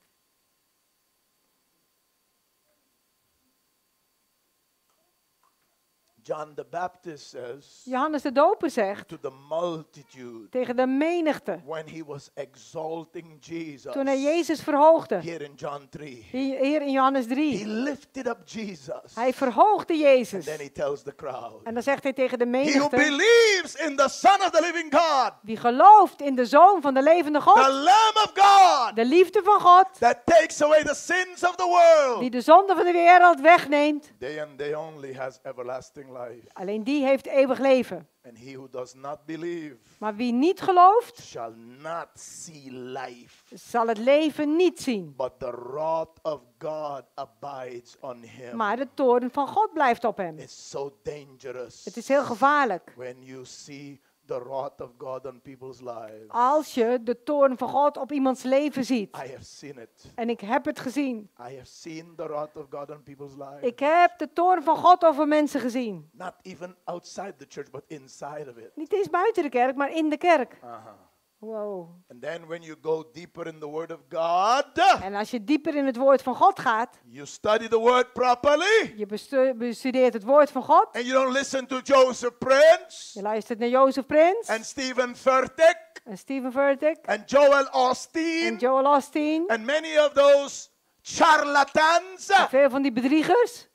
John the Baptist says Johannes de Doper zegt to the multitude tegen de menigte, when he was exalting Jesus. toen hij Jezus verhoogde, Here in John three. hier hier in Johannes He drie. lifted up Jesus. Hij verhoogde And Jezus. then he tells the crowd. En dan zegt hij tegen de He who menigte, believes in the Son of the living God, wie gelooft in de Zoon van de levende the God, Lamb of God, de liefde van God, that takes away the sins of the world. die de zonde van de wereld wegneemt, They and they only has everlasting life. alleen die heeft eeuwig leven. And he who does not believe Maar wie niet gelooft, shall not see life, zal het leven niet zien. but the wrath of God abides on him. Maar de toorn van God blijft op hem. It's so dangerous Het is heel gevaarlijk. when you see the wrath of God on people's lives. Als je de toorn van God op iemands leven ziet. I have seen it. En ik heb het gezien. I have seen the wrath of God on people's lives. Ik heb de toorn van God over mensen gezien. Not even outside the church, but inside of it. Niet eens buiten de kerk, maar in de kerk. Uh-huh. Wow. And then when you go deeper in the word of God, En als je dieper in het woord van God gaat, you study the word properly. Je bestu- bestudeert het woord van God. And you don't listen to Joseph Prince. Je luistert naar Jozef Prins. And Stephen Furtick. En Stephen Furtick. And Joel Osteen. En Joel Osteen. And many of those charlatans. En veel van die bedriegers.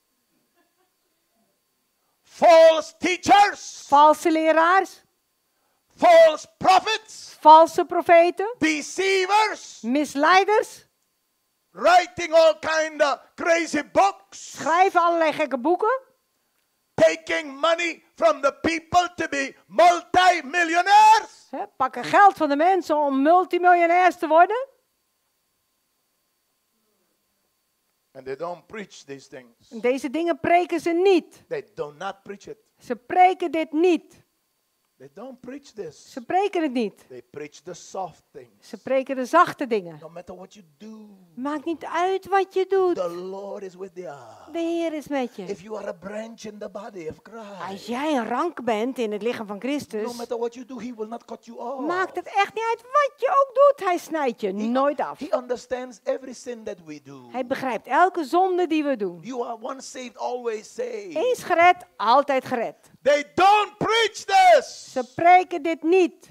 False teachers. Valse leraars. False prophets. Valse profeten. Deceivers. Misleiders. Writing all kind of crazy books. Schrijven allerlei gekke boeken. Taking money from the people to be multi-millionaires. He, pakken geld van de mensen om multimiljonairs te worden. And they don't preach these things. En deze dingen preken ze niet. They do not preach it. Ze preken dit niet. They don't preach this. Ze preken het niet. They preach the soft things. Ze preken de zachte dingen. No matter what you do. Maakt niet uit wat je doet. The Lord is with you. De Heer is met je. If you are a branch in the body of Christ. Als jij een rank bent in het lichaam van Christus. No matter what you do, he will not cut you off. Maakt het echt niet uit wat je ook doet. Hij snijdt je he, nooit af. He understands every sin that we do. Hij begrijpt elke zonde die we doen. You are once saved, always saved. Eens gered, altijd gered. They don't preach this. Ze preken dit niet.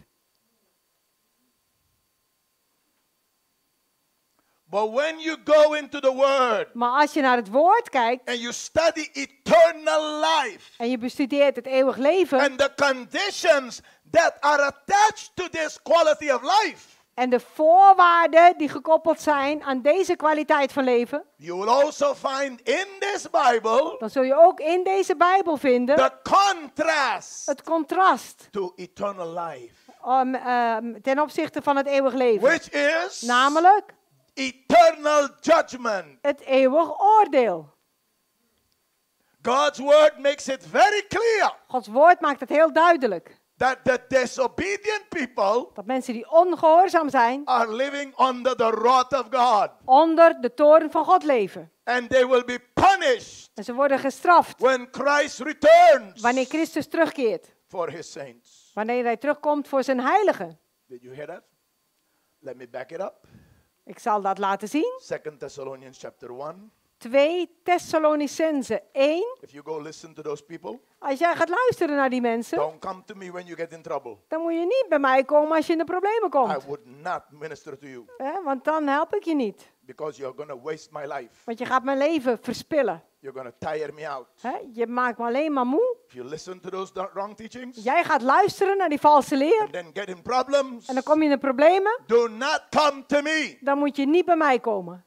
But when you go into the word. Maar als je naar het woord kijkt. And you study eternal life. En je bestudeert het eeuwig leven. And the conditions that are attached to this quality of life. En de voorwaarden die gekoppeld zijn aan deze kwaliteit van leven. You will also find in this Bible. Dan zul je ook in deze Bijbel vinden. The contrast. Het contrast. To eternal life. Um, um, ten opzichte van het eeuwig leven. Which is. Namelijk. Eternal judgment. Het eeuwig oordeel. God's word makes it very clear. Gods woord maakt het heel duidelijk. That the disobedient people. Dat mensen die ongehoorzaam zijn. Are living under the wrath of God. Onder de toorn van God leven. And they will be punished. En ze worden gestraft. When Christ returns. Wanneer Christus terugkeert. For his saints. Wanneer hij terugkomt voor zijn heiligen. Did you hear that? Let me back it up. Ik zal dat laten zien. Second Thessalonians chapter one. twee Thessalonicenzen één. If you go listen to those people. Als jij gaat luisteren naar die mensen. Don't come to me when you get in trouble. Dan moet je niet bij mij komen als je in de problemen komt. I would not minister to you. Eh, want dan help ik je niet. Because you're going to waste my life. Want je gaat mijn leven verspillen. You're going to tire me out. Eh, je maakt me alleen maar moe. If you listen to those wrong teachings. Jij gaat luisteren naar die valse leer. And then get in problems. En dan kom je in de problemen. Do not come to me. Dan moet je niet bij mij komen.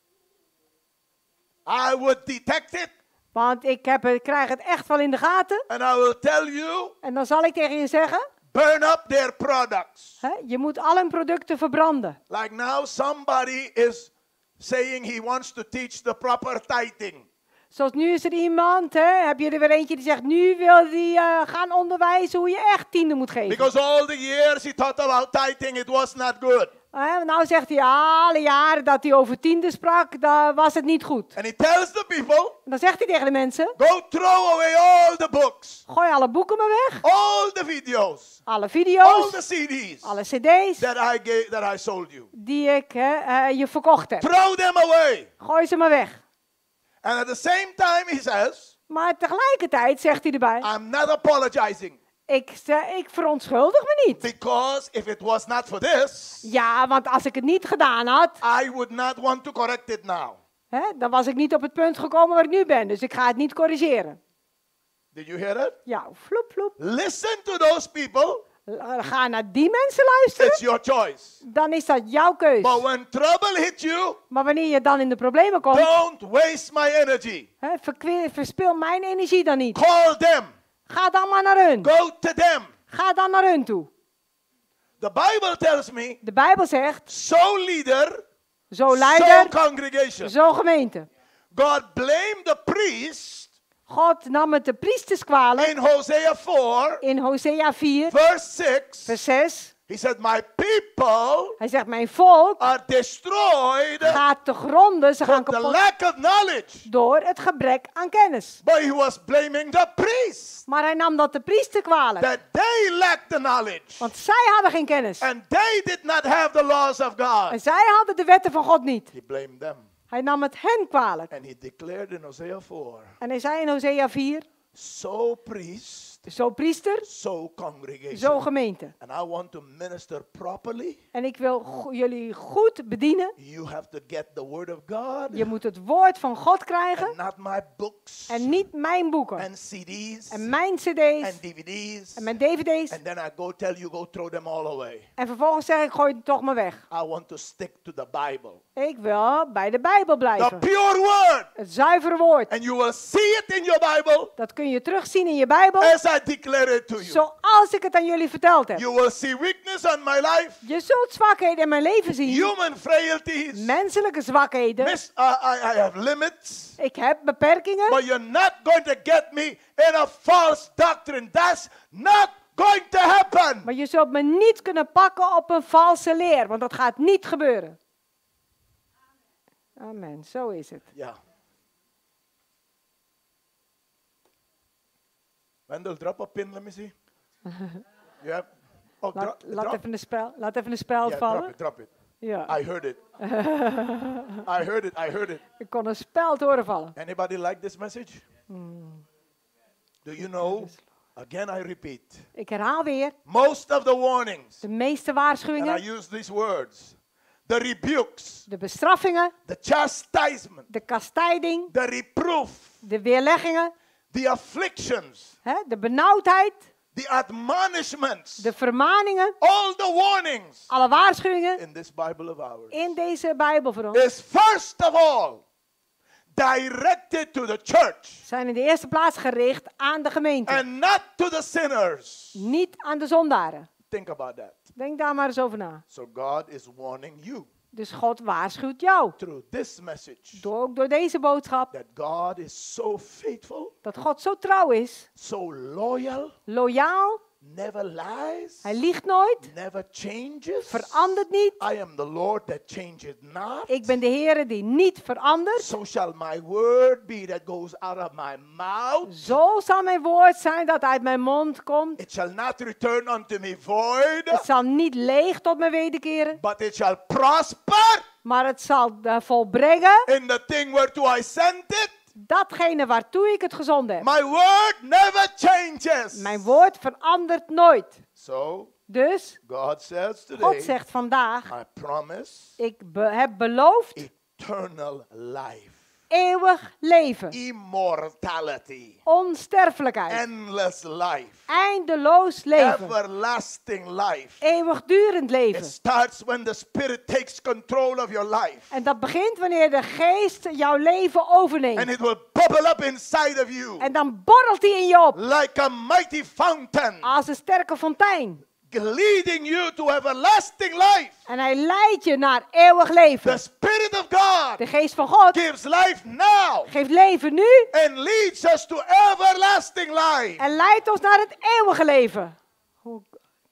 I would detect it. Want ik heb, ik krijg het echt wel in de gaten. And I will tell you. En dan zal ik tegen je zeggen. Burn up their products. Hè, je moet al hun producten verbranden. Like now somebody is saying he wants to teach the proper tithing. Zoals nu is er iemand, hè, heb je er weer eentje die zegt, nu wil die uh, gaan onderwijzen hoe je echt tiende moet geven. Because all the years he thought about tithing, it was not good. Uh, nou zegt hij, alle jaren dat hij over tiende sprak, dan was het niet goed. And he tells the people, dan zegt hij tegen de mensen, go throw away all the books. Gooi alle boeken maar weg. All the videos. Alle video's. All the C D's. Alle cd's. That I gave, that I sold you. Die ik uh, uh, je verkocht heb. Throw them away. Gooi ze maar weg. And at the same time he says, maar tegelijkertijd zegt hij erbij, I'm not apologizing. Ik, ik verontschuldig me niet. Because if it was not for this, ja, want als ik het niet gedaan had, I would not want to correct it now. Hè, dan was ik niet op het punt gekomen waar ik nu ben. Dus ik ga het niet corrigeren. Did you hear that? Ja, vloep, vloep. Listen to those people. Ga naar die mensen luisteren. It's your choice. Dan is dat jouw keus. But when trouble hit you, maar wanneer je dan in de problemen komt, don't waste my energy. Hè, verspil mijn energie dan niet. Call them. Ga dan maar naar hun. Go to them. Ga dan naar hun toe. The Bible tells me. De Bijbel zegt. Zo leader. Zo leider. Zo congregation. Zo gemeente. God blamed the priest. God nam het de priesters kwalijk. In Hosea four. In Hosea vier. Verse six. Vers zes. He said, my people Hij zegt, mijn volk are destroyed gaat te gronden, ze gaan for the kapot lack of knowledge. door het gebrek aan kennis. But he was blaming the priests Maar hij nam dat de priester kwalijk. that they lacked the knowledge. Want zij hadden geen kennis. And they did not have the laws of God. En zij hadden de wetten van God niet. He blamed them. Hij nam het hen kwalijk. And he declared in Hosea four, En hij zei in Hosea vier, so priest, zo priester, so congregation. zo gemeente. And I want to minister properly. En ik wil go- jullie goed bedienen. You have to get the word of God. Je moet het woord van God krijgen. And not my books. En niet mijn boeken. And C D's. En mijn And cd's. D V D's. En mijn dvd's. And then I go tell you, go throw them all away. En vervolgens zeg ik, gooi het toch maar weg. I want to stick to the Bible. Ik wil bij de Bijbel The blijven. pure word. Het zuivere woord. And you will see it in your Bible Dat kun je terugzien in je Bijbel. as I declare it to you. Zoals ik het aan jullie verteld heb. You will see weakness on my life. Je zult zwakheden in mijn leven zien. Human frailties. Menselijke zwakheden. Miss, uh, I, I have limits. Ik heb beperkingen. But you're not going to get me in a false doctrine. That's not going to happen. Maar je zult me niet kunnen pakken op een valse leer. Want dat gaat niet gebeuren. Amen. Zo is het. Ja. Wendell, drop a pin, let me see. You have, oh, Laat, dro- laat, drop. even, een spel, laat even een speld Yeah, drop vallen. it, drop it. Ja. I heard it. I heard it, I heard it. Ik kon een speld horen vallen. Anybody like this message? Do you know? Again, I repeat. Ik herhaal weer. Most of the warnings, De meeste and I waarschuwingen. use these words, the rebukes, De bestraffingen. the chastisement, De kastijding. the reproof, De weerleggingen. the afflictions, Hè, de benauwdheid. the admonishments, De vermaningen. all the warnings Alle waarschuwingen. in this Bible of ours In deze Bijbel voor ons. is first of all directed to the church Zijn in de eerste plaats gericht aan de gemeente. and not to the sinners. Niet aan de zondaren. Think about that. Denk daar maar eens over na. So God is warning you Dus God waarschuwt jou. through this message Door, ook door deze boodschap. that God is so faithful, Dat God zo trouw is. so loyal, Loyaal. never lies, Hij liegt nooit. never changes. Verandert niet. I am the Lord that changeth not. Ik ben de Heere die niet verandert. So shall my word be that goes out of my mouth. Zo zal mijn woord zijn dat uit mijn mond komt. It shall not return unto me void, Het zal niet leeg tot me wederkeren. but it shall prosper Maar het zal uh, volbrengen in the thing whereto I sent it. datgene waartoe ik het gezonden heb. My word never changes. Mijn woord verandert nooit. So Dus God says today, God zegt vandaag, I promise ik be- heb beloofd eternal life, eeuwig leven, immortality, onsterfelijkheid, endless life, eindeloos leven, everlasting life. eeuwigdurend It leven. starts when the Spirit takes control of your life. En dat begint wanneer de geest jouw leven And overneemt. it will bubble up inside of you En dan borrelt hij in je op like a mighty fountain, als een sterke fontein. leading you to everlasting life. En hij leidt je naar eeuwig The leven. Spirit of God De geest van God gives life now geeft leven nu and leads us to everlasting life. en leidt ons naar het eeuwige leven. Hoe-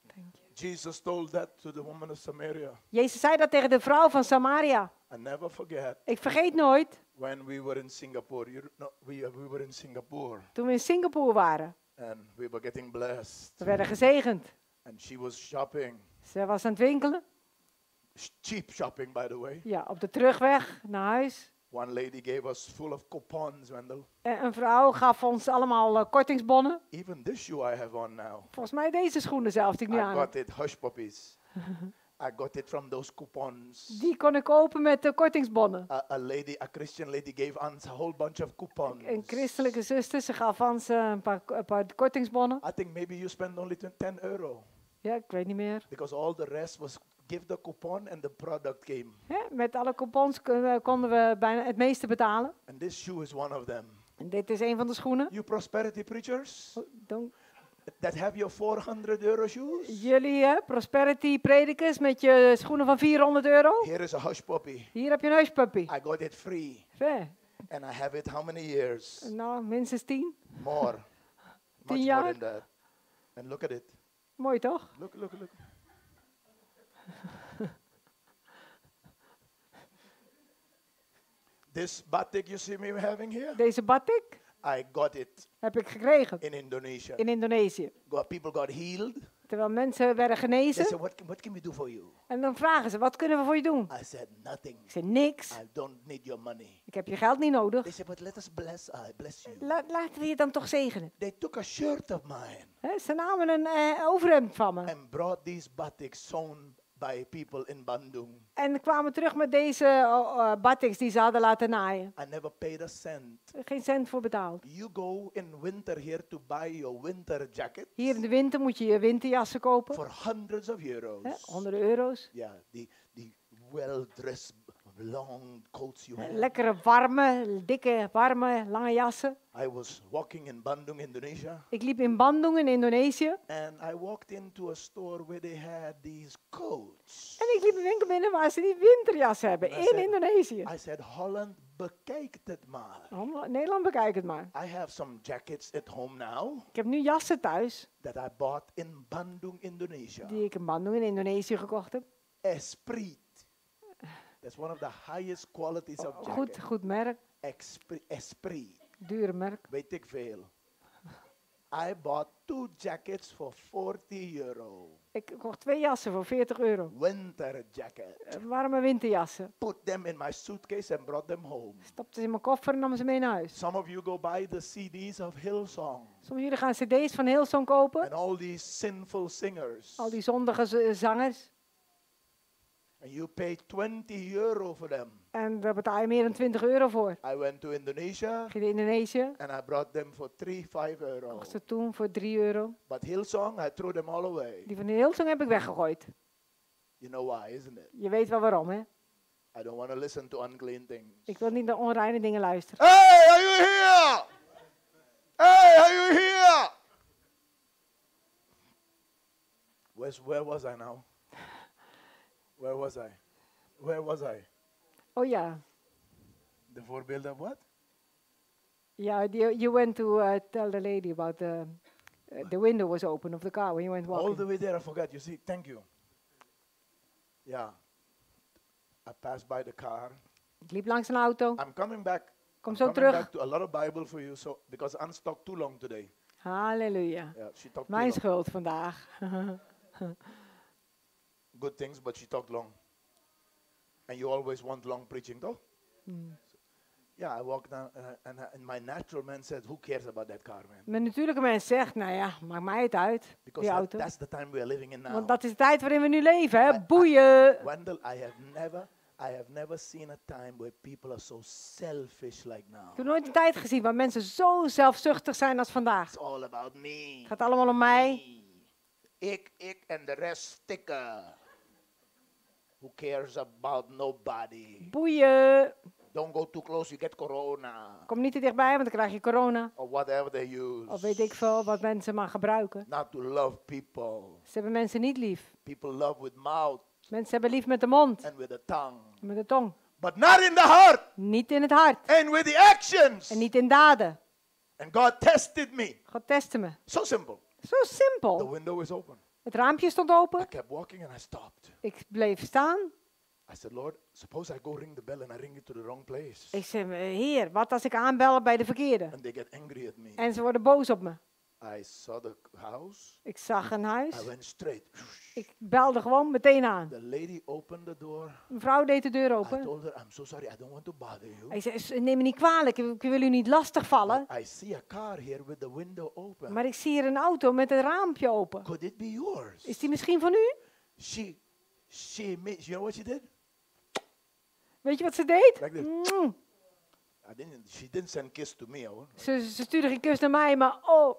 Jesus told that to the woman of Samaria. Jezus zei dat tegen de vrouw van Samaria. And never forget Ik vergeet nooit, when we were in Singapore. You, no, we, we were in Singapore toen we in Singapore waren. and we were getting blessed. We werden gezegend. And she was shopping. Ze was aan het winkelen. Sh- Cheap shopping, by the way. Ja, op de terugweg naar huis. One lady gave us full of coupons, Wendell. En een vrouw gaf ons allemaal uh, kortingsbonnen. Even this shoe I have on now. Volgens mij deze schoenen zelf die ik nu I aan got heb. it, hush puppies. I got it from those coupons. Die kon ik kopen met de kortingsbonnen. A, a lady, a Christian lady gave us a whole bunch of coupons. Een christelijke zuster, ze gaf ons uh, een, paar, een paar kortingsbonnen. I think maybe you spend only ten euro. Ja, ik weet niet meer. Because all the rest was give the coupon and the product came. Ja, met alle coupons kon- uh, konden we bijna het meeste betalen. And this shoe is one of them. En dit is een van de schoenen. You prosperity preachers Oh, don't- that have your four hundred euro shoes. Jullie uh, prosperity predikers met je schoenen van vierhonderd euro. Here is a hush puppy. Hier heb je een huispuppy. I got it free. Ver. And I have it how many years? Nou, minstens tien. More. Much Tien more jaar. than that. And look at it. Mooi toch? Look, look, look. This batik you see me having here? Deze batik? I got it. Heb ik gekregen. In Indonesia. In Indonesië. God, people got healed. Terwijl mensen werden genezen. They said, what, can, what can we do for you? En dan vragen ze, wat kunnen we voor je doen? I said, nothing. Ik zei, niks. I don't need your money. Ik heb je geld niet nodig. They said, but let us bless, I bless you. La, laten we je dan toch zegenen. They took a shirt of mine. He, ze namen een uh, overhemd van me. And brought these batiks sewn by people in Bandung. En kwamen terug met deze uh, uh, batiks die ze hadden laten naaien. I never paid a cent. Geen cent voor betaald. You go in winter here to buy your winter jacket. Hier in de winter moet je je winterjassen kopen. For hundreds of euros. He, honderden euro's. Yeah, the the well-dressed long coats you have. Lekkere warme, dikke, warme, lange jassen. I was walking in Bandung, Indonesia. Ik liep in Bandung in Indonesië. And I walked into a store where they had these coats. En ik liep een winkel binnen waar ze die winterjas hebben in said, Indonesië. I said, Holland, bekijk het maar. Nederland, bekijk het maar. I have some jackets at home now. Ik heb nu jassen thuis. That I bought in Bandung, Indonesia. Die ik in Bandung in Indonesië gekocht heb. Esprit. That's one of the highest qualities of jacket. Goed, goed merk. Esprit. Esprit. Dure merk. Weet ik veel. I bought two jackets for forty euro. Ik kocht twee jassen voor veertig euro. Winter jacket. Uh, warme winterjassen. Put them in my suitcase and brought them home. Stopte ze in mijn koffer en nam ze mee naar huis. Some of you go buy the C Ds of Hillsong. Sommigen van jullie gaan cd's van Hillsong kopen. And all these sinful singers. Al die zondige zangers. And you pay twenty euro for them. En daar betaal je meer dan twintig euro voor. I went to Indonesia. Ging naar Indonesië. And I brought them for three, five euro. Kocht ze toen voor drie euro. But Hillsong, I threw them all away. Die van de Hillsong heb ik weggegooid. You know why, isn't it? Je weet wel waarom, hè? I don't want to listen to unclean things. Ik wil niet naar onreine dingen luisteren. Hey, are you here? Hey, are you here? Where's, where was I now? Where was I? Where was I? Oh ja. The voorbeeld of what? Ja, you, you went to uh, tell the lady about the, uh, the window was open of the car when you went walking. All the way there, I forgot. You see, thank you. Yeah. I passed by the car. Ik liep langs een auto. I'm coming back. Kom I'm zo coming terug. back to a lot of Bible for you, so because Anne talked too long today. Halleluja. Yeah, she talked Mijn too long. schuld vandaag. Good things, but she talked long. And you always want long preaching, though? Mm. Yeah, I walked down, uh, and, uh, and my natural man said, who cares about that car, man? Mijn natuurlijke mens zegt, nou ja, maakt mij het uit, Because die that, auto. that's the time we are living in now. Want dat is de tijd waarin we nu leven, hè? I- I- Boeien. Wendell, I have never, I have never seen a time where people are so selfish like now. Ik heb nooit een tijd gezien waar mensen zo zelfzuchtig zijn als vandaag. It's all about me. Het gaat allemaal om mij. Me. Ik, ik en de rest stikken. Who cares about nobody? Boeien. Don't go too close, you get corona. Kom niet te dichtbij, want dan krijg je corona. Or whatever they use. Of weet ik veel wat mensen maar gebruiken. Not to love people. Ze hebben mensen niet lief. People love with mouth Mensen hebben lief met de mond. and with the tongue. Met de tong. But not in the heart. Niet in het hart. And with the actions. En niet in daden. And God tested me. God testte me. So simple. Zo The simpel. window is open. Het raampje stond I open. kept walking and I stopped. Ik bleef staan. I said, Lord, suppose I go ring the bell and I ring it to the wrong place. Ik zei, Heer, wat als ik aanbel bij de verkeerde? And they get angry at me. En ze worden boos op me. I saw the house. Ik zag een I huis. went straight. Ik belde gewoon meteen aan. The lady opened the door. Mevrouw deed de deur I open. told her, I'm so sorry, I don't want to bother you. Hij zei, "S- neem me niet kwalijk, ik ik wil u niet lastigvallen. But I see a car here with the window open. Maar ik zie hier een auto met een raampje open. Could it be yours? Is die misschien van u? She, she made, you know what she did? Weet je wat ze deed? Like this. Mm. I didn't, she didn't send kiss to me. Oh. Ze, ze stuurde geen kus naar mij, maar oh.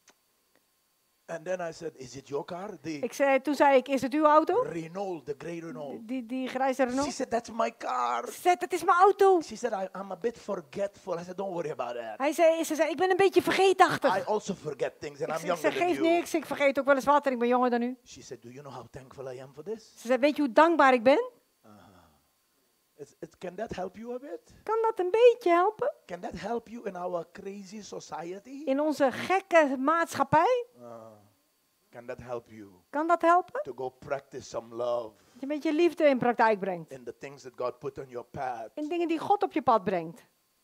And then I said, is it your car? The Ik zei, toen zei ik, is het uw auto? Renault, the grey Renault. Die, die grijze She Renault. said, that's my car. Ze zei, dat is mijn auto. She said, I, I'm a bit forgetful. I said, don't worry about that. Hij zei, ze zei, ik ben een beetje I vergeetachtig. also forget things and Ik, I'm zei- ik younger zeg, than geef you. niks, ik vergeet ook wel eens wat en ik ben jonger dan u. She said, do you know how thankful I am for this? Ze zei, weet je hoe dankbaar ik ben? It's, it, can that help you a bit? Kan dat een beetje helpen? Can that help you in our crazy society? In onze gekke maatschappij? Uh, Can that help you? Kan dat helpen? To go practice some love. Dat je een beetje liefde in praktijk brengt. In the things that God put on your path. In dingen die God op je pad brengt.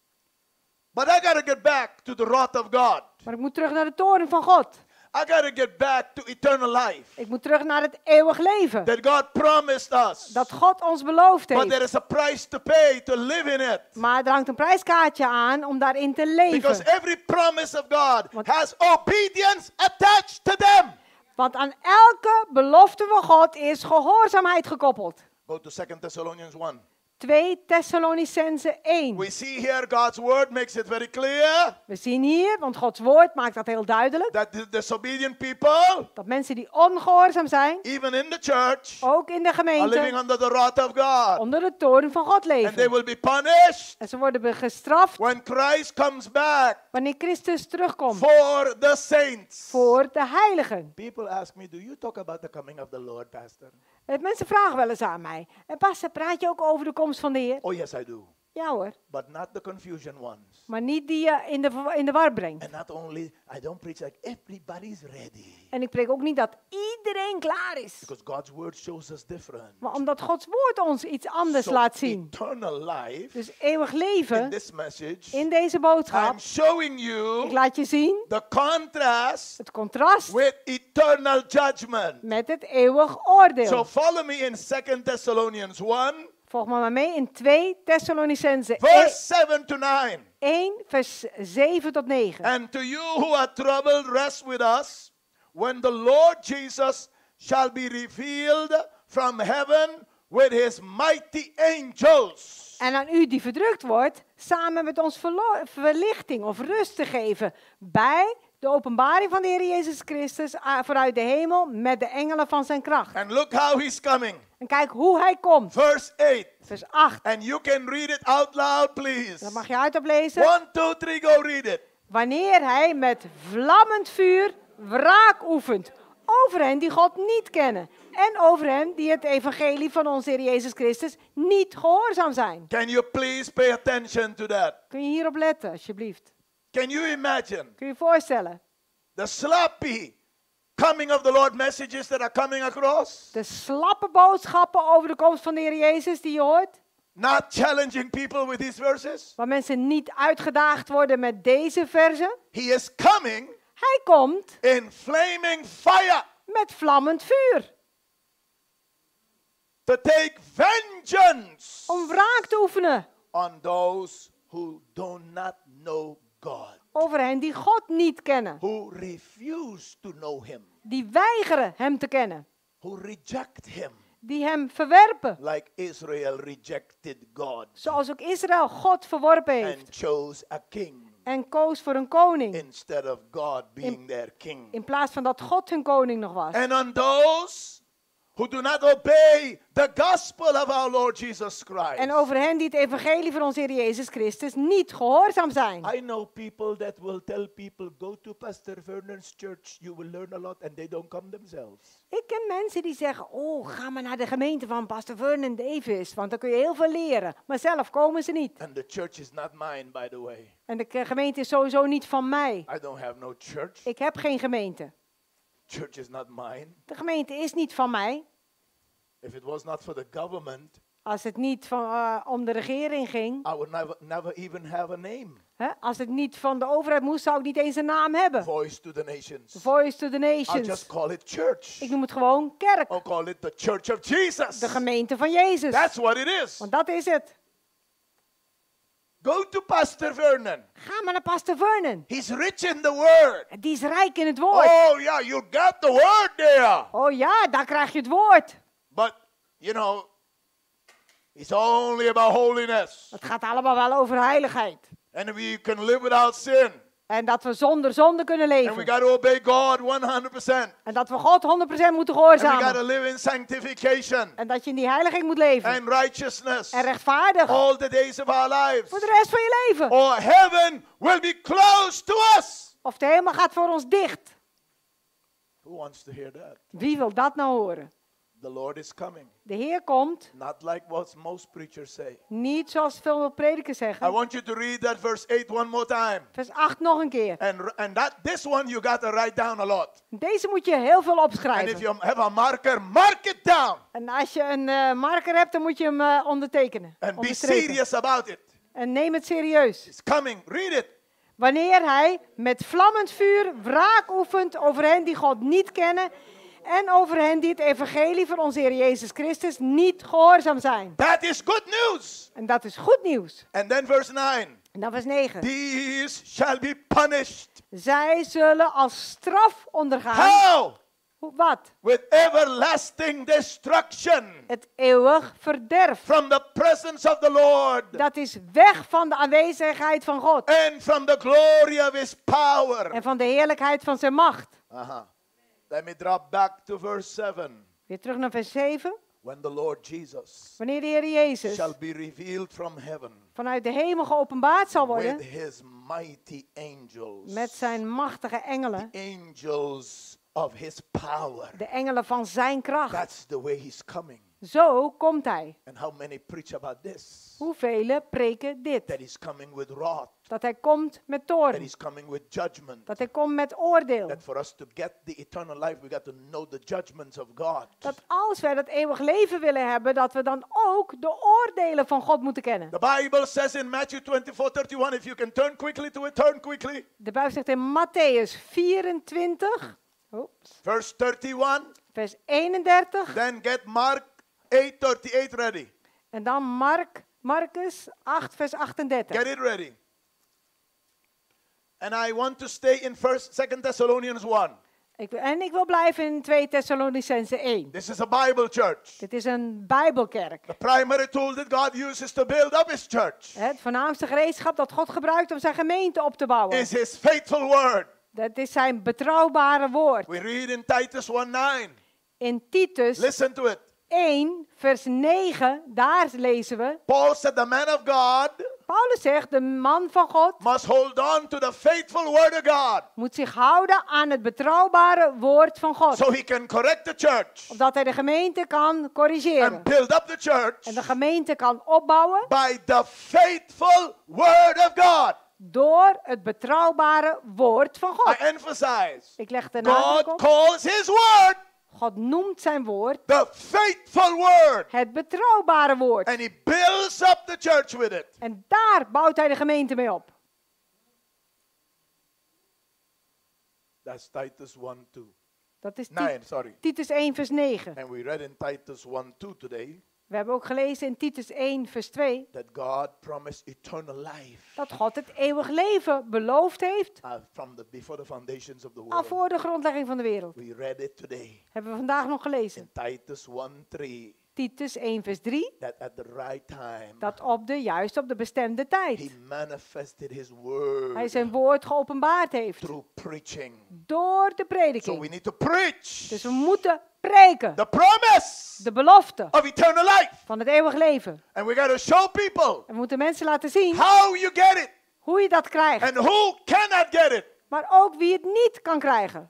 But I gotta get back to the wrath of God. Maar ik moet terug naar de toorn van God. I gotta get back to eternal life. Ik moet terug naar het eeuwig leven. That God promised us. Dat God ons beloofd heeft. But there is a price to pay to live in it. Maar er hangt een prijskaartje aan om daarin te leven. Because every promise of God Want, has obedience attached to them. Want aan elke belofte van God is gehoorzaamheid gekoppeld. Go to Second Thessalonians one. twee Thessalonicenzen één. We see here God's word makes it very clear. We zien hier, want Gods woord maakt dat heel duidelijk. That the disobedient people, dat mensen die ongehoorzaam zijn, even in the church, ook in de gemeente, are living under the wrath of God. Onder de toorn van God leven. And they will be punished. En ze worden gestraft. When Christ comes back. Wanneer Christus terugkomt. For the saints. Voor de heiligen. People ask me, do you talk about the coming of the Lord, Pastor? Mensen vragen wel eens aan mij. En pastor, praat je ook over de komst van de Heer? Oh yes, I do. Ja hoor. But not the confusion ones. Maar niet die je in de, in de war brengt. And not only, I don't preach like everybody's ready. En ik preek ook niet dat iedereen klaar is. Because God's word shows us different. Maar omdat Gods woord ons iets anders so laat zien. Eternal life, dus eeuwig leven in, this message, in deze boodschap. I'm showing you ik laat je zien the contrast het contrast with eternal judgment. Met het eeuwig oordeel. So follow me in Second Thessalonians one. Volg me maar mee in twee Thessalonicenzen Verse seven to nine. één vers zeven tot negen. And to you who are troubled, rest with us when the Lord Jesus shall be revealed from heaven with his mighty angels. En aan u die verdrukt wordt, samen met ons verlichting of rust te geven bij de openbaring van de Heer Jezus Christus vanuit de hemel met de engelen van zijn kracht. And look how he's coming. En kijk hoe hij komt. Verse eight. Vers acht. And you can read it out loud, please. Dat mag je hardop lezen. One, two, three, go read it. Wanneer hij met vlammend vuur wraak oefent over hen die God niet kennen. En over hen die het evangelie van onze Heer Jezus Christus niet gehoorzaam zijn. Can you please pay attention to that? Kun je hierop letten, alsjeblieft? Can you imagine? Kun je je voorstellen? The sloppy coming of the Lord messages that are coming across. De slappe boodschappen over de komst van de Heer Jezus die je hoort. Not challenging people with these verses. Waar mensen niet uitgedaagd worden met deze verzen. He is coming. Hij komt. In flaming fire. Met vlammend vuur. To take vengeance. Om wraak te oefenen. On those who do not know God. Over hen die God niet kennen. Who refuse to know him. Die weigeren hem te kennen. Who reject him. Die hem verwerpen. Like Israel rejected God. Zoals ook Israël God verworpen heeft. And chose a king. En koos voor een koning. Instead of God being in, their king. In plaats van dat God hun koning nog was. And on those who do not obey the gospel of our Lord Jesus Christ. En over hen die het evangelie van onze Heer Jezus Christus niet gehoorzaam zijn. I know people that will tell people go to Pastor Vernon's church, you will learn a lot, and they don't come themselves. Ik ken mensen die zeggen, oh, ga maar naar de gemeente van Pastor Vernon Davis, want dan kun je heel veel leren. Maar zelf komen ze niet. And the church is not mine, by the way. En de gemeente is sowieso niet van mij. I don't have no church. Ik heb geen gemeente. Church is not mine. De gemeente is niet van mij. If it was not for the government, als het niet van, uh, om de regering ging. I would never, never even have a name. Hè? Als het niet van de overheid moest, zou ik niet eens een naam hebben. Voice to the nations. Voice to the nations. I'll just call it church. Ik noem het gewoon kerk. I'll call it the church of Jesus. De gemeente van Jezus. That's what it is. Want dat is het. Go to Pastor Vernon. Ga maar naar Pastor Vernon. He's rich in the word. Die is rijk in het woord. Oh yeah, you got the word there. Oh ja, daar krijg je het woord. But, you know, it's only about holiness. Het gaat allemaal wel over heiligheid. And we can live without sin. En dat we zonder zonde kunnen leven. And we got to obey God one hundred percent. En dat we God honderd procent moeten And we got gehoorzamen. to live in sanctification. En dat je in die heiliging moet leven. And righteousness. En rechtvaardig. All the days of our lives. Voor de rest van je leven. Or heaven will be closed to us. Of de hemel gaat voor ons dicht. Who wants to hear that? Wie wil dat nou horen? The Lord is coming. De Heer komt. Not like what most preachers say. Niet zoals veel predikers zeggen. I want you to read that verse eight one more time. Vers acht nog een keer. And and that this one you got to write down a lot. Deze moet je heel veel opschrijven. And if you have a marker, mark it down. En als je een uh, marker hebt, dan moet je hem uh, ondertekenen. And be serious about it. En neem het serieus. It's coming. Read it. Wanneer hij met vlammend vuur wraak oefent over hen die God niet kennen en over hen die het evangelie van onze Heer Jezus Christus niet gehoorzaam zijn. That is good news. En dat is goed nieuws. And then verse nine. En dan vers negen. These shall be punished. Zij zullen als straf ondergaan. How? Hoe, wat? With everlasting destruction. Het eeuwig verderf. From the presence of the Lord. Dat is weg van de aanwezigheid van God. And from the glory of his power. En van de heerlijkheid van zijn macht. Uh-huh. Let me drop back to verse seven. Weer terug naar vers zeven. When the Lord Jesus Wanneer de Heer Jezus shall be revealed from heaven. Vanuit de hemel geopenbaard zal worden. With his mighty angels. Met zijn machtige engelen. The angels of his power. De engelen van zijn kracht. That's the way he's coming. Zo komt hij. And how many preach about this? Hoeveel preken dit? That he's coming with wrath. Dat hij komt met That toorn. he's coming with judgment. Dat hij komt met oordeel. That for us to get the eternal life, we got to know the judgments of God. Dat als wij dat eeuwig leven willen hebben, dat we dan ook de oordelen van God moeten kennen. The Bible says in Matthew twenty-four thirty-one, if you can turn quickly to it, turn quickly. De Bijbel zegt in Matthäus vierentwintig, oops, verse thirty-one. vers eenendertig. Then get Mark eight thirty-eight ready. En dan Mark, Marcus acht, vers achtendertig. Get it ready. And I want to stay in first, second Thessalonians one. Ik, en ik wil blijven in twee Thessalonicenzen één. This is a Bible church. Dit is een Bijbelkerk. The primary tool that God uses to build up his church. Het voornaamste gereedschap dat God gebruikt om zijn gemeente op te bouwen. Is his faithful word. Dat is zijn betrouwbare woord. We read in Titus one nine. In Titus Listen to it. één, vers negen, daar lezen we. Paul said the man of God Paulus zegt, de man van God must hold on to the faithful word of God. Moet zich houden aan het betrouwbare woord van God. So he can correct the church. Opdat hij de gemeente kan corrigeren. And build up the church. En de gemeente kan opbouwen. By the faithful word of God. Door het betrouwbare woord van God. I emphasize. Ik leg de nadruk God op. calls his word. God noemt zijn woord. The faithful word. Het betrouwbare woord. And he builds up the church with it. En daar bouwt hij de gemeente mee op. That's Titus one two. Dat is nine, sorry. Titus één vers negen. And we read in Titus one two today. We hebben ook gelezen in Titus één vers twee. That God promised eternal life. Dat God het eeuwig leven beloofd heeft. Uh, from the before the foundations of the world. Al voor de grondlegging van de wereld. We read it today. Hebben we vandaag nog gelezen. In Titus one three. Titus één vers drie. That at the right time. Dat op de juist op de bestemde tijd. He manifested his word. Hij zijn woord geopenbaard heeft. Through preaching. Door de prediking. So we need to preach. Dus we moeten preken. The promise. De belofte. Of eternal life. Van het eeuwig leven. And we got to show people. En we moeten mensen laten zien. How you get it. Hoe je dat krijgt. And who cannot get it. Maar ook wie het niet kan krijgen.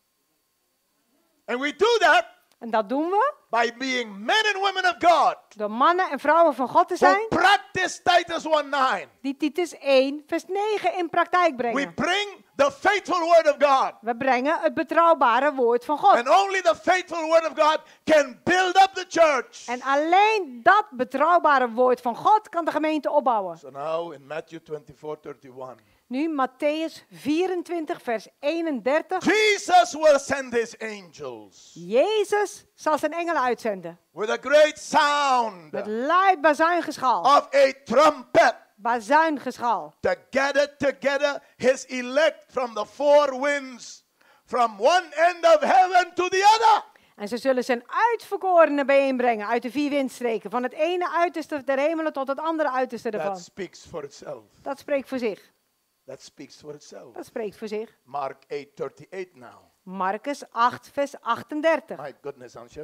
And we do that. En dat doen we. By being men and women of God. Door mannen en vrouwen van God te zijn. Who practice Titus one nine. Die Titus één vers negen in praktijk brengen. We bring the faithful word of God. We brengen het betrouwbare woord van God. And only the faithful word of God can build up the church. En alleen dat betrouwbare woord van God kan de gemeente opbouwen. So now in Matthew twenty-four thirty-one. Nu Matthäus vierentwintig vers eenendertig. Jesus will send his angels. Jezus zal zijn engelen uitzenden. With a great sound. Met luid bazuingeschal. Of a trumpet. Bazuingeschal. To gather together his elect from the four winds. From one end of heaven to the other. En ze zullen zijn uitverkorenen bijeenbrengen uit de vier windstreken. Van het ene uiterste der hemelen tot het andere uiterste ervan. That speaks for itself. Dat spreekt voor zich. That speaks for itself. Dat spreekt voor zich. Mark eight thirty-eight now. Marcus acht vers achtendertig. My goodness, Ansha.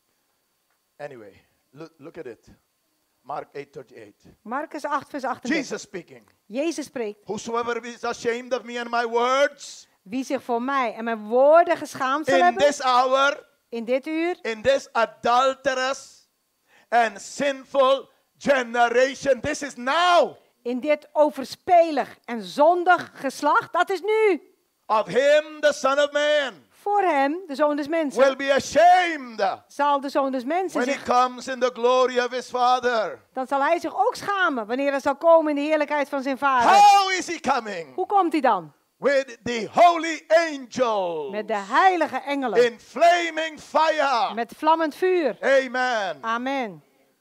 Anyway, look, look at it. Mark eight thirty-eight. Marcus acht vers achtendertig. Jesus speaking. Jezus spreekt. Whosoever is ashamed of me and my words. Wie zich voor mij en mijn woorden geschaamd zal in hebben. This hour. In dit uur. In this adulterous and sinful generation. This is now. In dit overspelig en zondig geslacht. Dat is nu. Of him, the Son of Man. Voor hem, de Zoon des Mensen. Will be ashamed. Zal de Zoon des Mensen when zich, he comes in the glory of his Father. Dan zal hij zich ook schamen wanneer hij zal komen in de heerlijkheid van zijn Vader. How is he coming? Hoe komt hij dan? With the holy angels. Met de heilige engelen. In flaming fire. Met vlammend vuur. Amen. Amen.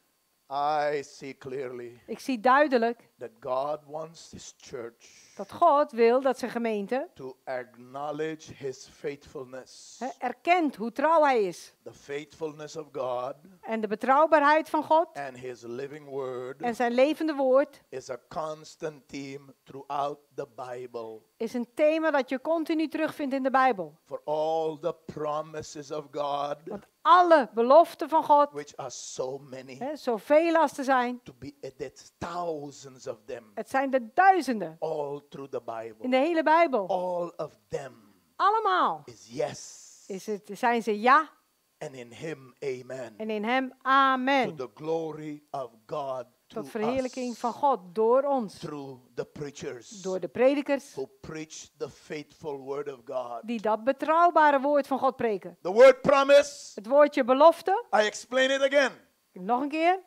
I see clearly. Ik zie duidelijk. That God wants his church. Dat God wil dat zijn gemeente to acknowledge his faithfulness. erkent hoe trouw hij is. The faithfulness of God. En de betrouwbaarheid van God. And his living word. En zijn levende woord. Is a constant theme throughout the Bible. Is een thema dat je continu terugvindt in de Bijbel. For all the promises of God. Want alle beloften van God. Which are so many. He, zoveel als er zijn. To be it's thousands of them. Het zijn er duizenden. All through the Bible. In de hele Bijbel. All of them. Allemaal. Is yes. Is het, zijn ze ja. And in him amen. En in hem amen. To the glory of God. Tot verheerlijking van God door ons. Through the preachers. Door de predikers. Who preach the faithful word of God. Die dat betrouwbare woord van God preken. The word promise. Het woordje belofte. I explain it again. Nog een keer.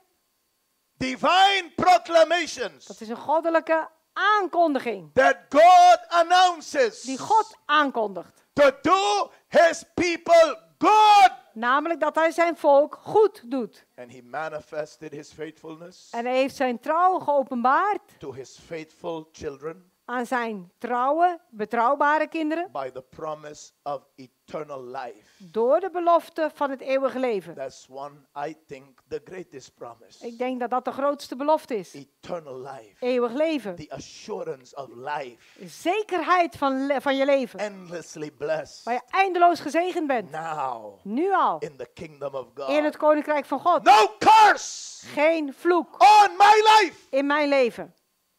Divine proclamations. Dat is een goddelijke aankondiging. That God announces. Die God aankondigt. To do his people good. Namelijk dat hij zijn volk goed doet. And he manifested his faithfulness. En hij heeft zijn trouw geopenbaard. To his faithful children. Aan zijn trouwe, betrouwbare kinderen. By the promise of eternal life. Door de belofte van het eeuwige leven. That's one, I think, the greatest promise. Ik denk dat dat de grootste belofte is. Eternal life. Eeuwig leven. The assurance of life. Zekerheid van, van je leven. Endlessly blessed. Waar je eindeloos gezegend bent. Now. Nu al. In the kingdom of God. In het koninkrijk van God. No curse. Geen vloek. On my life. In mijn leven.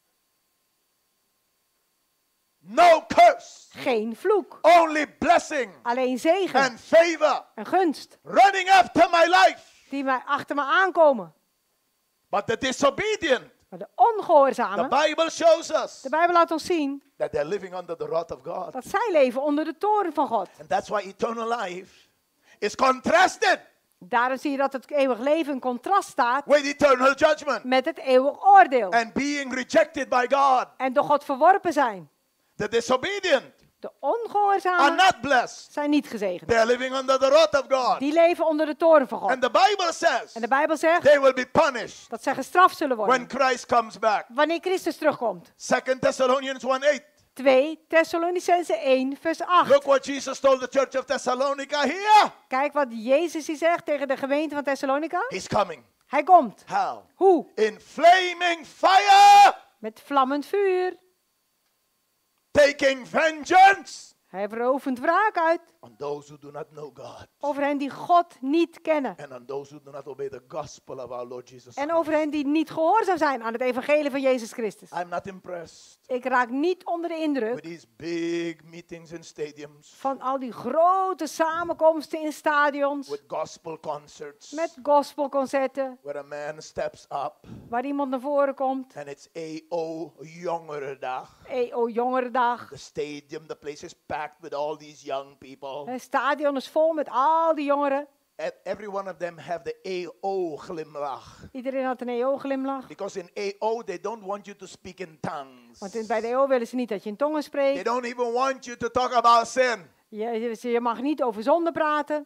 No curse. Geen vloek. Only blessing. Alleen zegen. And favor. En gunst. Running after my life. Die mij achter me aankomen. But the disobedient. Maar de ongehoorzamen. The Bible shows us. De Bijbel laat ons zien. That they're living under the wrath of God. Dat zij leven onder de toorn van God. And that's why eternal life is contrasted. Daarom zie je dat het eeuwig leven in contrast staat. With eternal judgment. Met het eeuwig oordeel. And being rejected by God. En door God verworpen zijn. The disobedient. De ongehoorzamen are not blessed. Zijn niet gezegend. They are living under the wrath of God. Die leven onder de toorn van God. And the Bible says. En de Bijbel zegt. They will be punished. Dat zij gestraft zullen worden. When Christ comes back. Wanneer Christus terugkomt. Second Thessalonians one eight. twee Thessalonicenzen één vers acht. Look what Jesus told the church of Thessalonica here. Kijk wat Jezus hier zegt tegen de gemeente van Thessalonica. He's coming. Hij komt. How? Hoe? In flaming fire. Met vlammend vuur. Taking vengeance. Hij verovent wraak uit. On those who do not know God. Over hen die God niet kennen. And on those who do not obey the gospel of our Lord Jesus En Christ. over hen die niet gehoorzaam zijn aan het evangelie van Jezus Christus. I'm not impressed. Ik raak niet onder de indruk. With these big meetings in stadiums. Van al die grote samenkomsten in stadions. With gospel concerts. Met gospelconcerten. Where a man steps up. Waar iemand naar voren komt. And it's A O Jongerendag. E O Jongerendag. The stadium, the place is packed with all these young people. Het stadion is vol met al die jongeren. Every one of them have the A O glimlach. Iedereen had een E O glimlach. Because in A O they don't want you to speak in tongues. Want in, bij de E O willen ze niet dat je in tongen spreekt. They don't even want you to talk about sin. Je, je, je mag niet over zonde praten.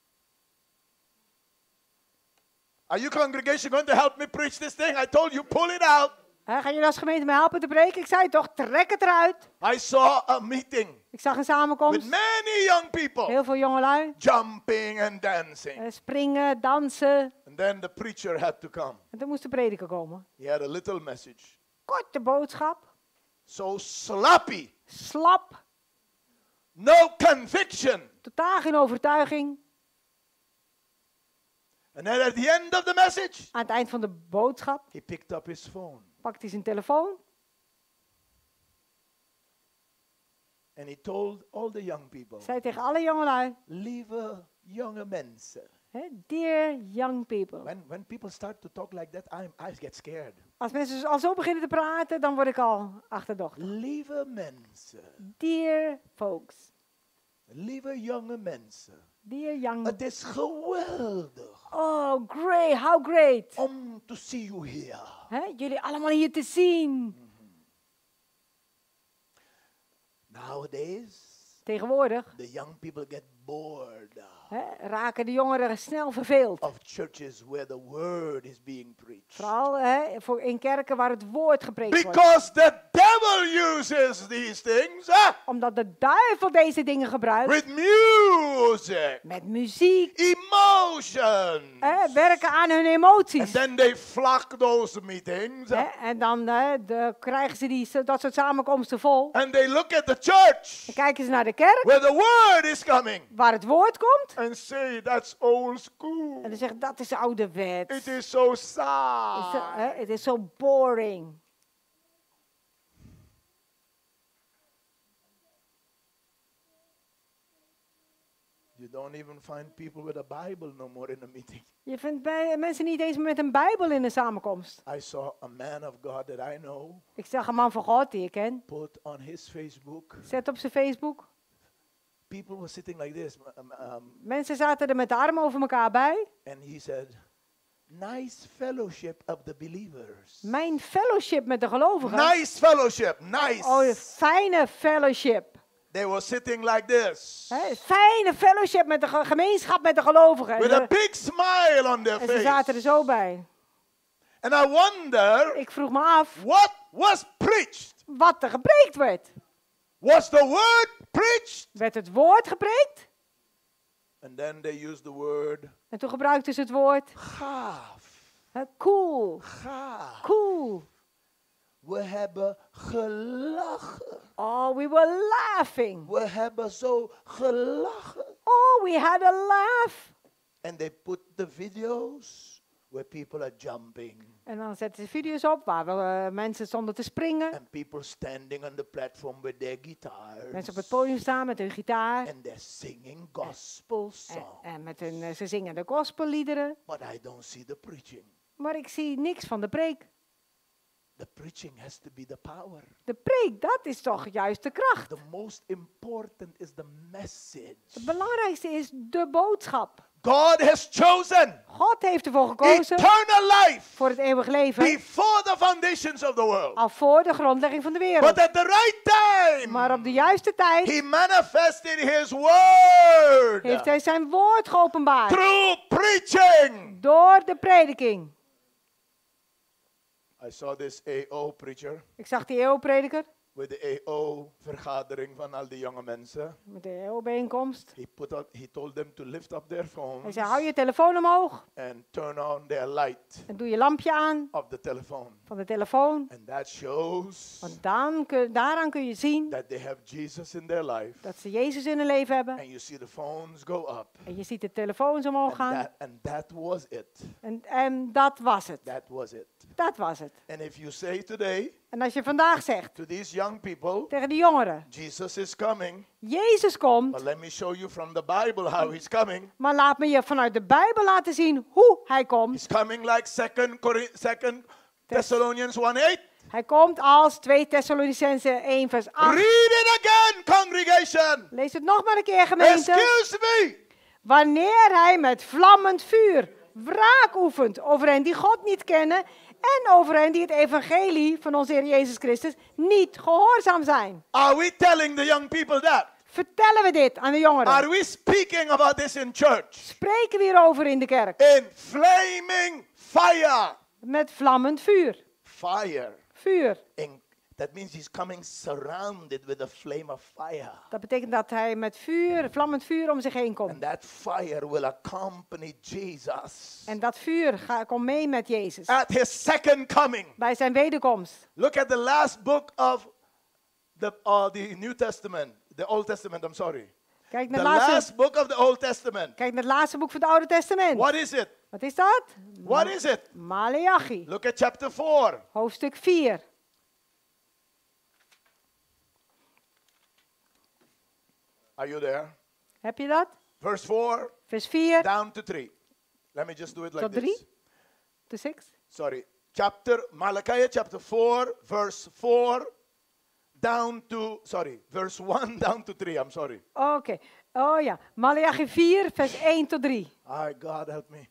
Are you congregation going to help me preach this thing? I told you, pull it out. He, gaan jullie als gemeente me helpen te breken? Ik zei toch, trek het eruit. I saw a meeting. Ik zag een samenkomst. With many young people. Heel veel jongelui. Jumping and dancing. Uh, springen, dansen. And then the preacher had to come. En toen moest de prediker komen. He had a little message. Korte boodschap. So sloppy. Slap. No conviction. Totaal geen overtuiging. And then at the end of the message. Aan het eind van de boodschap. He picked up his phone. Pakt hij zijn telefoon. And he told all the young people. Zei tegen alle jongelui. Leave jonge mensen. He, dear young people. When, when people start to talk like that, I'm, I get scared. Als mensen al zo beginnen te praten, dan word ik al achterdochtig. Lieve mensen. Dear folks. Lieve jonge mensen. Dear young. Het is geweldig. Oh, great, how great. Om to see you here. He, jullie allemaal hier te zien. Mm-hmm. Nowadays. Tegenwoordig. The young people get bored. He, raken de jongeren snel verveeld. Of churches where the word is being preached. Vooral he, voor in kerken waar het woord gepreekt wordt. Because the devil uses these things. Huh? Omdat de duivel deze dingen gebruikt. With music. Met muziek. Emotions. He, werken aan hun emoties. And then they flock those meetings. He, en dan he, de, krijgen ze die, dat soort samenkomsten vol. And they look at the church. Dan kijken ze naar de kerk. Where the word is coming. Waar het woord komt. And say that's old school. En dan zeggen dat is ouderwets. It is so sad. Het is zo boring. You don't even find people with a Bible no more in a meeting. Je vindt bij mensen niet eens met een Bijbel in een samenkomst. I saw a man of God that I know. Ik zag een man van God die ik ken. Put on his Facebook. Zet op zijn Facebook. People were sitting like this. Um, um, Mensen zaten er met de armen over elkaar bij. And he said, nice fellowship of the believers. Mijn fellowship met de gelovigen. Nice fellowship, nice. Oh, fijne fellowship. They were sitting like this. He, fijne fellowship met de ge- gemeenschap met de gelovigen. With a big smile on their en face. ze zaten er zo bij. And I wonder. Ik vroeg me af. What was preached? Wat er gepreekt werd. Was the word preached? Werd het woord gepreekt? And then they used the word. En toen gebruikten ze het woord. Gaaf. He, cool. Gaaf. Cool. We hebben gelachen. Oh, we were laughing. We hebben zo gelachen. Oh, we had a laugh. And they put the videos where people are jumping. En dan zetten ze video's op waar we, uh, mensen stonden te springen. And people standing on the platform with their guitars. Mensen op het podium staan met hun gitaar. And they're singing gospel songs. En, en met hun, uh, ze zingen de gospelliederen. But I don't see the preaching. Maar ik zie niks van de preek. The preaching has to be the power. De preek, dat is toch juist de kracht. The most important is the message. Het belangrijkste is de boodschap. God has chosen. God heeft ervoor gekozen. Eternal life. Voor het eeuwig leven. Before the foundations of the world. Al voor de grondlegging van de wereld. But at the right time. Maar op de juiste tijd. He manifested his word. Heeft hij zijn woord geopenbaard. Through preaching. Door de prediking. I saw this A O preacher. Ik zag die E O-prediker. With the A O-vergadering van al die jonge mensen. Met de E O-bijeenkomst. He put up, he told them to lift up their phones. Hij zei, hou je telefoon omhoog. And turn on their light. En doe je lampje aan. Of the telephone. Van de telefoon. And that shows. Want dan kun, daaraan kun je zien. That they have Jesus in their life. Dat ze Jezus in hun leven hebben. And you see the phones go up. En je ziet de telefoons omhoog gaan. And that, and that was it. En, en dat was het. That was it. Dat was het. And if you say today. En als je vandaag zegt. To these young people. Tegen de jongeren. Jesus is coming. Jezus komt. But let me show you from the Bible how he's coming. Maar laat me je vanuit de Bijbel laten zien hoe hij komt. He's coming like second Thessalonians one eight. Hij komt als twee Thessalonicenzen één vers acht. Read it again, congregation. Lees het nog maar een keer, gemeente. Excuse me. Wanneer hij met vlammend vuur wraak oefent over hen die God niet kennen en over hen die het evangelie van onze Heer Jezus Christus niet gehoorzaam zijn. Are we telling the young people that? Vertellen we dit aan de jongeren? Are we speaking about this in church? Spreken we hierover in de kerk? In flaming fire. Met vlammend vuur. Fire. Vuur. In, that means he's coming surrounded with a flame of fire. Dat betekent dat hij met vuur, vlammend vuur om zich heen komt. And that fire will accompany Jesus. En dat vuur gaat, komt mee met Jezus. At his second coming. Bij zijn wederkomst. Look at the last book of the, uh, the New Testament. The Old Testament, I'm sorry. Kijk naar the laatste, last book of the Old Testament. Kijk naar het laatste boek van het Oude Testament. What is it? Wat is dat? What is it? Maleachi. Look at chapter four. Hoofdstuk vier. Are you there? Heb je dat? Verse four. Vers vier. Down to three. Let me just do it like Tot this. drie. To six. Sorry. Chapter, Malachi chapter four, verse four, down to, sorry, verse one down to three. I'm sorry. Oké. Okay. Oh ja. Maleachi vier, vers één tot drie. Ay, God help me.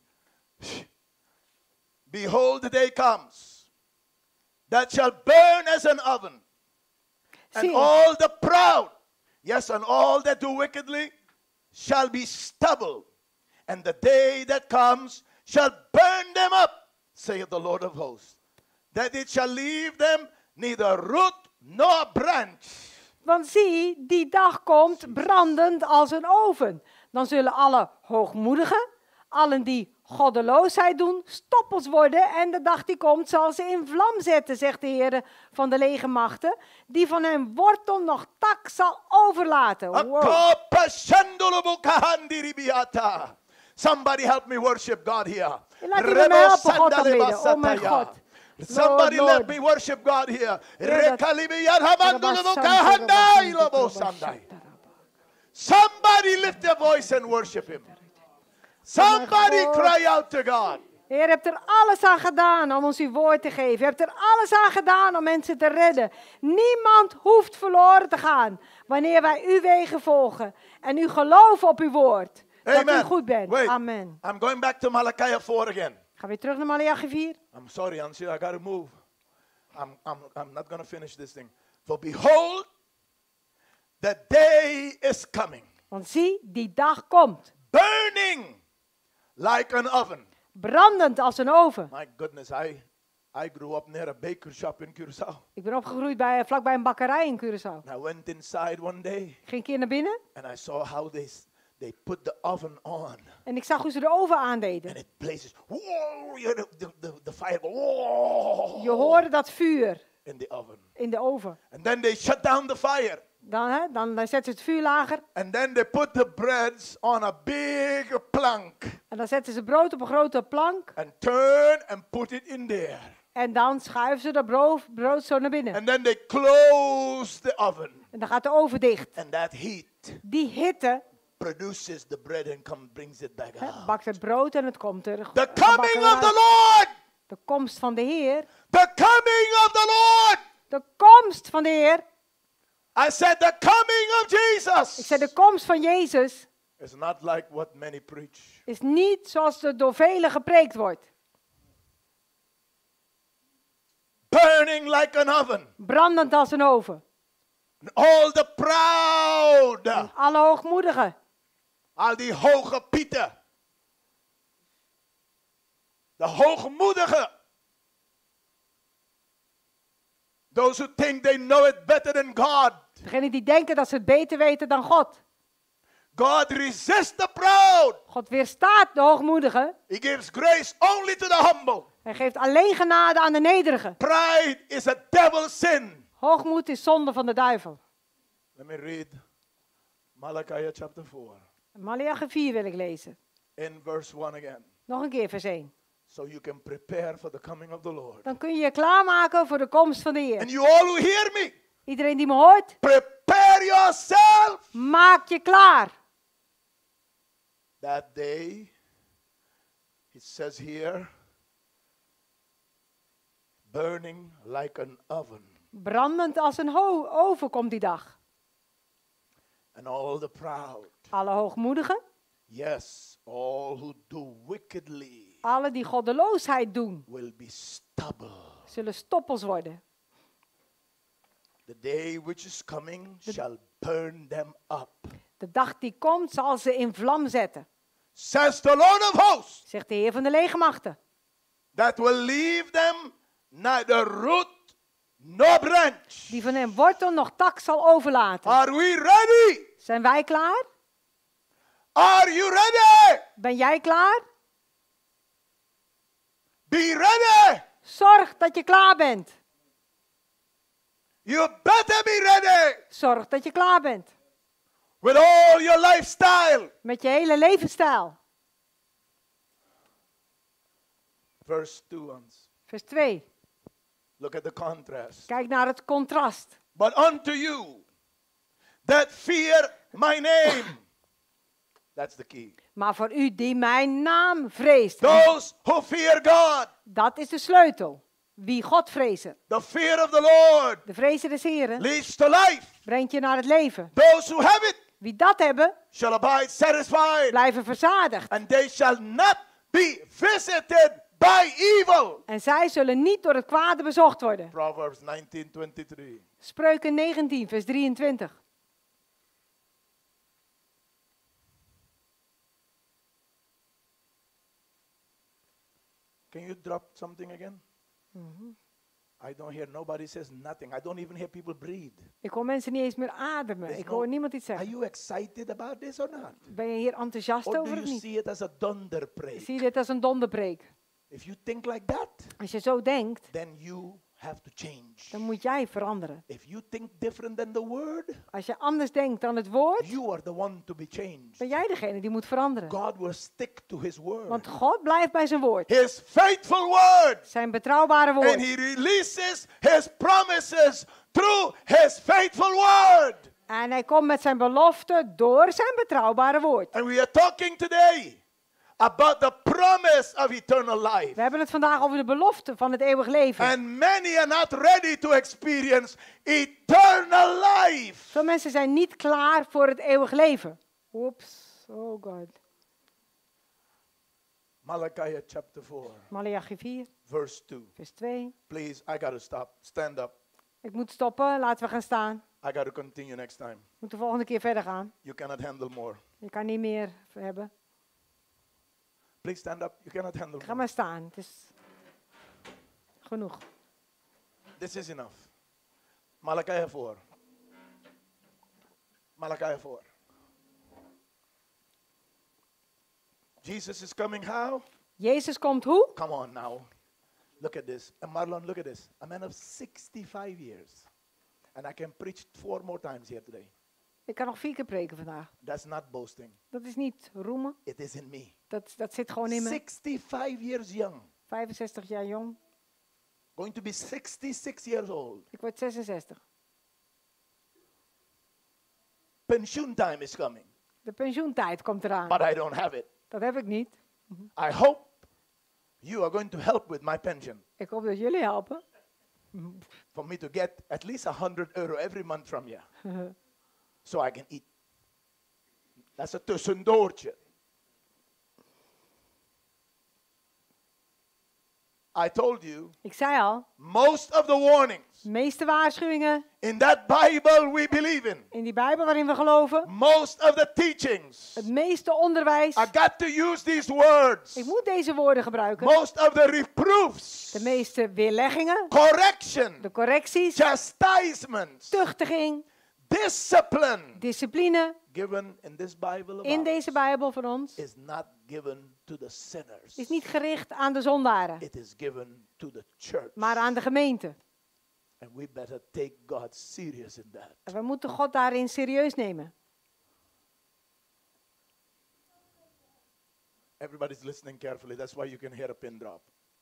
Behold, the day comes that shall burn as an oven. And See. all the proud, yes, and all that do wickedly shall be stubble. And the day that comes shall burn them up, saith the Lord of hosts, that it shall leave them neither root nor branch. Want zie, die dag komt brandend als een oven. Dan zullen alle hoogmoedigen, allen die goddeloosheid doen, stoppels worden. En de dag die komt zal ze in vlam zetten, zegt de Heer van de legermachten. Die van hem wortel nog tak zal overlaten. Wow. Somebody help me worship God here. Laat iemand mij helpen God aanbidden. Oh mijn God. Somebody Lord, let Lord. me worship God here. Somebody lift their voice and worship Him. Somebody cry out to God. Heer, hebt er alles aan gedaan om ons uw woord te geven. Je hebt er alles aan gedaan om mensen te redden. Niemand hoeft verloren te gaan wanneer wij uw wegen volgen en u geloven op uw woord. Amen. Dat u goed bent. Wait, Amen. I'm going back to Malachi four again. Ga weer terug naar Maleachi vier. I'm sorry, Anshir, I gotta move. I'm, I'm, I'm not gonna finish this thing. For behold, the day is coming. Want zie, die dag komt. Burning like an oven. Brandend als een oven. My goodness, I, I grew up near a baker shop in Curaçao. Ik ben opgegroeid bij, vlakbij een bakkerij in Curaçao. And I went inside one day. Ging een keer naar binnen. And I saw how they, they put the oven on. En ik zag hoe ze de oven aandeden. And it blazes. Whoa, you know, the, the, the fire go, whoa. Je hoorde dat vuur In the oven. in de oven. And then they shut down the fire. Dan, hè, dan, dan zetten ze het vuur lager. And then they put the breads on a big plank. En dan zetten ze brood op een grote plank. And turn and put it in there. En dan schuiven ze dat brood, brood zo naar binnen. And then they close the oven. En dan gaat de oven dicht. And that heat Die hitte produces the bread and come, brings it back hè, out. bakt het brood en het komt er. The gebakken coming of uit. the Lord. De komst van de Heer. The coming of the Lord. De komst van de Heer. I said the coming of Jesus. Ik zei de komst van Jezus It's not like what many preach. is niet zoals het door velen gepreekt wordt. Burning like an oven. Brandend als een oven. And all the proud. En alle hoogmoedigen. Al die hoge pieten. De hoogmoedigen. Those who think they know it better than God. Degenen die denken dat ze het beter weten dan God. God resists the proud. God weerstaat de hoogmoedigen. He gives grace only to the humble. Hij geeft alleen genade aan de nederigen. Pride is a devil's sin. Hoogmoed is zonde van de duivel. Let me read Malachi chapter four. Maleachi vier wil ik lezen. In verse one again. Nog een keer vers één. So you can prepare for the coming of the Lord. Dan kun je je klaarmaken voor de komst van de Heer. And you all who hear me. Iedereen die me hoort, Prepare yourself. maak je klaar. That day, it says here, burning like an oven. Brandend als een ho- oven komt die dag. And all the proud. Alle hoogmoedigen, Yes, all who do wickedly alle die goddeloosheid doen, will be stubble. zullen stoppels worden. The day which is coming shall burn them up. De dag die komt zal ze in vlam zetten, Says the Lord of hosts. zegt de Heer van de legermachten. That will leave them neither root nor branch. Die van hem wortel nog tak zal overlaten. Are we ready? Zijn wij klaar? Are you ready? Ben jij klaar? Be ready. Zorg dat je klaar bent. You better be ready. Zorg dat je klaar bent. With all your lifestyle. Met je hele levensstijl. Verse two. Ons. Vers twee. Look at the contrast. Kijk naar het contrast. But unto you that fear my name. That's the key. Maar voor u die mijn naam vreest. Those who fear God. Dat is de sleutel. Wie God vrezen. The fear of the Lord. De vrezen des Heren. Leads to life. Brengt je naar het leven. Those who have it. Wie dat hebben. Shall abide satisfied. Blijven verzadigd. And they shall not be visited by evil. En zij zullen niet door het kwade bezocht worden. Proverbs nineteen twenty-three. Spreuken negentien vers drieëntwintig. Can you drop something again? Mm-hmm. I don't hear nobody says nothing. I don't even hear people breathe. Ik hoor mensen niet eens meer ademen. There's Ik no, hoor niemand iets zeggen. Are you excited about this or not? Ben je hier enthousiast Or over do of you niet? see it as a donderpreek? Zie je dit als een donderpreek? If you think like that, Als je zo denkt, then you have to change. dan moet jij veranderen. If you think different than the word, Als je anders denkt dan het woord, you are the one to be changed. ben jij degene die moet veranderen. God will stick to his word. Want God blijft bij zijn woord. His faithful word. Zijn betrouwbare And woord. he releases his promises through his faithful word. En hij komt met zijn belofte door zijn betrouwbare woord. And we are talking today about the promise of eternal life. We hebben het vandaag over de belofte van het eeuwig leven. And many are not ready to experience eternal life. Veel mensen zijn niet klaar voor het eeuwig leven. Oeps, oh God. Malachi chapter four. Maleachi vier, Verse two. vers twee. Please, I got to stop. Stand up. Ik moet stoppen, laten we gaan staan. I got to continue next time. We moeten de volgende keer verder gaan. You cannot handle more. Je kan niet meer hebben. Please stand up. You cannot handle Ga more. maar staan. Het is genoeg. This is enough. Malachi four. Malachi four. Jesus is coming how? Jezus komt hoe? Come on now. Look at this. And Marlon, look at this. A man of sixty-five years. And I can preach four more times here today. Ik kan nog vier keer preken vandaag. That's not boasting. Dat is niet roemen. It is in me. Dat, dat zit gewoon in me. sixty-five years young. vijfenzestig jaar jong. Going to be sixty-six years old. Ik word zesenzestig. Pensioentime is coming. De pensioentijd komt eraan. But I don't have it. Dat heb ik niet. I hope you are going to help with my pension. Ik hoop dat jullie helpen. For me to get at least one hundred euro every month from you. So I can eat. That's a tussendoortje. I told you. Ik zei al. Most of the warnings. De meeste waarschuwingen. In that Bible we believe in. In die Bijbel waarin we geloven. Most of the teachings. Het meeste onderwijs. I got to use these words. Ik moet deze woorden gebruiken. Most of the reproofs. De meeste weerleggingen. Correction. De correcties. Chastisements. Tuchtiging. Discipline. Discipline. Given in this Bible of in deze Bijbel van ons. Is not given to the sinners. Is niet gericht aan de zondaren. It is given to the church. Maar aan de gemeente. And we better take God serious in that. En we moeten God daarin serieus nemen. Everybody's listening carefully. That's why you can hear a pin drop.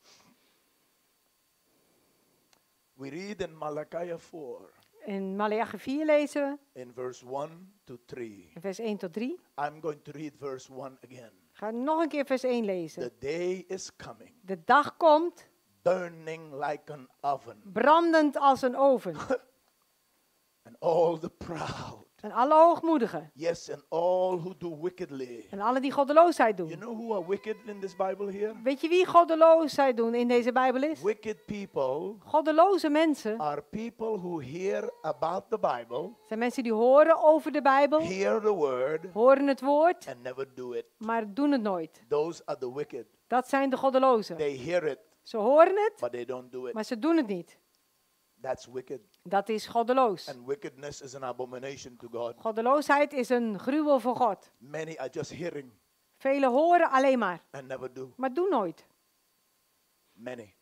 We read in Malachi four. In Maleachi vier lezen we. In verse one to three. In vers één tot drie. I'm going to read verse one again. Ga nog een keer vers één lezen. The day is coming. De dag komt. Burning like an oven. Brandend als een oven. And all the proud. En alle hoogmoedigen. Yes, and all who do wickedly. En alle die goddeloosheid doen. You know who are wicked in this Bible here? Weet je wie goddeloosheid doen in deze Bijbel is? Wicked people. Goddeloze mensen. Are people who hear about the Bible. Zijn mensen die horen over de Bijbel. Hear the word. Horen het woord. And never do it. Maar doen het nooit. Those are the wicked. Dat zijn de goddelozen. They hear it. Ze horen het. But they don't do it. Maar ze doen het niet. That's wicked. Dat is goddeloos. And wickedness is an abomination to God. Goddeloosheid is een gruwel voor God. Many are just hearing. Velen horen alleen maar. And never do. Maar doen nooit. Many.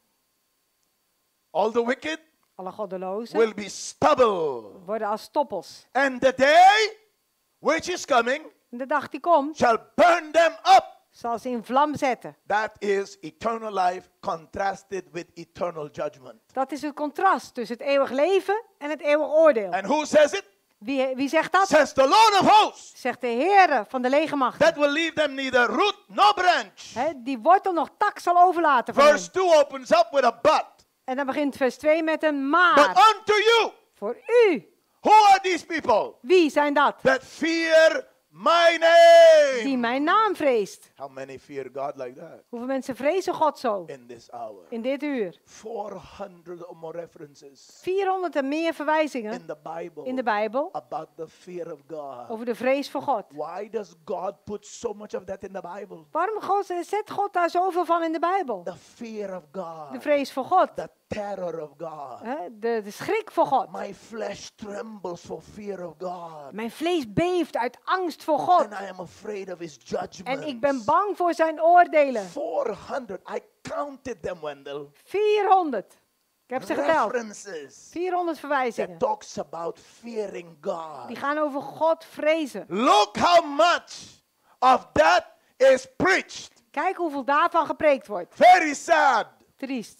All the wicked. Alle goddelozen. Will be stubble. Worden als stoppels. And the day which is coming. De dag die komt. Shall burn them up. Zal ze in vlam zetten. That is eternal life contrasted with eternal judgment. Dat is het contrast tussen het eeuwig leven en het eeuwig oordeel. And who says it? Wie, wie zegt dat? Says the Lord of hosts. Zegt de Heere van de legermachten. That will leave them neither root nor branch. He, die wortel nog tak zal overlaten van Verse two opens up with a but. En dan begint vers twee met een maar. But unto you. Voor u. Who are these people? Wie zijn dat? That fear my name. Die mijn naam vreest. How many fear God like that? Hoeveel mensen vrezen God zo? In this hour. In dit uur. four hundred or more references. vierhonderd en meer verwijzingen. In the Bible. In de Bijbel. About the fear of God. Over de vrees voor God. Why does God put so much of that in the Bible? Waarom God, zet God daar zoveel van in de Bijbel? The fear of God. De vrees voor God. The terror of God. De, de schrik voor God. My flesh trembles for fear of God. Mijn vlees beeft uit angst voor God. And I am afraid of his judgments. En ik ben bang voor zijn oordelen. four hundred. I counted them, Wendell. vierhonderd. Ik heb ze geteld. References. vierhonderd verwijzingen. That talks about fearing God. Die gaan over God vrezen. Look how much of that is preached. Kijk hoeveel daarvan gepreekt wordt. Very sad. Triest.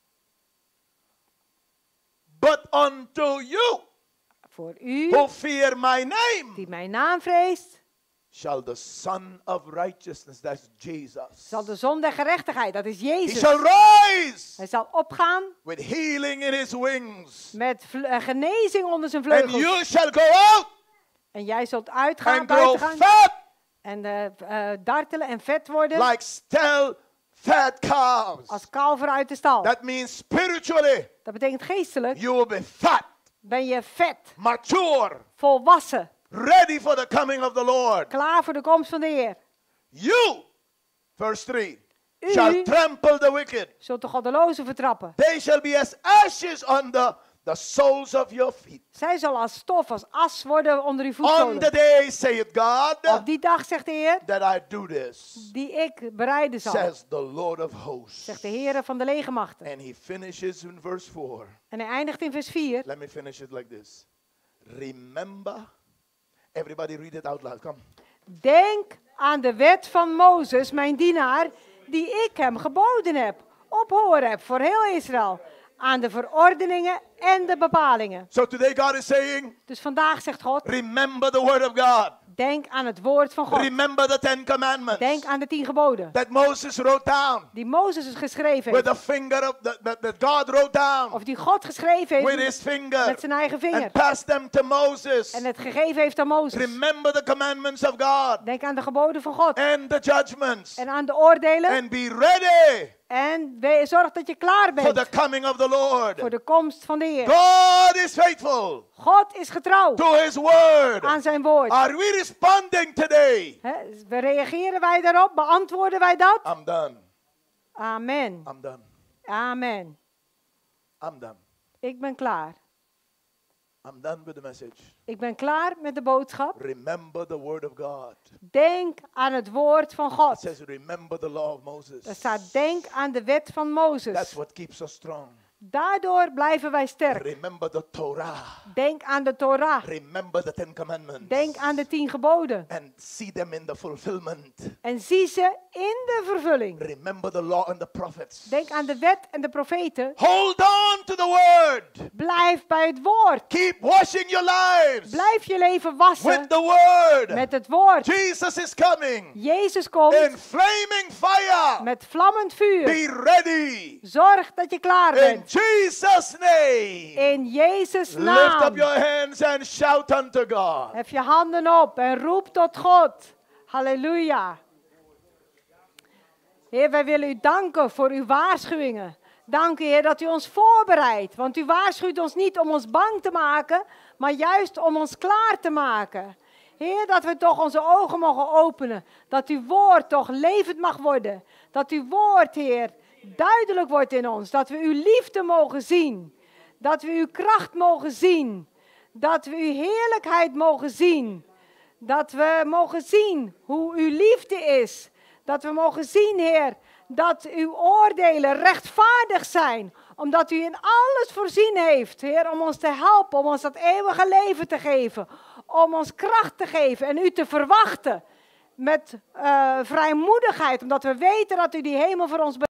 But unto you, voor u, who fear my name, die mijn naam vreest, shall the Son of Righteousness, that's Jesus, zal de zon der gerechtigheid, dat is Jezus, he shall rise, hij zal opgaan, with healing in his wings, met uh, genezing onder zijn vleugels. and you shall go out, en jij zult uitgaan, and grow gaan, fat, en uh, uh, dartelen en vet worden, like stell fat calves. als kalver uit de stal. That means spiritually, dat betekent geestelijk, you will be fat, ben je vet, mature, volwassen, ready for the coming of the Lord. klaar voor de komst van de Heer. You, verse three, U shall trample the wicked. Zult de goddelozen vertrappen. They shall be as ashes under the soles of your feet. Zij zal als stof, als as worden onder uw On voetzolen. the day, saith God, Op die dag, zegt de Heer, that I do this, die ik bereiden zal, says the Lord of hosts. zegt de Heer van de legermachten. And he finishes in verse four. En hij eindigt in vers vier. Let me finish it like this. Remember, everybody read it out loud, come. Denk aan de wet van Mozes, mijn dienaar, die ik hem geboden heb, op Horeb voor heel Israël, aan de verordeningen en de bepalingen. So today God is saying, dus vandaag zegt God, remember the word of God. Denk aan het woord van God. Remember the Ten Commandments. Denk aan de tien geboden. That Moses wrote down. Die Mozes is geschreven With heeft. the finger of the, that, that God wrote down. Of die God geschreven heeft. With his finger. Met zijn eigen vinger. And passed them to Moses. En het gegeven heeft aan Mozes. Remember the commandments of God. Denk aan de geboden van God. And the judgments. En aan de oordelen. And be ready. En zorg dat je klaar bent. For the coming of the Lord. Voor de komst van de Heer. God is faithful. God is getrouw. To his word. Aan zijn woord. Are we responding today? He, we reageren wij daarop? Beantwoorden wij dat? I'm done. Amen. I'm done. Amen. I'm done. Ik ben klaar. I'm done with the message. Ik ben klaar met de boodschap. Remember the word of God. Denk aan het woord van God. It says remember the law of Moses. Er staat denk aan de wet van Mozes. That's what keeps us strong. Daardoor blijven wij sterk. Remember the Torah. Denk aan de Torah. Remember the Ten Commandments. Denk aan de tien geboden. And see them in the fulfillment. En zie ze in de vervulling. Remember the law and the prophets. Denk aan de wet en de profeten. Hold on to the word. Blijf bij het woord. Keep washing your lives. Blijf je leven wassen. With the word. Met het woord. Jesus is coming. Jezus komt. In flaming fire. Met vlammend vuur. Be ready. Zorg dat je klaar bent. In Jesus' name. In Jezus' naam. Lift up your hands and shout unto God. Hef je handen op en roep tot God. Halleluja. Heer, wij willen u danken voor uw waarschuwingen. Dank u, Heer, dat u ons voorbereidt. Want u waarschuwt ons niet om ons bang te maken, maar juist om ons klaar te maken. Heer, dat we toch onze ogen mogen openen. Dat uw woord toch levend mag worden. Dat uw woord, Heer, duidelijk wordt in ons. Dat we uw liefde mogen zien. Dat we uw kracht mogen zien. Dat we uw heerlijkheid mogen zien. Dat we mogen zien hoe uw liefde is. Dat we mogen zien, Heer, dat uw oordelen rechtvaardig zijn. Omdat u in alles voorzien heeft, Heer, om ons te helpen. Om ons dat eeuwige leven te geven. Om ons kracht te geven en u te verwachten. Met uh, vrijmoedigheid, omdat we weten dat u die hemel voor ons